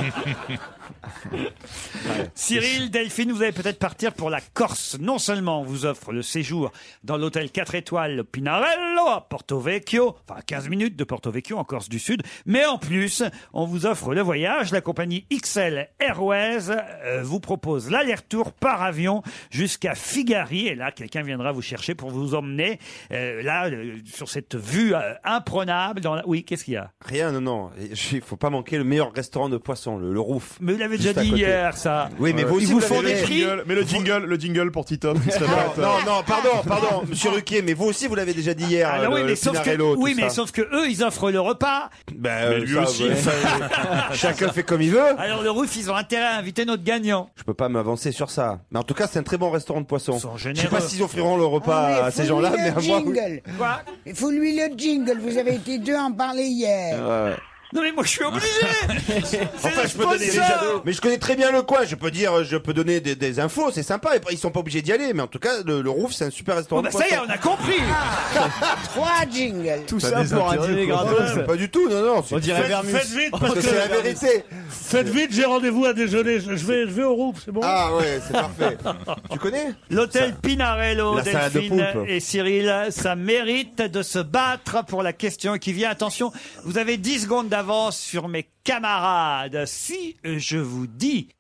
Cyril, Delphine, vous allez peut-être partir pour la Corse. Non seulement on vous offre le séjour dans l'hôtel quatre étoiles Pinarello à Porto Vecchio, enfin quinze minutes de Porto Vecchio en Corse du Sud, mais en plus, on vous offre le voyage. La compagnie X L Airways euh, vous propose l'aller-retour par avion jusqu'à Figari. Et là, quelqu'un viendra vous chercher pour vous emmener euh, là, euh, sur cette vue euh, imprenable. Dans la... Oui, qu'est-ce qu'il y a? Rien, non, non. Il faut pas manquer le meilleur restaurant de poisson, le, le Rouf. Mais vous l'avez Juste déjà à dit côté. hier, ça. Oui, mais Ouais. vous aussi, Ils vous vous font l'avez des dit. prix. Mais le jingle, le jingle pour Tito. il serait Non, pas- non, non, pardon, pardon, monsieur Ruquier, mais vous aussi, vous l'avez déjà dit hier. Ah non, le, oui, le mais sauf que, Pinarello, tout oui, mais ça. sauf que eux, ils offrent le repas. Ben, Mais euh, lui ça, aussi. ouais, ça, euh, chacun fait comme il veut. Alors le Rouf, ils ont intérêt à inviter notre gagnant. Je peux pas m'avancer sur ça. Mais en tout cas, c'est un très bon restaurant de poisson. Ils sont Je sais généreux. pas s'ils offriront le repas Ah, mais à ces faut gens-là, lui mais le à moi. oui. jingle. Quoi? Il faut lui le jingle. Vous avez été deux à en parler hier. Ouais. Non mais moi je suis obligé. Enfin, je peux donner des cadeaux. Mais je connais très bien le coin. Je peux dire, je peux donner des, des infos. C'est sympa. Et ils sont pas obligés d'y aller. Mais en tout cas, le, le Rouf, c'est un super restaurant Bon bah de ça y est, poisson. on a compris. Trois jingles. Tout T'as ça des pour un intérêts, dîner quoi. gratos. Ouais, Pas du tout, non, non. On dirait Faites, Vermus. faites vite parce Parce que que c'est la vérité. Faites vite, j'ai rendez-vous à déjeuner. Je je vais, je vais au Rouf, c'est bon? Ah ouais, c'est parfait. Tu connais? L'hôtel Pinarello, La salade de Delphine poulpe. et Cyril, ça mérite de se battre pour la question qui vient. Attention, vous avez dix secondes d'avance sur mes camarades. Si je vous dis que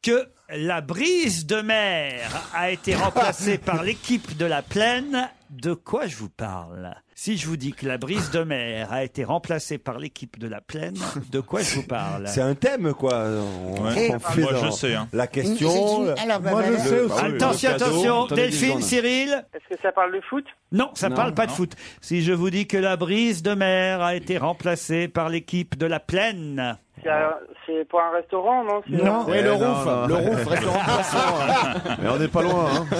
La brise de mer a été remplacée par l'équipe de la plaine. De quoi je vous parle? Si je vous dis que la brise de mer a été remplacée par l'équipe de la plaine, de quoi je vous parle? C'est un thème, quoi. On, Ouais. on fait Moi, dans je sais, hein. La question. C'est une- alors, bah, Moi, je voilà. sais aussi. Ah oui, Attention, le cadeau. attention, Attendez dix Delphine, secondes. Cyril. Est-ce que ça parle de foot? Non, ça Non, parle pas de non. foot. Si je vous dis que la brise de mer a été remplacée par l'équipe de la plaine. C'est un- C'est pour un restaurant, non? C'est- Non. Oui, le Eh, non, Rouf, non. le Rouf, restaurant poisson. Mais on n'est pas loin, hein.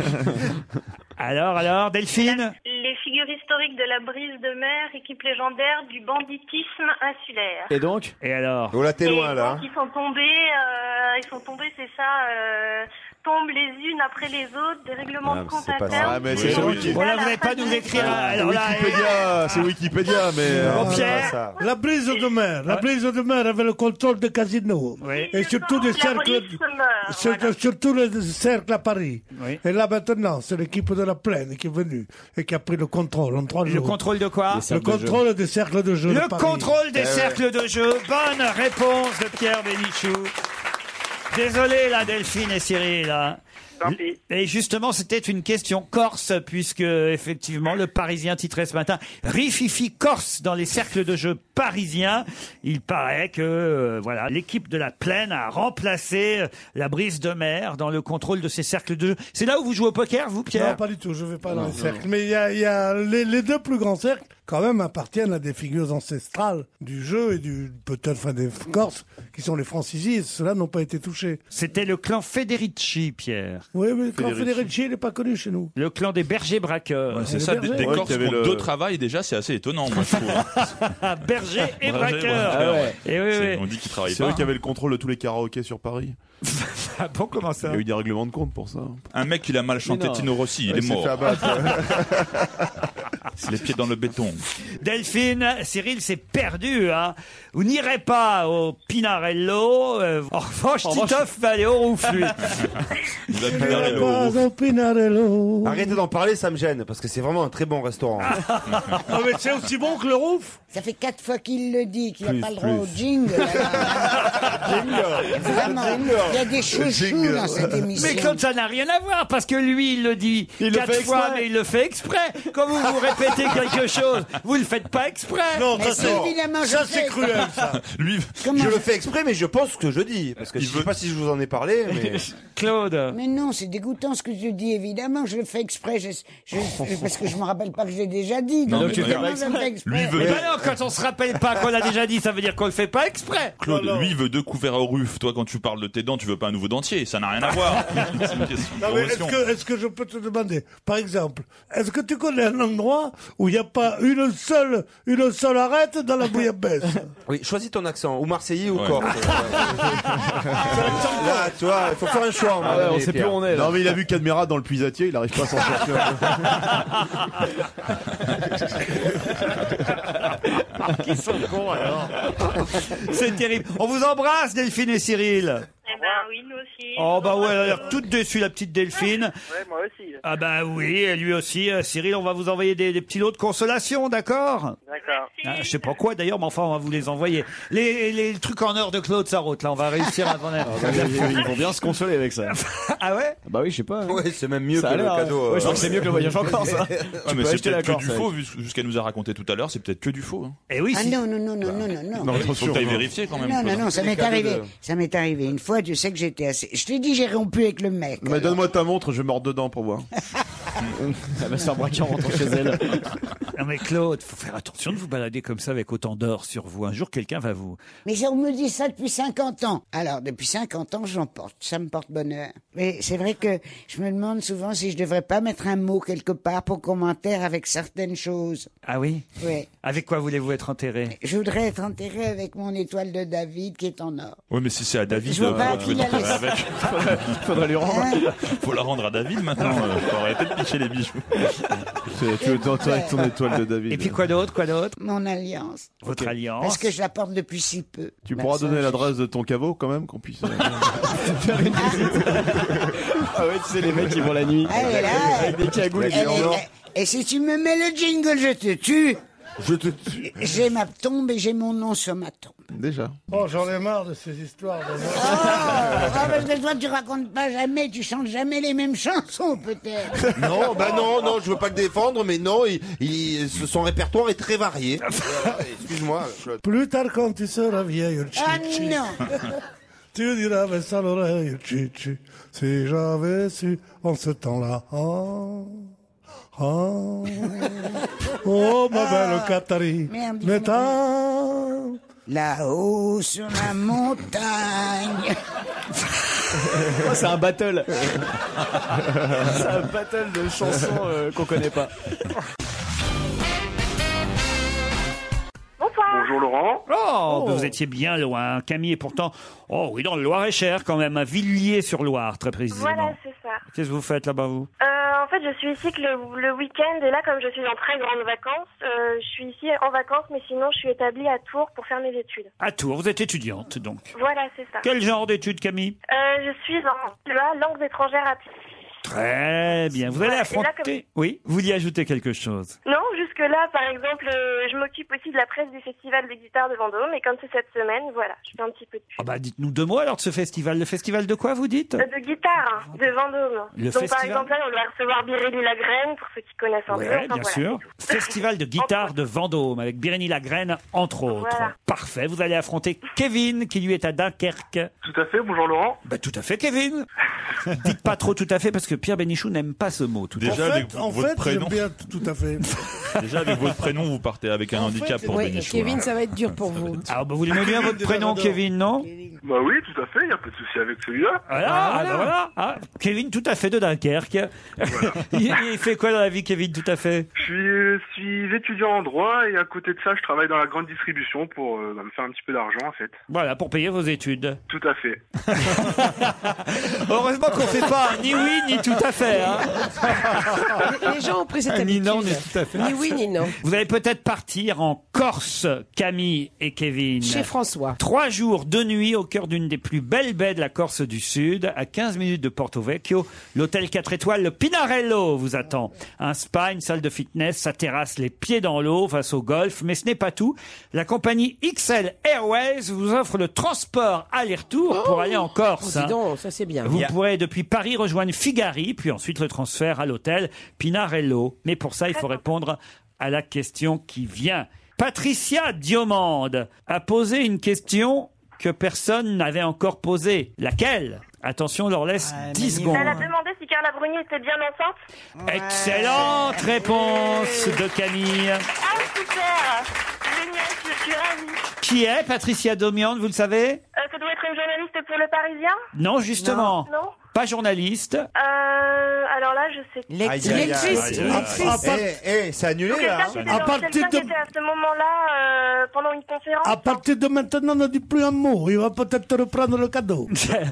Alors, alors, Delphine? Les figures historiques de la brise de mer, équipe légendaire du banditisme insulaire. Et donc? Et alors? Oh là, t'es Et loin, là. donc, ils sont tombés, euh, ils sont tombés, c'est ça, euh, tombent les unes après les autres, des règlements Ah, de compte c'est pas ça. internes. Ah, mais qui c'est sont Wiki. liés Bon, là, à vous la n'allez pas fin nous du- écrire. C'est Alors là, Wikipédia, c'est Wikipédia, mais. euh, Bon, Non, Pierre. c'est pas ça. La brise de mer. La brise de mer avait le contrôle des casinos. Oui. Et surtout des La cercles. brise de mer, sur- voilà. Surtout les cercles à Paris. Oui. Et là maintenant, c'est l'équipe de la plaine qui est venue et qui a pris le contrôle en trois Le jours. contrôle de quoi? Le contrôle des cercles de jeu. Le de Paris. contrôle des Eh cercles de jeu. Bonne réponse de Pierre Bénichou. Désolé, là, Delphine et Cyril. Là. Tant pis. Et justement, c'était une question corse, puisque, effectivement, le Parisien titrait ce matin « Rififi Corse dans les cercles de jeu parisiens ». Il paraît que, euh, voilà, l'équipe de la plaine a remplacé euh, la brise de mer dans le contrôle de ces cercles de jeu. C'est là où vous jouez au poker, vous, Pierre? Non, pas du tout. Je vais pas dans les cercles. Mais il y a, il y a les, les deux plus grands cercles, quand même, appartiennent à des figures ancestrales du jeu et du peut-être enfin des Corses, qui sont les Francisi. Ceux-là n'ont pas été touchés. C'était le clan Federici, Pierre. Oui, mais le clan Federici. Federici, il n'est pas connu chez nous. Le clan des bergers braqueurs. Ouais, c'est les ça, des, bergers. des Ouais, Corses qu'il y qui avait ont le- deux travails, déjà, c'est assez étonnant, moi, je trouve. Berger et Berger, braqueurs. braqueur, ouais. Et oui, C'est- oui. On dit qu'ils travaillent C'est eux pas. qui avaient le contrôle de tous les karaokés sur Paris. Ah bon, comment Il ça? y a eu des règlements de compte pour ça. Un mec, il a mal chanté non. Tino Rossi, il Ouais, est il s'est mort. fait abattre. Les pieds dans le béton. Delphine, Cyril s'est perdu. Hein. Vous n'irez pas au Pinarello. Euh, en revanche, Titoff va aller au Rouf, lui. Il va Il plus n'est aller au pas Rouf. au Pinarello. Arrêtez d'en parler, ça me gêne, parce que c'est vraiment un très bon restaurant. Non, mais c'est aussi bon que le Rouf. Ça fait quatre fois qu'il le dit, qu'il n'a Plus, pas le droit plus. au jingle. Vraiment, il y a des chouchous dans cette émission. Mais Claude, ça n'a rien à voir, parce que lui, il le dit Il le quatre fait fois, exprès. mais il le fait exprès. Quand vous vous répétez quelque chose, vous le faites pas exprès. Non, Mais ça si, c'est évidemment, je ça fais. c'est cruel, ça. Lui, Comment Je je- le fais exprès, mais je pense ce que je dis. Parce que je sais pas si je vous en ai parlé, mais. Claude. Mais non, c'est dégoûtant ce que je dis, évidemment, je le fais exprès, je, je- parce que je me rappelle pas que j'ai déjà dit. Non, donc mais tu le fais évidemment, pas je le fais Lui exprès. veut- Eh ben non, quand on se rappelle pas qu'on l'a déjà dit, ça veut dire qu'on le fait pas exprès. Claude, Non, non. lui, il veut deux couverts au ruf. Toi, quand tu parles de tes dents, tu veux pas un nouveau dentier. Ça n'a rien à voir. C'est une question de Non, mais est-ce promotion. que, est-ce que je peux te demander, par exemple, est-ce que tu connais un endroit où il n'y a pas une seule, une seule arête dans la bouillabaisse? Oui, choisis ton accent, ou marseillais ou Ouais. corse. Là, tu vois, il faut faire un choix. Ah ouais, on sait Pierre. plus où on est. Non, mais il a vu Cadmera dans le puisatier, il arrive pas à s'en sortir. Qui sont cons alors. C'est terrible. On vous embrasse, Delphine et Cyril. Eh ben oui, nous aussi. Oh bah ouais, elle a l'air toute déçue, la petite Delphine. Ouais, moi aussi. Ah bah oui, et lui aussi. Euh, Cyril, on va vous envoyer des, des petits lots de consolation, d'accord? D'accord. Ah, je sais pas quoi d'ailleurs, mais enfin on va vous les envoyer. Les, les trucs en or de Claude Sarraute, là, on va réussir à vendre. Ils vont bien se consoler avec ça. Ah ouais? Bah oui, je sais pas. hein. Ouais, c'est même mieux Ça que a le l'air, cadeau. ouais, je euh, crois que c'est mieux que le voyage en Corse. hein. Ouais, Tu mais peux c'est acheter la peut-être que Corse du avec. faux, vu ce qu'elle nous a raconté tout à l'heure, c'est peut-être que du faux. Hein. Eh oui, Ah si. non, non, non, non, non, non, non. Non, il faut que t'ailles vérifier quand même. Non, Claude. non, non, ça Les m'est cadeaux arrivé. de- Ça m'est arrivé une fois, tu sais que j'étais assez. Je t'ai dit, j'ai rompu avec le mec. Mais donne-moi ta montre, je vais mordre dedans pour voir. Elle va se faire braquer en rentrant chez elle. Non mais Claude, faut faire attention de vous balader comme ça avec autant d'or sur vous. Un jour, quelqu'un va vous... Mais on me dit ça depuis cinquante ans. Alors, depuis cinquante ans, j'en porte. Ça me porte bonheur. Mais c'est vrai que je me demande souvent si je devrais pas mettre un mot quelque part pour commentaire avec certaines choses. Ah oui? Oui. Avec quoi voulez-vous être enterré? Je voudrais être enterré avec mon étoile de David qui est en or. Oui, mais si c'est à David, Je vois euh, pas tu veux qui la t'enterrer laisse. avec. Faudrait lui rendre. Hein? Faut la rendre à David maintenant. euh, Faut arrêter de picher les bijoux. Tu tu veux t'enterrer avec ton étoile de David. Et puis quoi d'autre? Quoi d'autre? Mon alliance. Votre alliance? Parce que je la porte depuis si peu. Tu Bah, pourras ça, donner je- l'adresse de ton caveau quand même, qu'on puisse. euh, Ah ouais, tu sais, les mecs qui vont la nuit. Elle est là. Avec des cagoules et Elle des en est- or. Et si tu me mets le jingle, je te tue. Je te tue. J'ai ma tombe et j'ai mon nom sur ma tombe. Déjà. Oh, j'en ai marre de ces histoires. De... Ah, parce que toi, tu racontes pas jamais, tu chantes jamais les mêmes chansons, peut-être. Non, bah non, non, je veux pas le défendre, mais non, il, il- son répertoire est très varié. Voilà, excuse-moi. Claude. Plus tard, quand tu seras vieille, Ah chichi, non. tu diras, mais ça l'oreille, chichi, si j'avais su en ce temps-là. Oh, oh, oh ma belle Katari, Merde, il mais faut t'as- Là-haut sur la montagne. Oh, c'est un battle. C'est un battle de chansons euh, qu'on connaît pas. Bonjour Laurent. Oh, bah, vous étiez bien loin. Camille est pourtant, oh oui, dans le Loir-et-Cher quand même, à Villiers-sur-Loire, très précisément. Voilà, c'est ça. Qu'est-ce que vous faites là-bas, vous? Euh, en fait, je suis ici que le, le week-end, et là, comme je suis en très grandes vacances, euh, je suis ici en vacances, mais sinon, je suis établie à Tours pour faire mes études. À Tours, vous êtes étudiante, donc. Voilà, c'est ça. Quel genre d'études, Camille? Euh, je suis en la langues étrangères appliquées. Très bien. Vous allez Voilà, et là, affronter... Oui, vous vouliez ajouter quelque chose? Non, jusque-là, par exemple, euh, je m'occupe aussi de la presse du Festival de guitare de Vendôme, et comme c'est cette semaine, voilà, je fais un petit peu de Ah bah, dites-nous deux mots alors de ce festival. Le festival de quoi, vous dites? Euh, de guitare, hein, de Vendôme. Le Donc par festival- exemple, là, on doit recevoir Biréli Lagraine, pour ceux qui connaissent un Oui, peu. Enfin, bien voilà, sûr. c'est tout. Festival de guitare de Vendôme avec Biréni Lagraine, entre autres. Voilà. Parfait. Vous allez affronter Kevin, qui lui est à Dunkerque. Tout à fait, bonjour Laurent. Bah, tout à fait, Kevin. Dites pas trop tout à fait parce que Pierre Bénichou n'aime pas ce mot. Tout à En Déjà, fait, avec en votre fait, prénom. j'aime bien tout tout à fait. Déjà, avec votre prénom, vous partez avec un handicap pour Oui, Bénichou. Kevin, hein. ça va être dur pour vous. Alors, bah, vous l'aimez bien votre Kevin prénom, de Kevin, non? Bah oui, tout à fait, il n'y a pas de souci avec celui-là. Voilà, Ah, ah, bah voilà. Ah, Kevin, tout à fait de Dunkerque. il, il fait quoi dans la vie, Kevin, tout à fait? Je suis, suis étudiant en droit et à côté de ça, je travaille dans la grande distribution pour euh, bah, me faire un petit peu d'argent en fait. Voilà, pour payer vos études. Tout à fait. Heureusement qu'on fait pas ni oui, ni tout à fait. Hein. Les, les gens ont pris cette Ni habitude. non, ni tout à fait. Ni oui, ni non. Vous allez peut-être partir en Corse, Camille et Kevin. Chez François. Trois jours, deux nuits au cœur d'une des plus belles baies de la Corse du Sud, à quinze minutes de Porto Vecchio. L'hôtel quatre étoiles, le Pinarello, vous attend. Un spa, une salle de fitness, sa terrasse, les pieds dans l'eau face au golf. Mais ce n'est pas tout. La compagnie X L Airways vous offre le transport aller-retour pour aller en Corse. Oh, dis hein. donc, ça c'est bien. Vous Bien. pourrez depuis Paris rejoindre Figari, puis ensuite le transfert à l'hôtel Pinarello. Mais pour ça, il faut répondre à la question qui vient. Patricia Diomande a posé une question que personne n'avait encore posée. Laquelle? Attention, on leur laisse dix secondes. Elle a demandé si Carla Bruni était bien enceinte. Excellente réponse de Camille. Ah, super. Génial, je suis ravie. Qui est Patricia Diomande, vous le savez? Euh, ça doit être une journaliste pour Le Parisien? Non, justement. Non. Pas journaliste. Euh, alors là, je sais. Aïe, aïe, aïe, aïe, aïe. Eh, eh, c'est annulé Donc, là. quelqu'un qui était À dans- partir quelqu'un qui de- était à ce moment-là euh, pendant une conférence. À partir de maintenant, ne dis plus un mot. Il va peut-être reprendre le cadeau.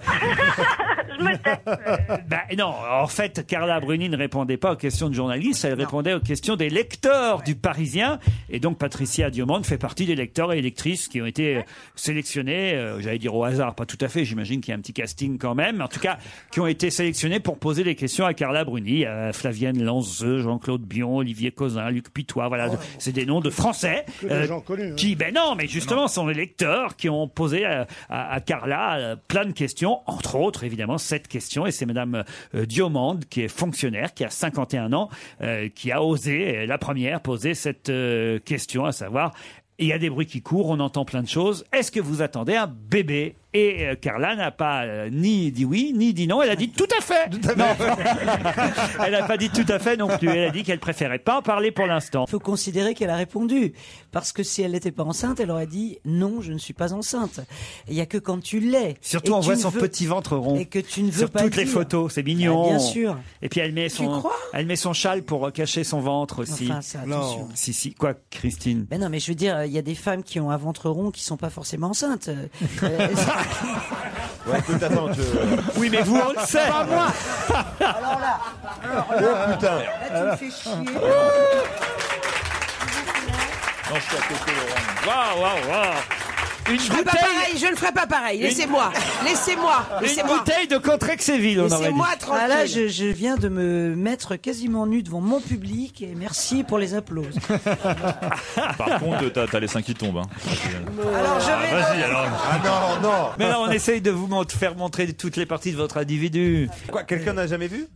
Je me tais. Ben non, en fait, Carla Bruni ne répondait pas aux questions de journalistes, elle répondait aux questions des lecteurs du Parisien. Et donc, Patricia Diomande fait partie des lecteurs et lectrices qui ont été euh, sélectionnés, euh, j'allais dire au hasard, pas tout à fait, j'imagine qu'il y a un petit casting quand même, mais en tout cas, qui ont été sélectionnés pour poser des questions à Carla Bruni, à Flavienne Lanzeux, Jean-Claude Bion, Olivier Causin, Luc Pitois, voilà, c'est des noms de Français. Que des euh, gens connus, hein. qui, ben non, mais justement, sont les lecteurs qui ont posé à, à- à Carla euh, plein de questions, entre autres, évidemment, cette question, et c'est Madame euh, Diomande, qui est fonctionnaire, qui a cinquante et un ans, euh, qui a osé, euh, la première, poser cette euh, question, à savoir, il y a des bruits qui courent, on entend plein de choses, est-ce que vous attendez un bébé? Et euh, Carla n'a pas euh, ni dit oui, ni dit non. Elle a dit tout à fait. Non. Elle n'a pas dit tout à fait non plus. Elle a dit qu'elle préférait pas en parler pour l'instant. Il faut considérer qu'elle a répondu. Parce que si elle n'était pas enceinte, elle aurait dit non, je ne suis pas enceinte. Il n'y a que quand tu l'es. Surtout, et on tu voit ne son veux- petit ventre rond. Et que tu ne veux Sur pas toutes les dire. photos, c'est mignon. Ah, bien sûr. Et puis elle met son, crois elle met son châle pour cacher son ventre aussi. Enfin, ça, attention. Non. Si, si. Quoi, Christine? Ben non, mais je veux dire, il y a des femmes qui ont un ventre rond qui sont pas forcément enceintes. Euh, Ouais, écoute, attends, tu... Oui, mais vous, on le sait. Pas moi. Alors là, alors là, Oh putain. là, tu me fais chier. Non, je suis à côté, Laurent. Waouh, waouh, waouh. Une je ferai pas bouteille- pareil, je ne ferai pas pareil. Une- Laissez-moi, laissez-moi, Une laissez-moi. bouteille de Contrexéville, on aurait dit. Laissez-moi tranquille. Ah là, je, je viens de me mettre quasiment nu devant mon public et merci pour les applaudissements. Par contre, t'as t'as les seins qui tombent. Hein. Alors je vais. Ah, vas-y, alors. Ah non, non. Mais là, on essaye de vous mont- faire montrer toutes les parties de votre individu. Quoi, quelqu'un n'a jamais vu?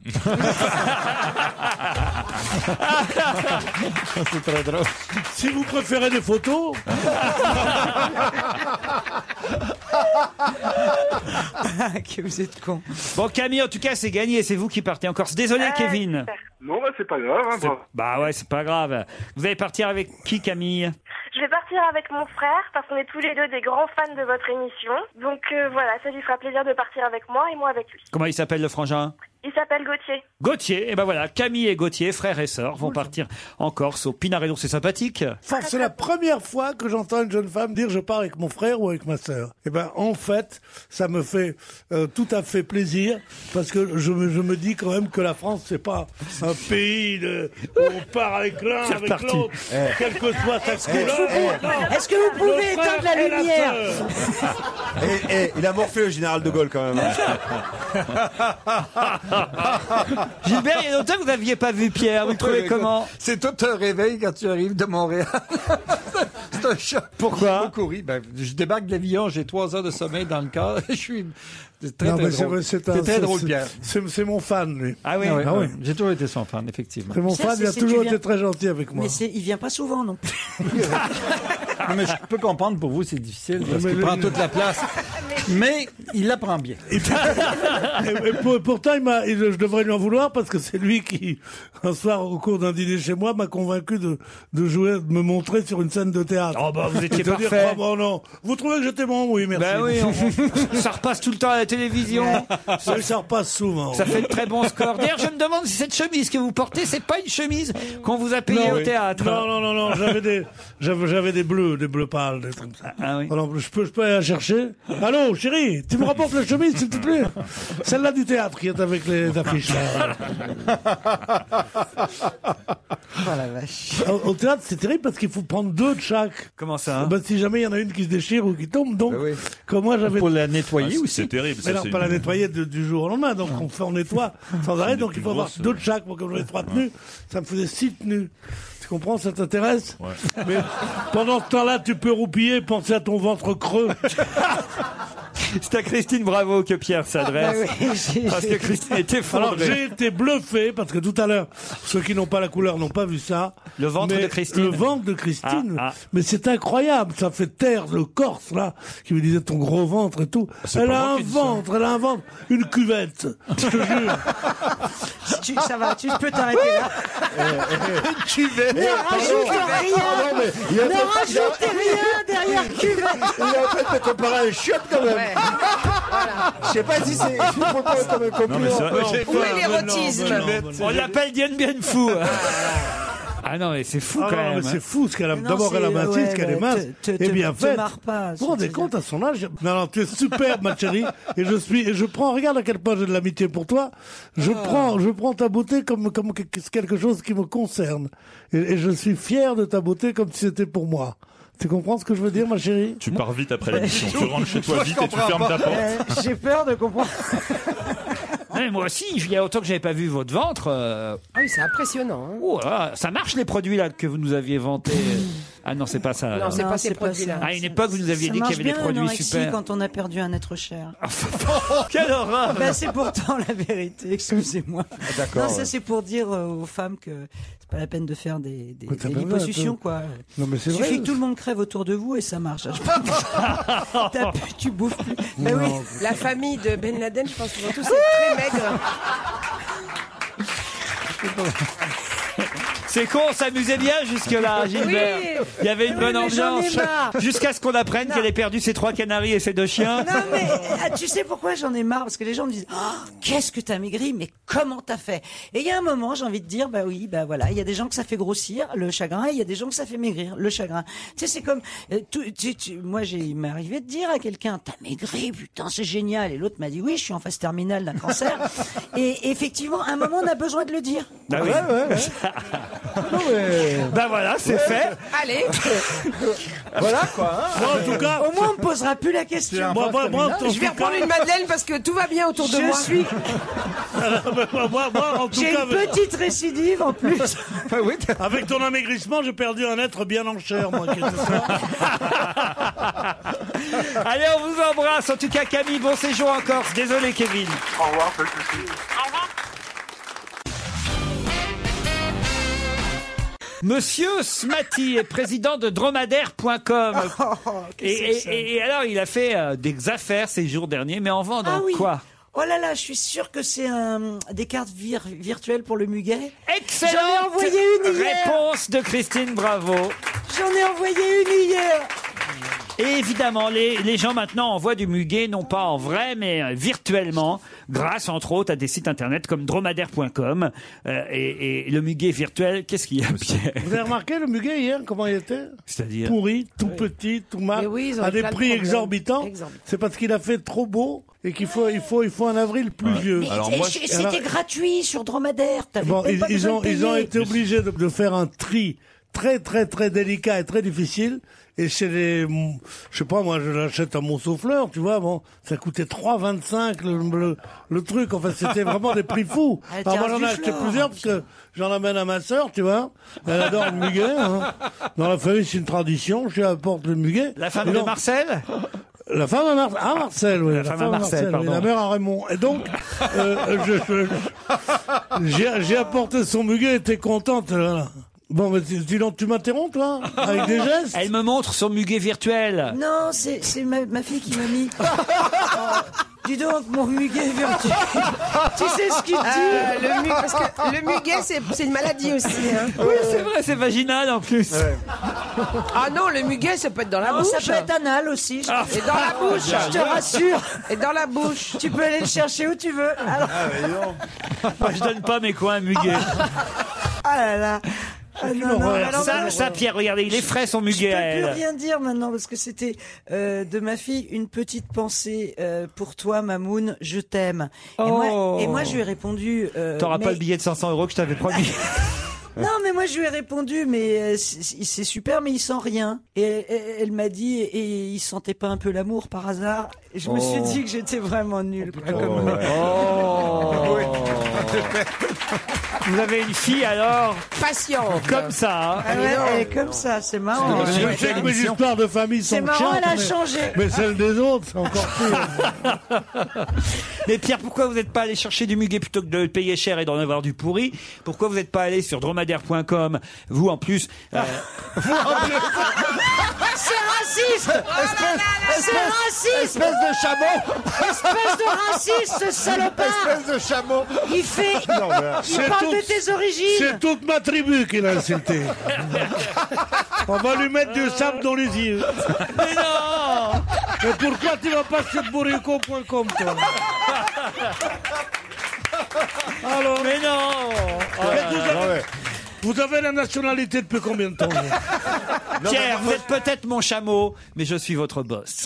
C'est très drôle. Si vous préférez des photos. Que vous êtes con. Bon, Camille, en tout cas, c'est gagné. C'est vous qui partez en Corse. Désolé, Ah, Kevin. super. Non, bah c'est pas grave. Hein, C'est- bravo. Bah ouais, c'est pas grave. Vous allez partir avec qui, Camille? Je vais partir avec mon frère parce qu'on est tous les deux des grands fans de votre émission. Donc euh, voilà, ça lui fera plaisir de partir avec moi et moi avec lui. Comment il s'appelle, le frangin? Il s'appelle Gauthier. Gauthier. Et ben voilà, Camille et Gauthier, frères et sœurs, vont partir en Corse, au Pinaredon. C'est sympathique. Enfin, c'est la première fois que j'entends une jeune femme dire je pars avec mon frère ou avec ma sœur. Eh ben, en fait, ça me fait euh, tout à fait plaisir parce que je me, je me dis quand même que la France, c'est pas un pays de, où on part avec l'un, C'est avec reparti. l'autre, quelle que soit sa couleur. Est-ce que vous pouvez Le frère éteindre la et lumière sœur. Et, et, il a morflé le général de Gaulle quand même. hein. Gilbert, il y a longtemps que vous n'aviez pas vu Pierre. Vous le trouvez comment? C'est tout un réveil quand tu arrives de Montréal. C'est un choc. Pourquoi? Beaucoup ri. Ben, je débarque de l'avion, j'ai trois heures de sommeil dans le corps. Je suis c'est très, Non, très mais c'est drôle. vrai, c'est C'est un- très c'est- drôle, c'est- Pierre. C'est c'est mon fan, lui. Ah oui? Ah oui, Ah oui. J'ai toujours été son fan, effectivement. C'est mon Ça, fan, c'est- il a c'est- toujours tu viens- été très gentil avec moi. Mais c'est, il vient pas souvent non plus. Non, mais je peux comprendre, pour vous, c'est difficile parce Mais qu'il le- prend toute la place. Mais il la prend bien. Et, puis- et- et pour- pourtant, il m'a, il- je devrais lui en vouloir parce que c'est lui qui, un soir, au cours d'un dîner chez moi, m'a convaincu de, de jouer, de me montrer sur une scène de théâtre. Oh bah, vous étiez Et de dire, parfait. oh, bon, non. Vous trouvez que j'étais bon? Oui, merci. Ben oui, on- ça repasse tout le temps à la télévision. Ça, ça repasse souvent. Ça fait de très bons scores. D'ailleurs, je me demande si cette chemise que vous portez, c'est pas une chemise qu'on vous a payée Non, au oui. théâtre. Non, non, non, non, j'avais des, j'avais, j'avais des bleus, des bleus pâles, des trucs comme ça. Ah oui. Alors, je peux, je peux aller la chercher? Allô, chérie, tu me rapportes la chemise, s'il te plaît? Celle-là du théâtre qui est avec les affiches, là. Oh la vache. Au, au théâtre, c'est terrible parce qu'il faut prendre deux de chaque. Comment ça, hein Ben, si jamais il y en a une qui se déchire ou qui tombe, donc, oui. comme moi j'avais. Pour la nettoyer aussi. C'est terrible. Mais ça, non, c'est pas la une- nettoyer de- du jour au lendemain, donc on fait, on nettoie sans arrêt, Une donc plus il faut avoir grosse, deux de chaque. Moi, comme j'avais trois tenues, ça me faisait six tenues. Tu comprends, ça t'intéresse? Ouais. Mais pendant ce temps-là, tu peux roupiller, penser à ton ventre creux. C'est à Christine Bravo que Pierre s'adresse. Bah oui, j'ai- Parce que Christine était Alors effondrée. j'ai été bluffé parce que tout à l'heure, ceux qui n'ont pas la couleur n'ont pas vu ça. Le ventre Mais de Christine. Le ventre de Christine. Ah, ah. Mais c'est incroyable, ça fait taire le Corse là, qui me disait ton gros ventre et tout. c'est Elle pas a moi un qui dis ça. ventre, elle a un ventre, une cuvette. Je te jure. Tu, ça va, tu peux t'arrêter là. Ne rajoute rien. Ne rajoutez rien derrière cuvette. Il est en train de te comparer à un chiotte quand même. Je sais pas si c'est. Je faut pas comme un Non, mais compliment. c'est vrai. Où est l'érotisme? Non, non, non, On l'appelle Diane Bien Fou. Ah non, mais c'est fou Ah quand non, même. mais c'est fou ce qu'elle a. Mais non, D'abord, elle a c'est- minci, ouais, ce qu'elle est ouais, mince. te- te- Et te- bien te faite. marre pas, Vous vous rendez c'est-à-dire- compte à son âge? Non, non, tu es superbe, ma chérie. Et je suis, et je prends, regarde à quel point j'ai de l'amitié pour toi. Je Ah. prends, je prends ta beauté comme, comme que- quelque chose qui me concerne. Et, et je suis fier de ta beauté comme si c'était pour moi. Tu comprends ce que je veux dire, ma chérie? Tu pars vite après l'émission. Tu rentres chez toi Moi, je vite et tu comprends fermes pas. ta porte. Euh, J'ai peur de comprendre. Ouais, moi aussi, il y a longtemps que j'avais pas vu votre ventre. euh, Ah oui, c'est impressionnant. hein. oh, ah, ça marche les produits là que vous nous aviez vantés. Ah non, c'est pas ça. Non, alors. c'est Non, pas ces c'est pas produits-là. ça. À une époque, vous nous aviez Ça dit qu'il y marche avait des bien, produits l'anorexie, super. quand on a perdu un être cher. Quelle horreur! Ben, c'est pourtant la vérité, excusez-moi. D'accord. Non, ça c'est pour dire euh, aux femmes que c'est pas la peine de faire des, des, Mais t'as des pas liposuctions, raison, quoi. Non, mais c'est Il vrai. suffit que tout le monde crève autour de vous et ça marche. Je pense. T'as pu- tu bouffes plus. Ben oui. La famille de Ben Laden, je pense qu'ils vont tous être très maigres. C'est con, on s'amusait bien jusque-là, Gilbert. Oui. Il y avait une Oui, bonne mais j'en ai ambiance. marre. Jusqu'à ce qu'on apprenne Non. qu'elle ait perdu ses trois canaris et ses deux chiens. Non mais ah, tu sais pourquoi j'en ai marre, parce que les gens me disent oh, qu'est-ce que t'as maigri, mais comment t'as fait? Et il y a un moment j'ai envie de dire bah oui bah voilà, il y a des gens que ça fait grossir le chagrin, et il y a des gens que ça fait maigrir le chagrin. Tu sais c'est comme euh, tout, tu, tu- moi j'ai il m'est arrivé de dire à quelqu'un t'as maigri, putain c'est génial, et l'autre m'a dit oui je suis en phase terminale d'un cancer. Et effectivement à un moment on a besoin de le dire. Bah oui. Ouais, ouais, ouais. Non, mais... Ben voilà, c'est Ouais. fait. Allez. Voilà quoi. Hein. Moi, en tout cas, Au moins, on me posera plus la question. moi, moi, moi, en Je vais tout reprendre cas- une madeleine parce que tout va bien autour de Je moi. suis. moi, moi, moi, en tout J'ai cas, une petite récidive en plus. avec ton amaigrissement, j'ai perdu un être bien en chair, moi. qu'est-ce que c'est ça Allez, on vous embrasse. En tout cas, Camille, bon séjour en Corse. Désolé, Kevin. Au revoir, pas de soucis. Monsieur Smati est président de dromadaire point com. et, et, et- et alors, il a fait euh, des affaires ces jours derniers, mais en vendant Ah oui. quoi? Oh là là, je suis sûr que c'est un, des cartes vir- virtuelles pour le muguet. Excellente J'en ai envoyé une hier. réponse de Christine Bravo. J'en ai envoyé une hier. Et évidemment, les, les gens maintenant envoient du muguet, non pas en vrai, mais euh, virtuellement, grâce entre autres à des sites internet comme dromadaire point com. Euh, et, et le muguet virtuel, qu'est-ce qu'il y a, Pierre? Vous avez remarqué le muguet hier, comment il était? C'est-à-dire Pourri, tout petit, tout mat, Mais oui, ils ont à eu des plein de prix problèmes. exorbitants. Exorbitant. C'est parce qu'il a fait trop beau et qu'il faut, il faut, il faut un avril pluvieux. Mais Alors et- moi, et je- alors- c'était gratuit sur Dromadaire. T'avais Bon, même ils, pas ils besoin ont, de ils ont payer. été obligés de, de faire un tri très, très, très délicat et très difficile. Et chez les, je sais pas, moi, je l'achète à Montsouffleur, tu vois, bon, ça coûtait trois vingt-cinq le, le, le truc. Enfin, c'était vraiment des prix fous. Ah, Alors moi, tiens, j'en ai du acheté flore. plusieurs parce que j'en amène à ma sœur, tu vois. Elle adore le muguet, hein. Dans la famille, c'est une tradition. Je lui apporte le muguet. La femme Et de donc- Marcel? La femme à, Mar à Marcel, oui. La femme à Marcel, oui, pardon. la mère à Raymond. Et donc, euh, je, je- j'ai j'ai apporté son muguet, elle était contente. Là. Bon, mais dis dis donc, tu m'interromps, toi, avec des gestes. Elle me montre son muguet virtuel. Non, c'est c'est ma, ma fille qui m'a mis. Oh, dis donc, mon muguet virtuel. Tu sais ce qu'il dit Euh, le mu- parce que le muguet, c'est c'est une maladie aussi. Hein. Oui, c'est vrai, c'est vaginal en plus. Ah non, le muguet, ça peut être dans la Non, bouche. ça peut être anal aussi. je- Ah. Et dans la bouche. Je te rassure. Et dans la bouche. Tu peux aller le chercher où tu veux. Alors, Moi, je donne pas mes coins muguet. ah là là. Ah, non, non, horreur. alors, Ça, non, ça, Pierre, regardez, il est frais son je muguet à peux plus elle. rien dire maintenant parce que c'était euh, de ma fille une petite pensée euh, pour toi, Mamoun, je t'aime. Et, Oh. moi, et moi, je lui ai répondu. euh, T'auras mais- pas le billet de cinq cents euros que je t'avais promis. Non, mais moi je lui ai répondu, mais euh, c'est c'est super, mais il sent rien. Et elle, elle m'a dit, et il sentait pas un peu l'amour par hasard. Et je me suis Oh. dit que j'étais vraiment nulle. quoi, Oh, comme mec. ouais. Oh. Vous avez une fille alors Patiente. comme ça. Hein. Ah ouais, elle est comme ça, c'est marrant. Je sais que mes histoires de famille sont C'est marrant, chiantes, elle a mais- changé. Mais celles des autres, c'est encore pire. Mais Pierre, pourquoi vous n'êtes pas allé chercher du muguet plutôt que de le payer cher et d'en avoir du pourri? Pourquoi vous n'êtes pas allé sur dromadaire point com? Vous en plus. euh, C'est raciste. C'est raciste. Espèce de chameau. Espèce de raciste, ce salopard. Espèce de chameau. Il fait. Non, mais- Il C'est parle tout- de tes origines. C'est toute ma tribu qu'il a insulté. On va lui mettre du sable dans les yeux. Mais non. Mais pourquoi tu vas pas sur bourrico point com, toi? Alors, Mais non. Oh mais là vous, là. avez, Non, mais- vous avez la nationalité depuis combien de temps? vous Pierre, vous êtes peut-être mon chameau, mais je suis votre boss.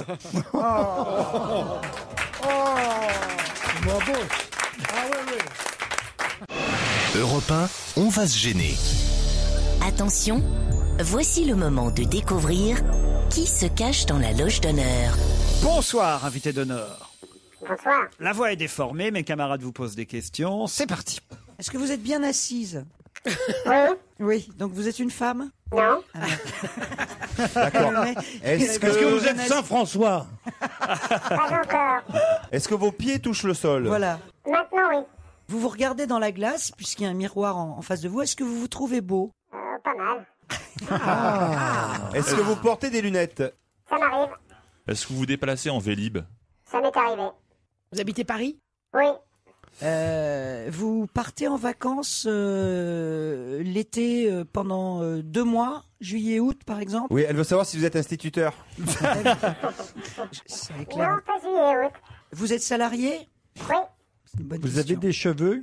Bravo. Ah ouais, ouais. Europe un, on va se gêner. Attention, voici le moment de découvrir qui se cache dans la loge d'honneur. Bonsoir, invité d'honneur. Bonsoir. La voix est déformée, mes camarades vous posent des questions. C'est parti. Est-ce que vous êtes bien assise? Oui. Oui. Donc vous êtes une femme? Non. D'accord. Mais- Est-ce Est-ce que vous que, êtes Saint-François? Pas encore. est-ce que vos pieds touchent le sol? Voilà. Maintenant, oui. Vous vous regardez dans la glace, puisqu'il y a un miroir en, en face de vous. Est-ce que vous vous trouvez beau? Euh, pas mal. Est-ce que vous portez des lunettes? Ça m'arrive. Est-ce que vous vous déplacez en Vélib? Ça m'est arrivé. Vous habitez Paris? Oui. Euh, vous partez en vacances euh, l'été euh, pendant euh, deux mois, juillet, août par exemple? Oui, elle veut savoir si vous êtes instituteur. C'est clair. Non, pas juillet, août. Vous êtes salarié? Oui. C'est une bonne Vous avez question. des cheveux?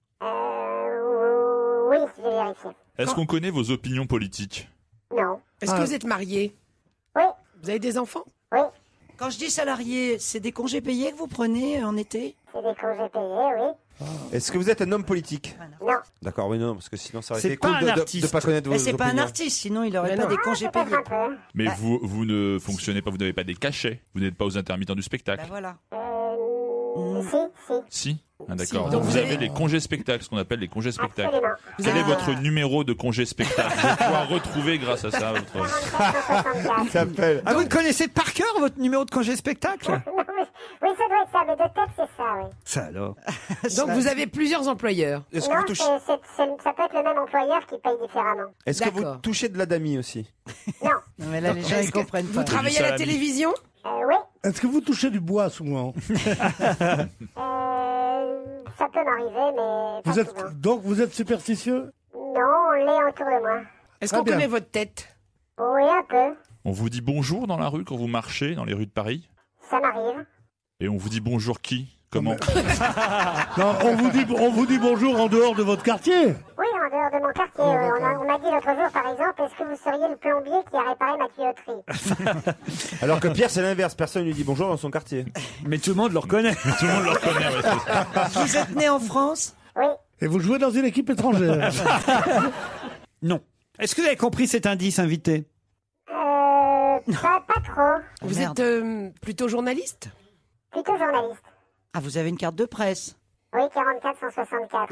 Euh, oui, je vais vérifier. Est-ce qu'on connaît vos opinions politiques? Non. Est-ce Ah. que vous êtes marié? Oui. Vous avez des enfants? Oui. Quand je dis salarié, c'est des congés payés que vous prenez en été? C'est des congés payés, oui. Est-ce que vous êtes un homme politique? Non. D'accord, oui, non, parce que sinon ça aurait C'est été pas cool un de, de, artiste. de pas connaître vos Mais c'est pas un opinions. artiste, sinon il aurait Mais pas non. des congés Peut-être payés. un peu. Mais Bah. vous, vous ne fonctionnez pas, vous n'avez pas des cachets. Vous n'êtes pas aux intermittents du spectacle. Bah voilà. Euh, si, si. Si. Ah, d'accord. Si. Donc Donc vous vous avez avez- les congés spectacles, ce qu'on appelle les congés spectacles. Absolument. Quel Ah. est votre numéro de congé spectacle? Je vais pouvoir retrouver grâce à ça votre... quarante-quatre Ça s'appelle. Ah, vous le connaissez par cœur, votre numéro de congé spectacle? Oui, ça doit être ça, mais de tête, c'est ça, oui. Ça alors. Donc vous avez plusieurs employeurs. Est-ce que Non, vous touchez, c'est- c'est- c'est- ça peut être le même employeur qui paye différemment. est-ce que vous D'accord. touchez de la damie aussi? Non. Non, mais là, les gens, Est-ce ils que comprennent Vous pas. travaillez à la salami. télévision? Euh, oui. Est-ce que vous touchez du bois souvent? Euh, ça peut m'arriver, mais pas Vous êtes souvent. donc vous êtes superstitieux? Non, on l'est autour de moi. Est-ce Très qu'on bien. connaît votre tête? Oui, un peu. On vous dit bonjour dans la rue quand vous marchez dans les rues de Paris? Ça m'arrive. Et on vous dit bonjour qui? Comment? Non, on vous dit on vous dit bonjour en dehors de votre quartier. Oui, en dehors de mon quartier. Oh, euh, on a- on m'a dit l'autre jour, par exemple, est-ce que vous seriez le plombier qui a réparé ma tuyauterie? Alors que Pierre, c'est l'inverse. Personne lui dit bonjour dans son quartier. Mais tout le monde le reconnaît. Tout le monde le reconnaît. ouais, c'est- Vous êtes né en France? Oui. Et vous jouez dans une équipe étrangère. Non. Est-ce que vous avez compris cet indice, invité? Euh, pas, pas trop. Vous Merde. êtes euh, plutôt journaliste? Plutôt journaliste. Ah, vous avez une carte de presse. Oui, quarante-quatre cent soixante-quatre.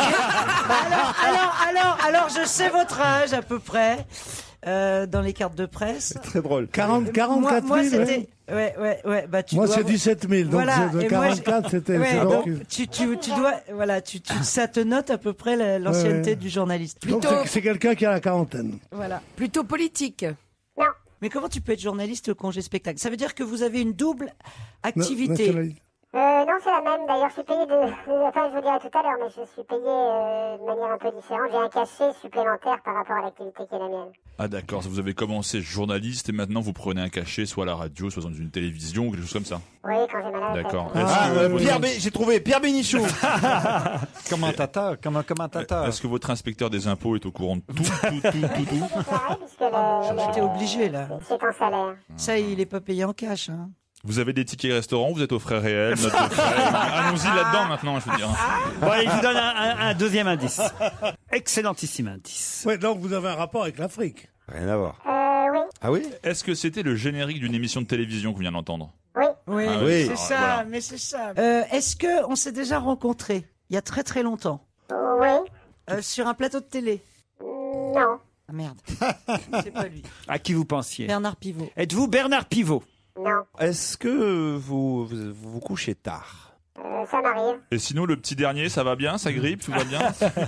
alors, alors, alors, alors, je sais votre âge à peu près euh, dans les cartes de presse. Très drôle. quarante, Moi, quarante-quatre moi mille. c'était. Ouais, ouais, ouais. Bah, tu Moi, dois- c'est dix-sept mille, donc Voilà, c'est de et moi, quarante-quatre, je- c'était- Ouais, c'est donc- donc, tu, tu, tu dois, voilà, tu, tu, ça te note à peu près la- l'ancienneté Ouais. du journaliste. Donc c'est- c'est quelqu'un qui a la quarantaine. Voilà. Plutôt politique? Non. Mais comment tu peux être journaliste au congé spectacle? Ça veut dire que vous avez une double activité. Nationalité. Euh, non, c'est la même. D'ailleurs, je suis payé de... Enfin, je vous dirai tout à l'heure, mais je suis payé euh, de manière un peu différente. J'ai un cachet supplémentaire par rapport à l'activité qui est la mienne. Ah d'accord, vous avez commencé journaliste et maintenant vous prenez un cachet soit à la radio, soit dans une télévision, quelque chose comme ça. Oui, quand j'ai mal à la tête. D'accord. Ah, Est-ce que euh, votre- Pierre Bé- j'ai trouvé Pierre Bénichou. Commentateur, comment, commentateur. Est-ce que votre inspecteur des impôts est au courant de tout, tout, tout, tout, tout Ouais, puisque le... J'étais obligé, là. C'est en salaire. Ça, il est pas payé en cash, hein. Vous avez des tickets restaurants, vous êtes aux frais réels, note de frais. Allons-y là-dedans maintenant, je veux dire. Bon, allez, je vous donne un, un- un deuxième indice. Excellentissime indice. Ouais, donc vous avez un rapport avec l'Afrique. Rien à voir. Euh, oui. Ah oui? Est-ce que c'était le générique d'une émission de télévision qu'on vient d'entendre? Oui. Oui, Ah oui. c'est Alors, ça, voilà. mais c'est ça. Euh, Est-ce que on s'est déjà rencontrés il y a très très longtemps Oui. euh, sur un plateau de télé? Non. Ah merde, c'est pas lui. À qui vous pensiez? Bernard Pivot. Êtes-vous Bernard Pivot? Non. Est-ce que vous, vous vous vous couchez tard? Euh, ça m'arrive. Et sinon, le petit dernier, ça va bien? Ça grippe? Tout va bien?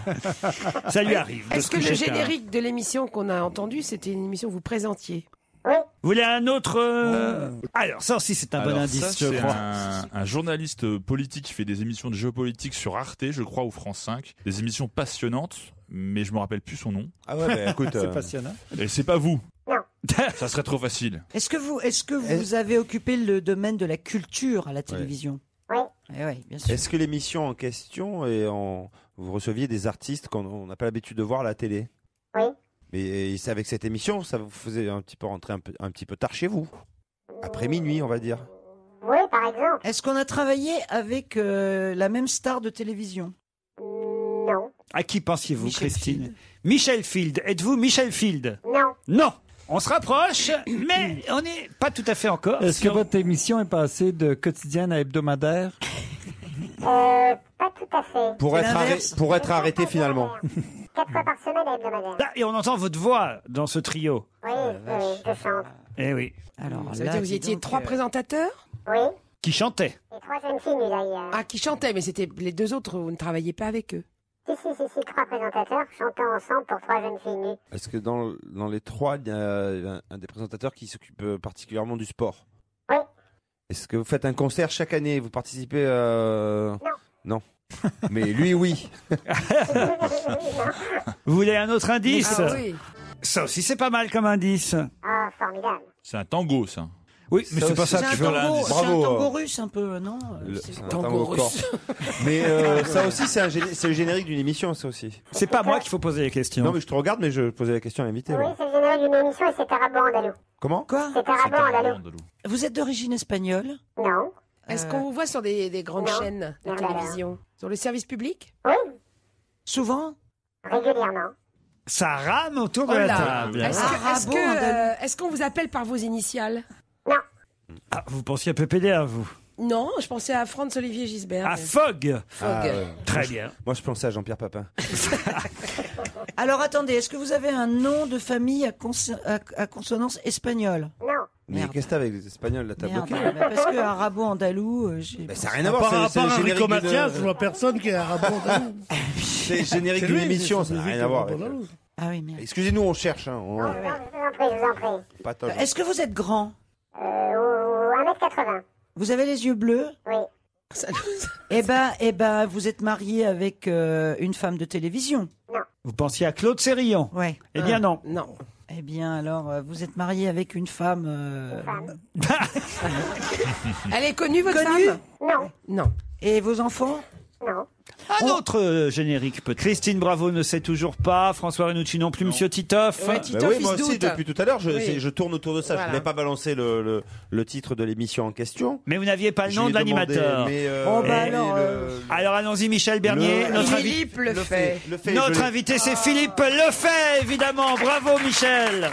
Ça lui arrive. de Est-ce se que le coucher tard. générique de l'émission qu'on a entendu, c'était une émission que vous présentiez? Oui. Vous voulez un autre euh, Alors, ça aussi, c'est un bon Alors, indice, ça, je c'est crois. Un, un journaliste politique qui fait des émissions de géopolitique sur Arte, je crois, ou France cinq. Des émissions passionnantes, mais je me rappelle plus son nom. Ah ouais, bah, écoute. C'est euh, passionnant. Et c'est pas vous. Non. Ça serait trop facile. Est-ce que vous, est-ce que vous avez occupé le domaine de la culture à la télévision? Oui. Eh oui, bien sûr. Est-ce que l'émission en question est en... vous receviez des artistes qu'on n'a pas l'habitude de voir à la télé? Oui. Mais c'est avec cette émission, ça vous faisait un petit peu rentrer un, peu, un petit peu tard chez vous? Après minuit, on va dire. Oui, par exemple. Est-ce qu'on a travaillé avec euh, la même star de télévision? Non. À qui pensiez-vous, Michel Christine? Field. Michel Field. Êtes-vous Michel Field? Non. Non. On se rapproche, mais on n'est pas tout à fait encore. Est-ce que sur- votre émission est passée de quotidienne à hebdomadaire? Euh, pas tout à fait. Pour C'est être, arrêt- l'inverse. pour être arrêté finalement. Quatre fois par semaine à hebdomadaire. Ah, et on entend votre voix dans ce trio. Oui, euh, je chante. Eh oui. Alors, Ça veut là, dire que vous dis étiez donc, trois euh, présentateurs? Oui. Qui chantait. Et trois jeunes filles, d'ailleurs. Ah, qui chantaient, mais c'était les deux autres, vous ne travailliez pas avec eux. Si, si, si, si, trois présentateurs chantant ensemble pour trois jeunes filles nues. Est-ce que dans, dans les trois, il y a un, un des présentateurs qui s'occupe euh, particulièrement du sport? Oui. Est-ce que vous faites un concert chaque année? Vous participez euh... Non. Non. Mais lui, oui. Vous voulez un autre indice? Ah oui. Ça aussi, c'est pas mal comme indice. Ah, formidable. C'est un tango, ça. Oui, mais Ça c'est pas aussi, ça C'est que un je veux tango, l'indice. c'est un Bravo, tango euh, russe un peu, non? Le- C'est- c'est un Tango tango russe. corse. Mais euh, ça aussi, c'est un gé- c'est le générique d'une émission, ça aussi. C'est pas moi qu'il faut poser les questions. Non, mais je te regarde, mais je posais la question à l'invité. Oui, là. c'est le générique d'une émission et c'est arabo andalou. Comment? Quoi? C'est arabo andalou. Vous êtes d'origine espagnole? Non. Est-ce Euh, qu'on vous voit sur des, des grandes Non. chaînes de Non, non, télévision? Sur le service public? Oui, Souvent régulièrement. Ça rame autour Oh de la là. table. Est-ce Ah, que- est-ce bon, que, Andalou. euh, est-ce qu'on vous appelle par vos initiales? Ah, vous pensiez à P P D R, vous? Non, je pensais à Franz-Olivier Gisbert. À mais- Fogg. Fogg. Ah, ouais. Très bien. Moi, je pensais à Jean-Pierre Papin. Alors attendez, est-ce que vous avez un nom de famille à, cons- à- à consonance espagnole? Non. Mais Merde. qu'est-ce que t'as avec les Espagnols, là, t'as Merde, bloqué? bah, parce que arabo andalou, euh, j'ai. Mais ça n'a rien à À voir, part, à c'est- c'est part le Enrico générique Mathias, je d'une... vois personne qui est arabe. C'est le générique C'est d'une lui, émission, c'est ça n'a lui rien qui à voir est avec... andalouse. Ah oui, merde. Excusez-nous, on cherche, hein. on- Non, je vous en prie, je vous en prie. Pas tant- Est-ce que vous êtes grand? Euh, au- un mètre quatre-vingts. Vous avez les yeux bleus? Oui. Eh ben, eh ben, vous êtes marié avec euh, une femme de télévision? Vous pensiez à Claude Sérillon? Ouais. Eh bien, non. Non. Eh bien, alors, euh, vous êtes marié avec une femme. euh, Elle est connue, votre Connue? femme? Non. Non. Et vos enfants? Non. Un autre euh, générique, peut-être. Christine Bravo ne sait toujours pas. François Renucci non plus. Monsieur Titoff. Ouais, Bah Titoff, oui, il moi se aussi, doute. depuis tout à l'heure, je, Oui. c'est- je tourne autour de ça. Voilà. Je voulais pas balancer le, le, le titre de l'émission en question. Mais vous n'aviez pas le Je nom lui de ai demandé, l'animateur. mais, euh, Oh, bah et alors, le- euh, Alors allons-y, Michel Bernier. Le- Notre, invi- Philippe le fait. le fait, notre je l'ai- invité, c'est Philippe Lefay, évidemment. Bravo, Michel.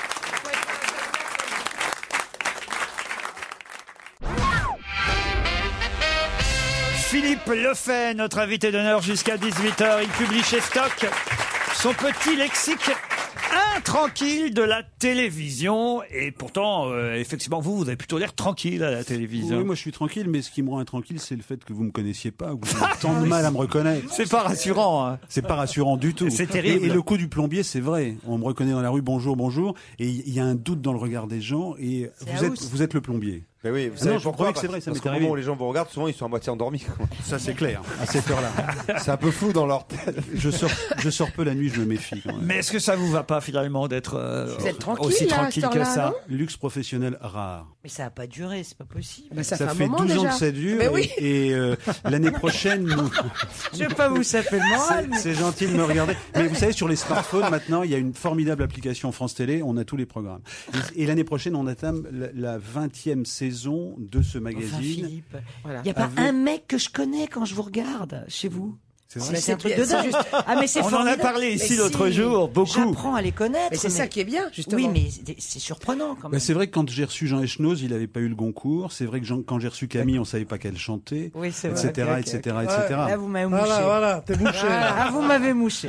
Philippe Lefay, notre invité d'honneur jusqu'à dix-huit heures. Il publie chez Stock son petit lexique intranquille de la télévision. Et pourtant, euh, effectivement, vous, vous avez plutôt l'air tranquille à la télévision. Oui, moi je suis tranquille, mais ce qui me rend intranquille, c'est le fait que vous me connaissiez pas, que vous avez tant de mal à me reconnaître. C'est pas rassurant. Hein. C'est pas rassurant du tout. C'est terrible. Et, et le coup du plombier, c'est vrai. On me reconnaît dans la rue, bonjour, bonjour, et il y a un doute dans le regard des gens, et vous êtes, vous êtes le plombier. Mais oui, vous Ah savez non, je pourquoi croyais que c'est vrai, ça Parce m'est qu'au arrivé. moment où les gens vous regardent, souvent ils sont à moitié endormis. Ça c'est clair, à cette heure-là. C'est un peu flou dans leur tête. Je sors, je sors peu la nuit, je me méfie quand même. Mais est-ce que ça vous va pas finalement d'être euh, Vous êtes tranquille, aussi là, à tranquille cette que heure-là, ça? non Luxe professionnel rare. Mais ça n'a pas duré, c'est pas possible. Bah, ça, Ça, fait un fait moment douze déjà. ans que ça dure, Mais oui. et, et, euh, l'année prochaine, nous... Je vais pas vous saper le moral, mais... C'est gentil de me regarder. Mais vous savez, sur les smartphones, maintenant, il y a une formidable application France Télé. On a tous les programmes. Et, et l'année prochaine, on atteint la, la vingtième saison de ce Enfin, magazine. Philippe, Voilà. il y a pas Avec- un mec que je connais quand je vous regarde chez vous. C'est Mais vrai. C'est un truc bien, de c'est dingue. juste- Ah mais c'est On en a formidable. parlé ici Mais l'autre si, jour, beaucoup. J'apprends à les connaître. Mais c'est ça qui est bien, justement. Oui, mais c'est- c'est surprenant quand Bah, même. c'est vrai que quand j'ai reçu Jean Echenoz, il n'avait pas eu le Goncourt. C'est vrai que Jean- quand j'ai reçu Camille, on savait pas qu'elle chantait, Oui, c'est vrai. etc., Ok, ok, etc., ok. et cetera. Là, vous m'avez mouché. Voilà, voilà, t'es mouché. là. Ah, vous m'avez mouché.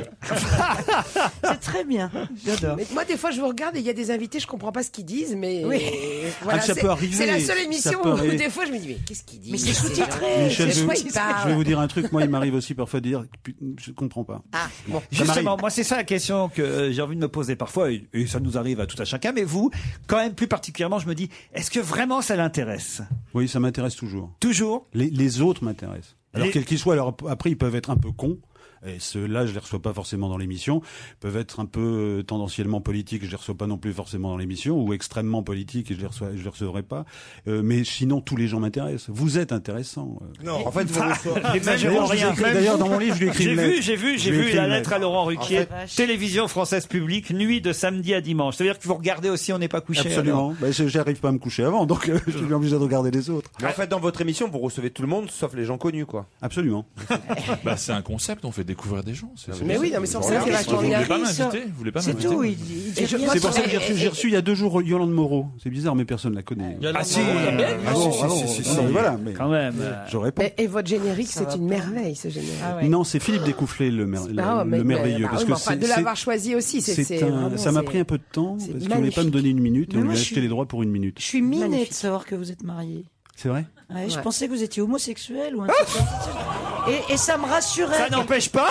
C'est très bien. J'adore. Mais moi, des fois, je vous regarde et il y a des invités, je comprends pas ce qu'ils disent, mais Oui. voilà, Ah, ça c'est- peut arriver. C'est la seule Ça émission peut où arriver. des fois je me dis mais qu'est-ce qu'ils disent Mais c'est ces sous-titré. gens Michel, C'est je, quoi, vais- ils je parlent vais vous dire un truc. Moi, il m'arrive aussi parfois de dire, Putain, je comprends pas. Ah, bon. Ça m'arrive. Justement, moi, c'est ça la question que euh, j'ai envie de me poser parfois, et, et ça nous arrive à tout à chacun, mais vous, quand même plus particulièrement, je me dis, est-ce que vraiment ça l'intéresse? Oui, ça m'intéresse toujours. Toujours? Les, les autres m'intéressent. Alors, Les- quels qu'ils soient, alors après, ils peuvent être un peu cons. Et ceux-là, je les reçois pas forcément dans l'émission. Ils peuvent être un peu euh, tendanciellement politiques, je les reçois pas non plus forcément dans l'émission, ou extrêmement politiques, et je les reçois, je les recevrai pas. Euh, mais sinon, tous les gens m'intéressent. Vous êtes intéressant. euh. Non, en fait, vous Les Exagérons D'ailleurs, je vous ai rien. écrit- D'ailleurs, dans mon livre, je lui ai écrit J'ai une vu, lettre. j'ai vu, Je j'ai lui ai vu écrit la une lettre à Laurent Ruquier. En Télévision française publique, nuit de samedi à dimanche. C'est-à-dire que vous regardez aussi, on n'est pas couché. Absolument. Ben, je- j'arrive pas à me coucher avant, donc euh, je suis obligé de regarder les autres. Mais en fait, dans votre émission, vous recevez tout le monde, sauf les gens connus, quoi. Absolument. Bah, c'est un concept, on fait découvrir des gens. c'est- c'est Mais bien. oui, non, mais c'est pour ça Voilà. que c'est vachement Vous voulez bien. pas Il m'inviter sort- Vous voulez pas C'est m'inviter tout. Il, il dit Et je- rien. moi, C'est pour ça que j'ai et- reçu, et- j'ai reçu il y a deux jours Yolande Moreau. C'est bizarre, mais personne ne la connaît. Ah si, Ah bon, ah bon, si, si, non, si. voilà, mais quand même. euh, je réponds. Et, et votre générique, Ça c'est va une pas. merveille, ce générique. Ah ouais. Non, c'est Philippe Découfflé, le, mer- le- Ah, mais- le mais- merveilleux. bah parce oui, que mais enfin, c'est- de l'avoir choisi aussi, c'est- c'est c'est un- vraiment, ça m'a c'est- pris un peu de temps, c'est parce qu'il voulait pas me magnifique. donner une minute, et Mais on moi, lui a je acheté suis- les droits pour une minute. Je suis minée Magnifique. de savoir que vous êtes marié. C'est vrai? Ouais, Je Ouais. pensais que vous étiez homosexuel ou un truc comme ça. Et, et ça me rassurait. Ça n'empêche pas.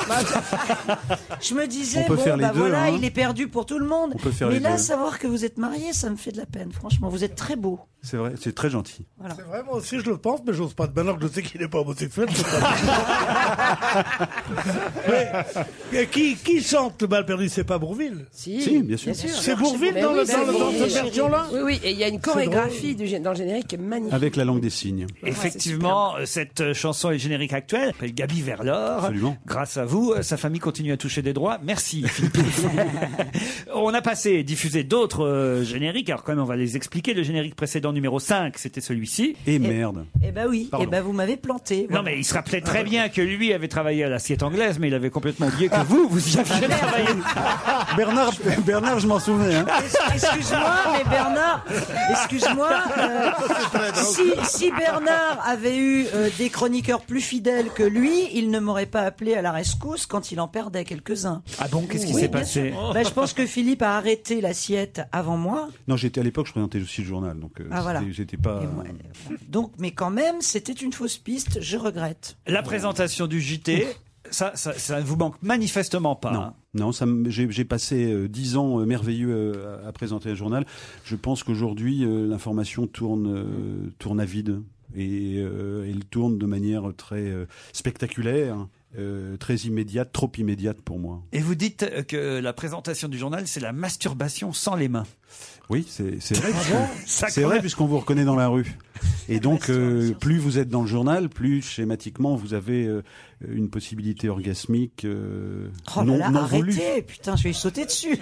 Je me disais, On peut bon, faire les bah deux, voilà, hein. il est perdu pour tout le monde. On peut faire Mais les là, deux. savoir que vous êtes marié, ça me fait de la peine. Franchement, vous êtes très beau. C'est vrai, c'est très gentil. Voilà. C'est vrai, moi aussi je le pense, mais j'ose pas. Maintenant que je sais qu'il n'est pas homosexuel, je peux pas. mais, mais qui, qui chante le bal perdu? C'est pas Bourvil? Si, Si, bien sûr. C'est Bourvil Mais dans, oui, le, c'est dans, le- dans Bourvil. cette version-là? Oui, oui, et il y a une chorégraphie du gé- dans le générique qui est magnifique. Avec la langue des signes. Effectivement, cette euh, chanson est le générique actuel. s'appelle Gaby Verlor. Absolument. Grâce à vous, sa famille continue à toucher des droits. Merci, Philippe. On a passé, diffusé d'autres euh, génériques. Alors quand même, on va les expliquer. Le générique précédent, numéro cinq, c'était celui-ci. Et merde. Eh ben oui, Pardon. eh ben vous m'avez planté. Non, voilà. mais il se rappelait très bien que lui avait travaillé à l'assiette anglaise, mais il avait complètement oublié que vous, vous y aviez travaillé. Bernard, Bernard, je m'en souvenais. Hein. Excuse-moi, mais Bernard, excuse-moi, euh, si, si Bernard avait eu euh, des chroniqueurs plus fidèles que lui, il ne m'aurait pas appelé à la rescousse quand il en perdait quelques-uns. Ah bon, qu'est-ce qui Oui, s'est bien passé sûr. Bah, je pense que Philippe a arrêté l'assiette avant moi. Non, j'étais à l'époque, je présentais aussi le journal, donc euh, Ah, voilà. c'était- j'étais pas. Et moi, Donc, mais quand même, c'était une fausse piste, je regrette. La présentation du J T, ça, ça, ça ne vous manque manifestement pas. Non, hein. non, ça, me- j'ai j'ai passé euh, dix ans euh, merveilleux euh, à, à présenter un journal. Je pense qu'aujourd'hui, euh, l'information tourne, euh, tourne à vide. Et euh, elle tourne de manière très euh, spectaculaire, euh, très immédiate, trop immédiate pour moi. Et vous dites que la présentation du journal, c'est la masturbation sans les mains. Oui, c'est c'est vrai. Ah puisqu'on- bon Ça, c'est quand vrai même. puisqu'on vous reconnaît dans la rue. Et donc, euh, plus vous êtes dans le journal, plus schématiquement vous avez euh, une possibilité orgasmique euh, Oh là non, là, non voulue. arrêtez, putain, je vais y sauter dessus.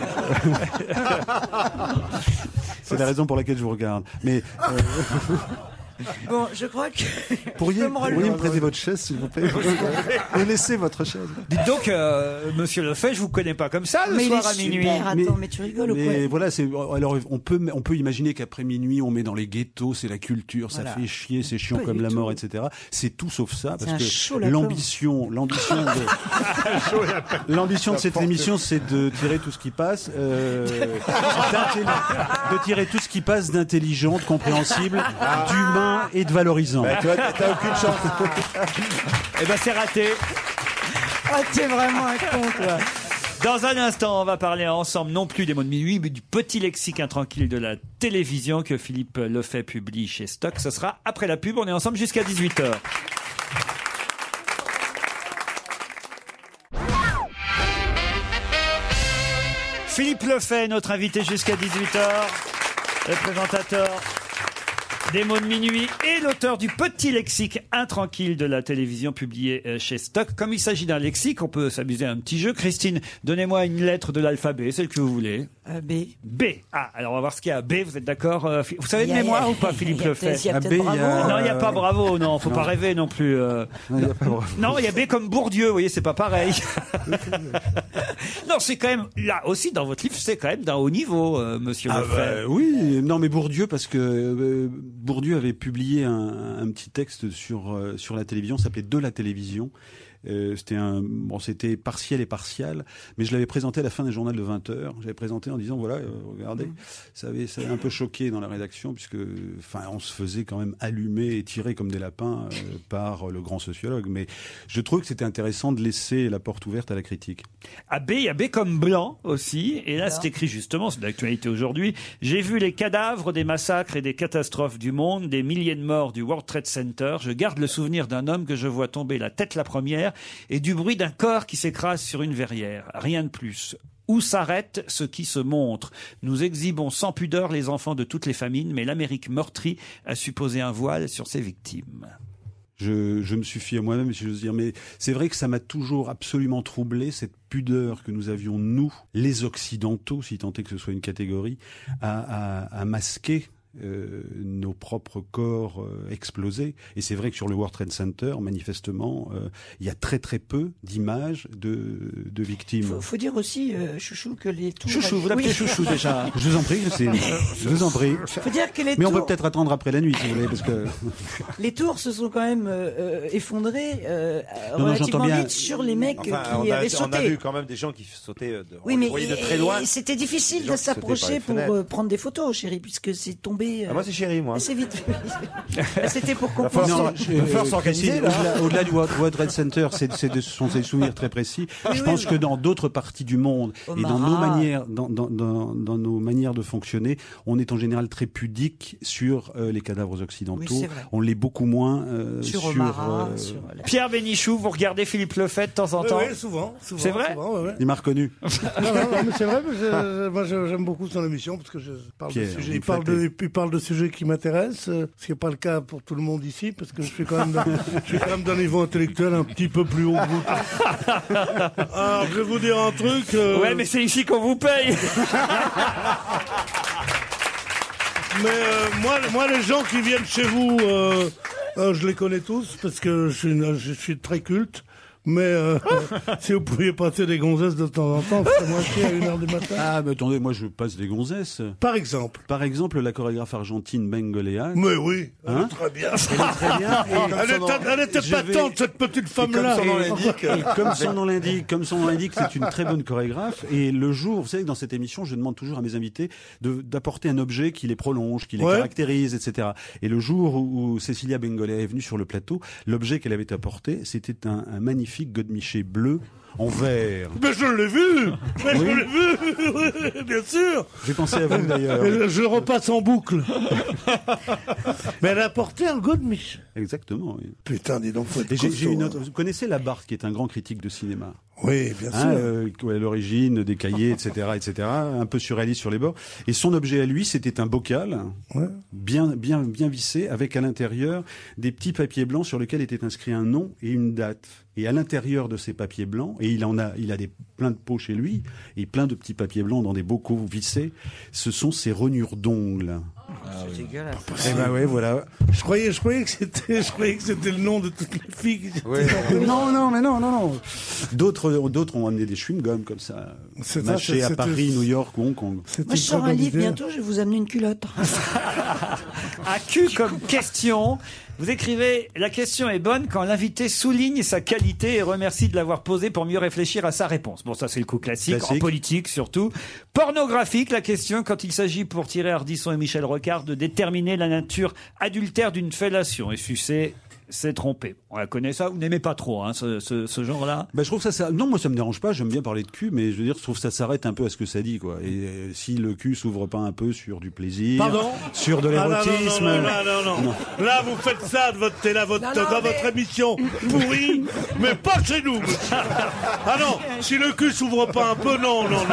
C'est la raison pour laquelle je vous regarde. Mais euh, Bon, je crois que... pourriez, Je peux me relever. pourriez me prêter votre chaise, s'il vous plaît. Et laissez votre chaise. Dites donc, euh, Monsieur Lefebvre, je vous connais pas comme ça le Mais il soir est à minuit. super, attends, mais tu rigoles ou quoi? Mais voilà, c'est alors on peut on peut imaginer qu'après minuit on met dans les ghettos, c'est la culture, ça Voilà. fait chier, c'est chiant Pas comme du la tout. mort, et cetera. C'est tout sauf ça C'est parce un que chaud lapin. l'ambition, l'ambition de l'ambition de cette émission, c'est de tirer tout ce qui passe, euh, d'intelli- de tirer tout ce qui passe d'intelligent, de compréhensible, d'humain et de valorisant. Bah, tu vois, t'as t'as aucune chance. Eh ben, c'est raté. Ah, t'es vraiment un con, toi. Dans un instant, on va parler ensemble non plus des mots de minuit, mais du petit lexique intranquille de la télévision que Philippe Lefebvre publie chez Stock. Ce sera après la pub. On est ensemble jusqu'à dix-huit heures. Philippe Lefebvre, notre invité jusqu'à dix-huit heures, le présentateur des mots de minuit et l'auteur du petit lexique intranquille de la télévision publié euh, chez Stock. Comme il s'agit d'un lexique, on peut s'amuser à un petit jeu. Christine, donnez-moi une lettre de l'alphabet, celle que vous voulez. Euh, B. B. Ah, alors on va voir ce qu'il y a à B. Vous êtes d'accord euh, Vous savez de Il y a- mémoire il y a- ou pas, Philippe il y a Lefebvre peut-être- il y a peut-être bravo. Non, il n'y a pas bravo, non. Faut Non. pas rêver non plus. euh. Non, il y a pas bravo. Non, il y a B comme Bourdieu, vous voyez, c'est pas pareil. Non, c'est quand même, là aussi, dans votre livre, c'est quand même d'un haut niveau, euh, monsieur Ah Lefebvre. bah, oui, non mais Bourdieu parce que euh, Bourdieu avait publié un, un petit texte sur euh, sur la télévision, ça s'appelait De la télévision. Euh, c'était un bon, c'était partiel et partial, mais je l'avais présenté à la fin d'un journal de vingt heures. J'avais présenté en disant voilà, euh, regardez, ça avait ça avait un peu choqué dans la rédaction puisque enfin on se faisait quand même allumer et tirer comme des lapins euh, par le grand sociologue. Mais je trouve que c'était intéressant de laisser la porte ouverte à la critique. À B, il y a B comme blanc aussi. Et là, Alors. c'est écrit justement, c'est d'actualité aujourd'hui. J'ai vu les cadavres des massacres et des catastrophes du monde, des milliers de morts du World Trade Center. Je garde le souvenir d'un homme que je vois tomber la tête la première et du bruit d'un corps qui s'écrase sur une verrière. Rien de plus. Où s'arrête ce qui se montre? Nous exhibons sans pudeur les enfants de toutes les famines, mais l'Amérique meurtrie a supposé un voile sur ses victimes. Je, je me suis fié à moi-même, si j'ose dire, mais c'est vrai que ça m'a toujours absolument troublé, cette pudeur que nous avions, nous, les Occidentaux, si tant est que ce soit une catégorie, à, à, à masquer euh, nos propres corps euh, explosés. Et c'est vrai que sur le World Trade Center, manifestement, euh, il y a très très peu d'images de, de victimes. Faut, faut dire aussi, euh, Chouchou, que les tours... Chouchou, vous l'appelez Oui. Chouchou déjà. Je vous en prie, Christine. Je vous en prie. Faut dire que les Mais on tours... peut peut-être attendre après la nuit, si vous voulez, parce que... Les tours se sont quand même euh, euh, effondrés euh, Non, non, relativement j'entends bien. vite sur les mecs Enfin, qui on, a, avaient on sauté. a vu quand même des gens qui sautaient euh, de, Oui, on mais les voyait de et- très loin. et c'était Des difficile gens de qui sautaient par les s'approcher pour fenêtres. euh, prendre des photos, chérie, puisque c'est tombé. euh, Ah, moi, c'est chéri, moi. assez vite. C'était pour Va falloir comprendre. s'or- va falloir s'organiser, Christine, là. Au-delà, au-delà du World World Trade Center, c'est, c'est de, ce sont des souvenirs très précis. Oui, Je oui, pense oui. que dans d'autres parties du monde Au et dans nos Marat. manières, dans, dans, dans, dans nos manières de fonctionner, on est en général très pudique sur euh, les cadavres occidentaux. Oui, c'est vrai. On l'est beaucoup moins euh, Sur sur. Omara, euh, sur la- Pierre Bénichou, vous regardez Philippe Lefebvre de temps en Oui, temps? oui, souvent, souvent. C'est vrai souvent, ouais, ouais. Il m'a reconnu. Non, non, non, mais c'est vrai, parce que je- moi je- j'aime beaucoup son émission parce que je parle de Pierre, sujets, vous il parle flattez. de, il parle de sujets qui m'intéressent, euh, ce qui n'est pas le cas pour tout le monde ici, parce que je suis quand même d'un, je suis quand même d'un niveau intellectuel un petit peu plus haut que vous. Alors, je vais vous dire un truc. Euh... Ouais, mais c'est ici qu'on vous paye. Mais euh, moi, moi, les gens qui viennent chez vous, euh, euh, je les connais tous parce que je suis, une- je suis très culte. Mais euh, si vous pouviez passer des gonzesses de temps en temps, c'est moins chier à une heure du matin. Ah, mais attendez, moi je passe des gonzesses. Par exemple. Par exemple, la chorégraphe argentine Bengoléa. Mais oui, elle Hein est très bien. Elle est très bien. Et Elle était, elle était Je pas vais- tente, cette petite femme-là. Et comme son nom l'indique, comme son nom l'indique, c'est une très bonne chorégraphe. Et le jour, vous savez que dans cette émission, je demande toujours à mes invités de, d'apporter un objet qui les prolonge, qui les Ouais. caractérise, et cetera. Et le jour où, où Cécilia Bengoléa est venue sur le plateau, l'objet qu'elle avait apporté, c'était un, un magnifique godemiché bleu en verre. Mais je l'ai vu. Mais Oui. je l'ai vu. Oui, bien sûr. J'ai pensé à vous d'ailleurs. Et je repasse en boucle. Mais elle a porté un godemiché. Exactement. Oui. Putain, dis donc, faut être Et j'ai, j'ai costaud, une hein. autre. Vous connaissez Labarthe, qui est un grand critique de cinéma. Oui, bien Hein, sûr. euh, qui est à l'origine des cahiers, et cetera, et cetera, un peu surréaliste sur les bords. Et son objet à lui, c'était un bocal, Ouais. bien, bien, bien vissé, avec à l'intérieur des petits papiers blancs sur lesquels était inscrit un nom et une date. Et à l'intérieur de ces papiers blancs, et il en a, il a des plein de pots chez lui, et plein de petits papiers blancs dans des bocaux vissés, ce sont ses rognures d'ongles. C'est dégueulasse. Eh ben ouais, voilà. Je croyais, je croyais que c'était, je croyais que c'était le nom de toutes les filles. qui étaient- Non, non, mais non, non, non. D'autres, d'autres ont amené des chewing-gums comme ça, C'est ça, mâchés c'est- à c'était- Paris, New York ou Hong Kong. Moi, je sors un livre bientôt, je vais vous amener une culotte. À Q comme question. Vous écrivez, la question est bonne quand l'invité souligne sa qualité et remercie de l'avoir posée pour mieux réfléchir à sa réponse. Bon, ça c'est le coup classique, Classique. en politique surtout. Pornographique, la question quand il s'agit pour Thierry Ardisson et Michel Rocard de déterminer la nature adultère d'une fellation. Et sucer, c'est tromper. On la connaît ça, vous n'aimez pas trop hein, ce, ce, ce genre-là. Ben, je trouve ça, ça, non, moi ça me dérange pas, j'aime bien parler de cul, mais je veux dire, je trouve que ça s'arrête un peu à ce que ça dit, quoi. Et euh, si le cul s'ouvre pas un peu sur du plaisir, Pardon sur de Ah, non, non, l'érotisme. non, non, non, non, non. Là, vous faites ça de votre, là, votre, Non, non, dans mais- votre émission pourrie, mais pas chez nous, monsieur. Ah non, si le cul s'ouvre pas un peu, non, non, non,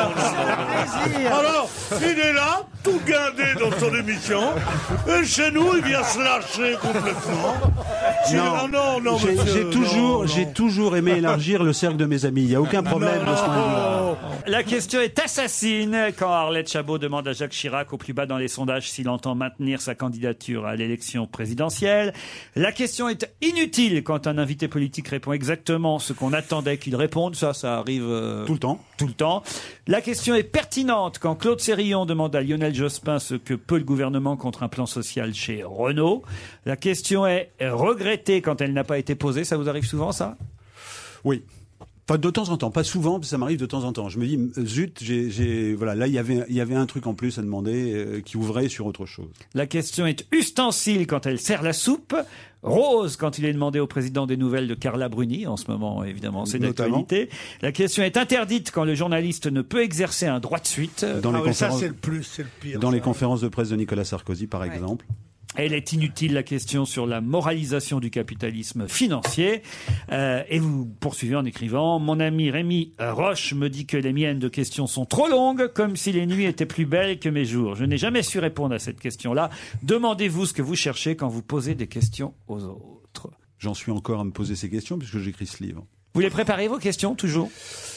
non. Alors, il est là, tout guindé dans son émission, et chez nous, il vient se lâcher complètement. C'est- Ah non, non, j'ai, monsieur, j'ai toujours, non, j'ai toujours aimé élargir le cercle de mes amis. Il y a aucun problème de ce point de vue-là. La question est assassine quand Arlette Chabot demande à Jacques Chirac au plus bas dans les sondages s'il entend maintenir sa candidature à l'élection présidentielle. La question est inutile quand un invité politique répond exactement ce qu'on attendait qu'il réponde. Ça, ça arrive euh, Tout le temps. tout le temps. La question est pertinente quand Claude Sérillon demande à Lionel Jospin ce que peut le gouvernement contre un plan social chez Renault. La question est regrettée quand elle n'a pas été posée. Ça vous arrive souvent, ça ? Oui. Enfin, de temps en temps, pas souvent, mais ça m'arrive de temps en temps. Je me dis, zut, j'ai, j'ai, voilà, là, il y avait, il y avait un truc en plus à demander euh, qui ouvrait sur autre chose. La question est ustensile quand elle sert la soupe, rose quand il est demandé au président des nouvelles de Carla Bruni, en ce moment évidemment c'est Notamment. d'actualité. La question est interdite quand le journaliste ne peut exercer un droit de suite. Dans les Ah oui, ça, conférences, c'est le plus, c'est le pire. dans les ça. conférences de presse de Nicolas Sarkozy, par exemple. Elle est inutile, la question sur la moralisation du capitalisme financier. Euh, et vous poursuivez en écrivant « Mon ami Rémi Roche me dit que les miennes de questions sont trop longues, comme si les nuits étaient plus belles que mes jours. Je n'ai jamais su répondre à cette question-là. Demandez-vous ce que vous cherchez quand vous posez des questions aux autres. » J'en suis encore à me poser ces questions puisque j'écris ce livre. Vous les préparez vos questions, toujours ?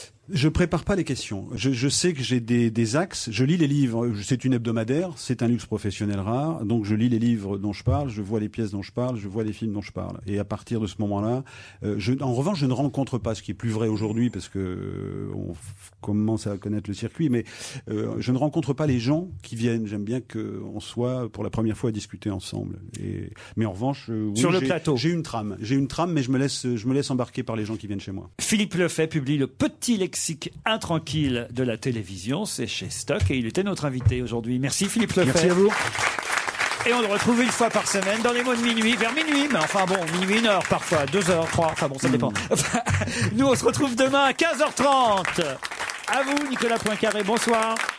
Je prépare pas les questions. Je, je sais que j'ai des, des axes. Je lis les livres. C'est une hebdomadaire. C'est un luxe professionnel rare. Donc je lis les livres dont je parle. Je vois les pièces dont je parle. Je vois les films dont je parle. Et à partir de ce moment-là, euh, je, en revanche, je ne rencontre pas, ce qui est plus vrai aujourd'hui parce que euh, on f- commence à connaître le circuit. Mais euh, je ne rencontre pas les gens qui viennent. J'aime bien qu'on soit pour la première fois à discuter ensemble. Et, mais en revanche, euh, oui, Sur le j'ai- plateau. j'ai une trame. J'ai une trame, mais je me laisse, je me laisse embarquer par les gens qui viennent chez moi. Philippe Lefebvre publie le petit lexique intranquille de la télévision. C'est chez Stock et il était notre invité aujourd'hui. Merci Philippe Lefebvre. Merci à vous. Et on le retrouve une fois par semaine dans les mots de minuit, vers minuit, mais enfin bon, minuit, une heure parfois, deux heures, trois, enfin bon, ça dépend. Nous, on se retrouve demain à quinze heures trente. À vous, Nicolas Poincaré, bonsoir.